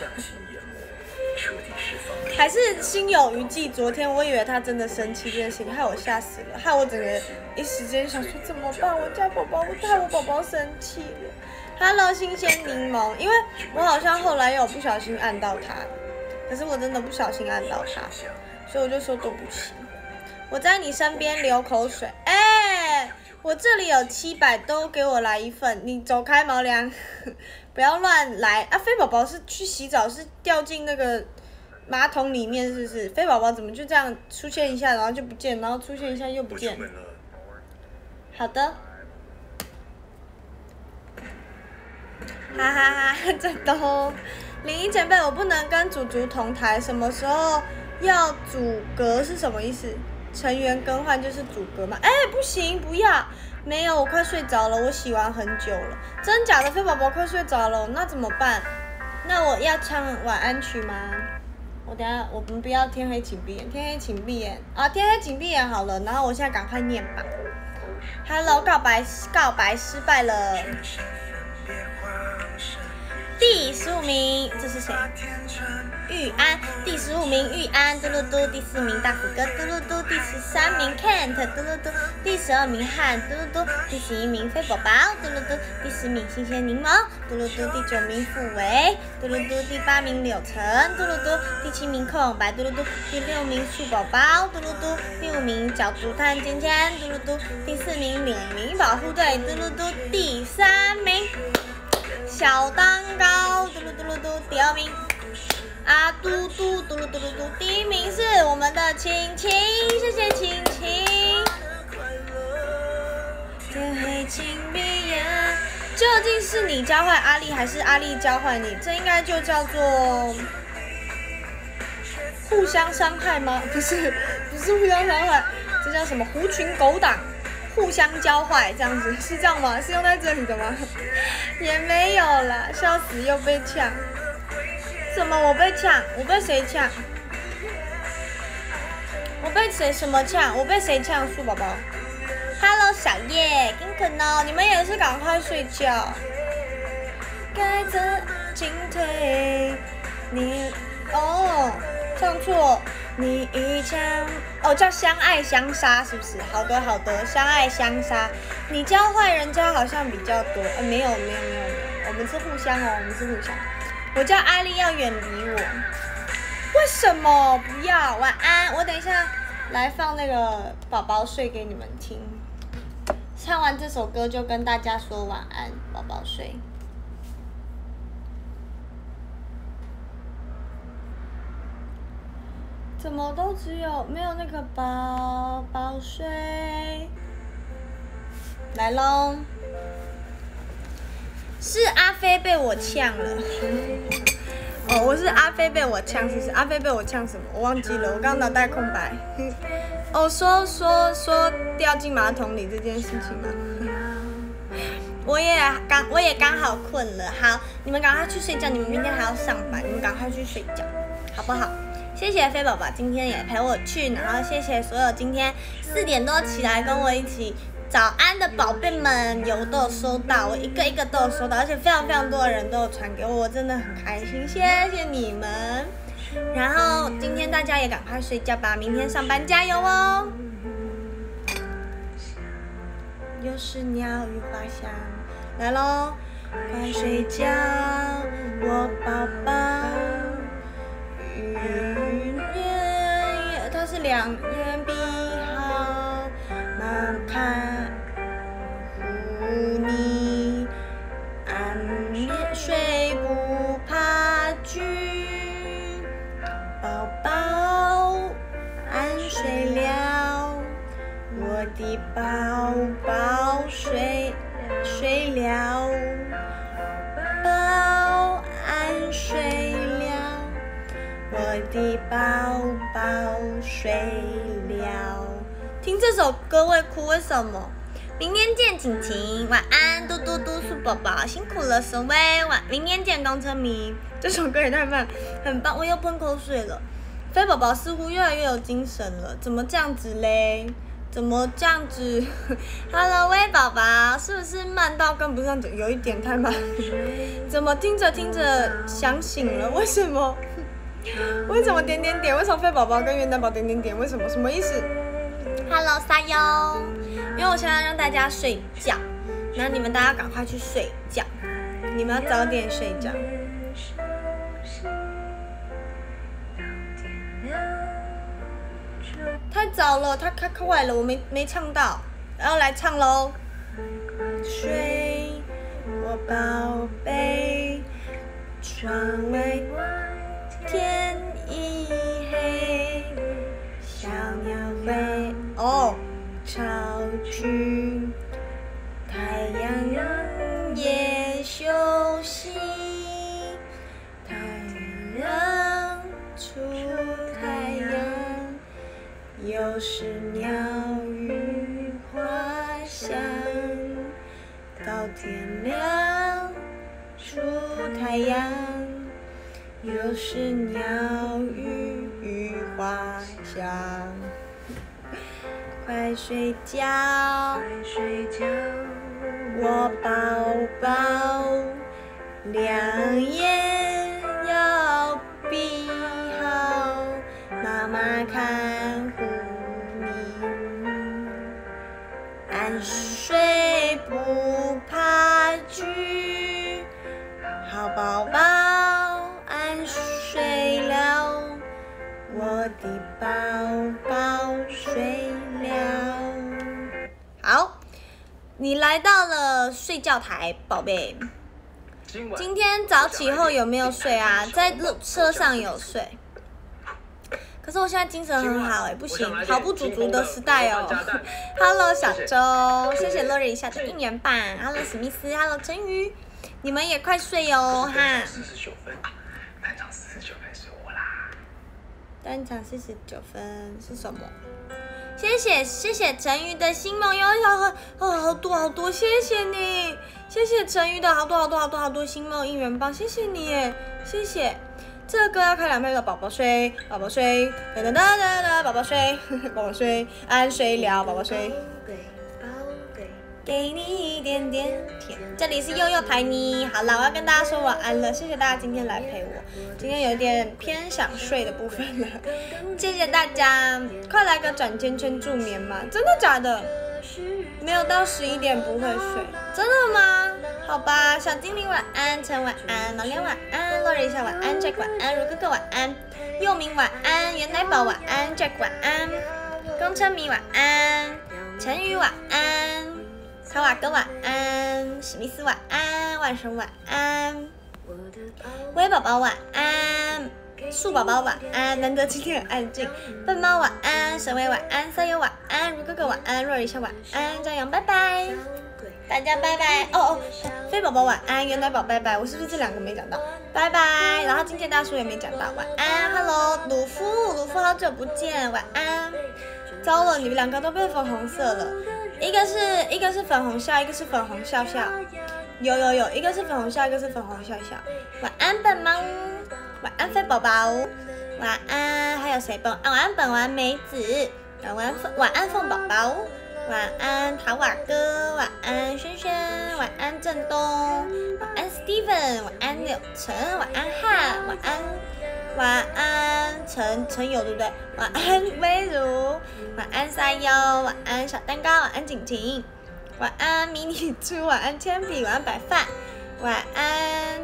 还是心有余悸，昨天我以为他真的生气这件事情，害我吓死了，害我整个一时间想说怎么办？我家宝宝害我宝宝生气了。Hello， 新鲜柠檬，因为我好像后来有不小心按到他，可是我真的不小心按到他，所以我就说对不起。我在你身边流口水，我这里有700，都给我来一份。你走开，毛良，不要乱来啊！飞宝宝是去洗澡，是掉进那个马桶里面，是不是？飞宝宝怎么就这样出现一下，然后就不见，然后出现一下又不见？好的。哈哈哈，真的哦。灵异前辈，我不能跟祖祖同台，什么时候要阻隔是什么意思？成员更换就是阻隔吗？哎，不行，不要。没有，我快睡着了，我洗完很久了。真假的，飞宝宝快睡着了，那怎么办？那我要唱晚安曲吗？我们不要天黑请闭眼，天黑请闭眼啊，天黑请闭眼好了。然后我现在赶快念吧。Hello， 告白失败了。第15名，这是谁？玉安。第15名玉安，嘟噜嘟。第4名大福哥，嘟噜嘟。第13名 Kent， 嘟噜嘟。第12名汉，嘟噜嘟。第11名飞宝宝，嘟噜嘟。第10名新鲜柠檬，嘟噜嘟。第9名傅维，嘟噜嘟。第8名柳橙，嘟噜嘟。第7名空白，嘟噜嘟。第6名树宝宝，嘟噜嘟。第5名角竹炭芊芊，嘟噜嘟。第4名李明保护队，嘟噜嘟。第3名小蛋糕，嘟噜嘟噜嘟。第2名阿嘟嘟，嘟噜嘟噜嘟。第1名是我们的晴晴，谢谢晴晴。天黑请闭眼，究竟是你教坏阿丽，还是阿丽教坏你？这应该就叫做互相伤害吗？不是互相伤害，这叫什么？狐群狗党。互相教坏这样子，是这样吗？是用在这里的吗？也没有啦，笑死，又被呛。怎么我被呛？我被谁呛？我被谁什么呛？我被谁呛？树宝宝 ，Hello 小叶，金肯哦，你们也是赶快睡觉。该怎进退？你哦，唱错。你一腔哦，叫相爱相杀是不是？好的好的，相爱相杀。你教坏人家好像比较多，没有，我们是互相哦，我们是互相。我叫阿丽要远离我，为什么不要？晚安，我等一下来放那个宝宝睡给你们听。唱完这首歌就跟大家说晚安，宝宝睡。怎么都没有那个宝宝睡？来喽！是阿飞被我呛了。哦，我是阿飞被我呛，是不是？阿飞被我呛什么？我忘记了，我刚脑袋空白。哦，说掉进马桶里这件事情吗？我也刚好困了。好，你们赶快去睡觉，你们明天还要上班，你们赶快去睡觉，好不好？谢谢飞宝宝今天也陪我去，然后谢谢所有今天4点多起来跟我一起早安的宝贝们，都有收到，我一个一个都有收到，而且非常非常多的人都有传给我，我真的很开心，谢谢你们。然后今天大家也赶快睡觉吧，明天上班加油哦。又是鸟语花香，来咯，快睡觉，我宝宝。它是2眼闭好，慢看护你，安眠睡不怕惧，宝宝安睡了，我的宝宝睡了，宝安睡了。我的宝宝睡了。听这首歌会哭，为什么？明天见，晴晴，晚安，嘟嘟嘟，树宝宝，辛苦了，沈威，明天见，东城迷。这首歌也太慢，很棒，我又喷口水了。飞宝宝似乎越来越有精神了，怎么这样子嘞？怎么这样子 ？Hello， 威宝宝，是不是慢到跟不上？有一点太慢。怎么听着听着想醒了？为什么？为什么点点点？为什么飞宝宝跟元旦宝点点点？为什么？什么意思 ？Hello， 撒哟，因为我现在让大家睡觉，那你们大家赶快去睡觉，你们要早点睡觉。太早了，太快了，我没唱到，然后来唱喽。睡，我宝贝，窗外天一又是鸟语花香，到天亮出太阳，又是鸟语花香。快睡觉，我宝宝，两眼要闭好，妈妈看护你。安睡不怕惧，好宝宝安睡了，我的宝宝睡了。好，你来到了睡觉台，宝贝。今天早起后有没有睡啊？在车上有睡。可是我现在精神很好不行，毫不足足的时代哦。Hello 小周，谢谢 Lori 下的1年半。Hello 史密斯 ，Hello 陈瑜，你们也快睡哦哈。 49分，单场49分是我啦。 单场49分是什么？谢谢陈瑜的星梦，好多，谢谢你，谢谢陈瑜的好多星梦1元棒，谢谢你，谢谢。这个歌要开2倍了，宝宝睡，宝宝睡，哒哒哒哒哒，宝宝睡，宝宝睡，安睡了，宝宝睡。给你一点点甜。这里是悠悠台呢，好了，我要跟大家说晚安了，谢谢大家今天来陪我。今天有点偏想睡的部分了，谢谢大家，快来个转圈圈助眠嘛！真的假的？没有到11点不会睡，真的吗？好吧，小精灵晚安，陈晚安，老梁晚安，洛瑞莎晚安 ，Jack 晚安，如哥哥晚安，佑明晚安，元奶宝晚安 ，Jack 晚安，宫琛迷晚安，陈宇晚安。卡瓦哥晚安，史密斯晚安，万神晚安，威宝宝晚安，树宝宝晚安，难得今天很安静，笨猫晚安，神威晚安，三优晚安，如哥哥晚安，若一下晚安，张扬拜拜，大家拜拜飞宝宝晚安，元奶宝拜拜，我是不是这2个没讲到？拜拜，然后金剑大叔也没讲到，晚安 ，Hello 鲁夫好久不见，晚安，糟了，你们2个都被粉红色了。一个是粉红笑，一个是粉红笑笑，有，一个是粉红笑，一个是粉红笑笑。晚安笨猫，晚安飞宝宝，晚安还有谁晚安本丸梅子，晚安凤宝宝，晚安塔瓦哥，晚安轩轩，晚安振东，晚安 Steven， 晚安柳橙，晚安汉，晚安陈友对不对？晚安微如，晚安三优，晚安小蛋糕，晚安景晴，晚安迷你猪，晚安铅笔，晚安白饭，晚安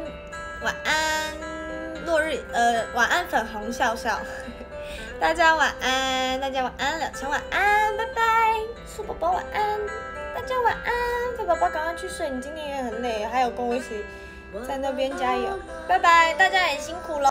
落日晚安粉红笑笑，大家晚安，柳橙晚安，拜拜，树宝宝晚安，大家晚安，飞宝宝赶快去睡，你今天也很累，还有跟我一起在那边加油，拜拜，大家也辛苦了。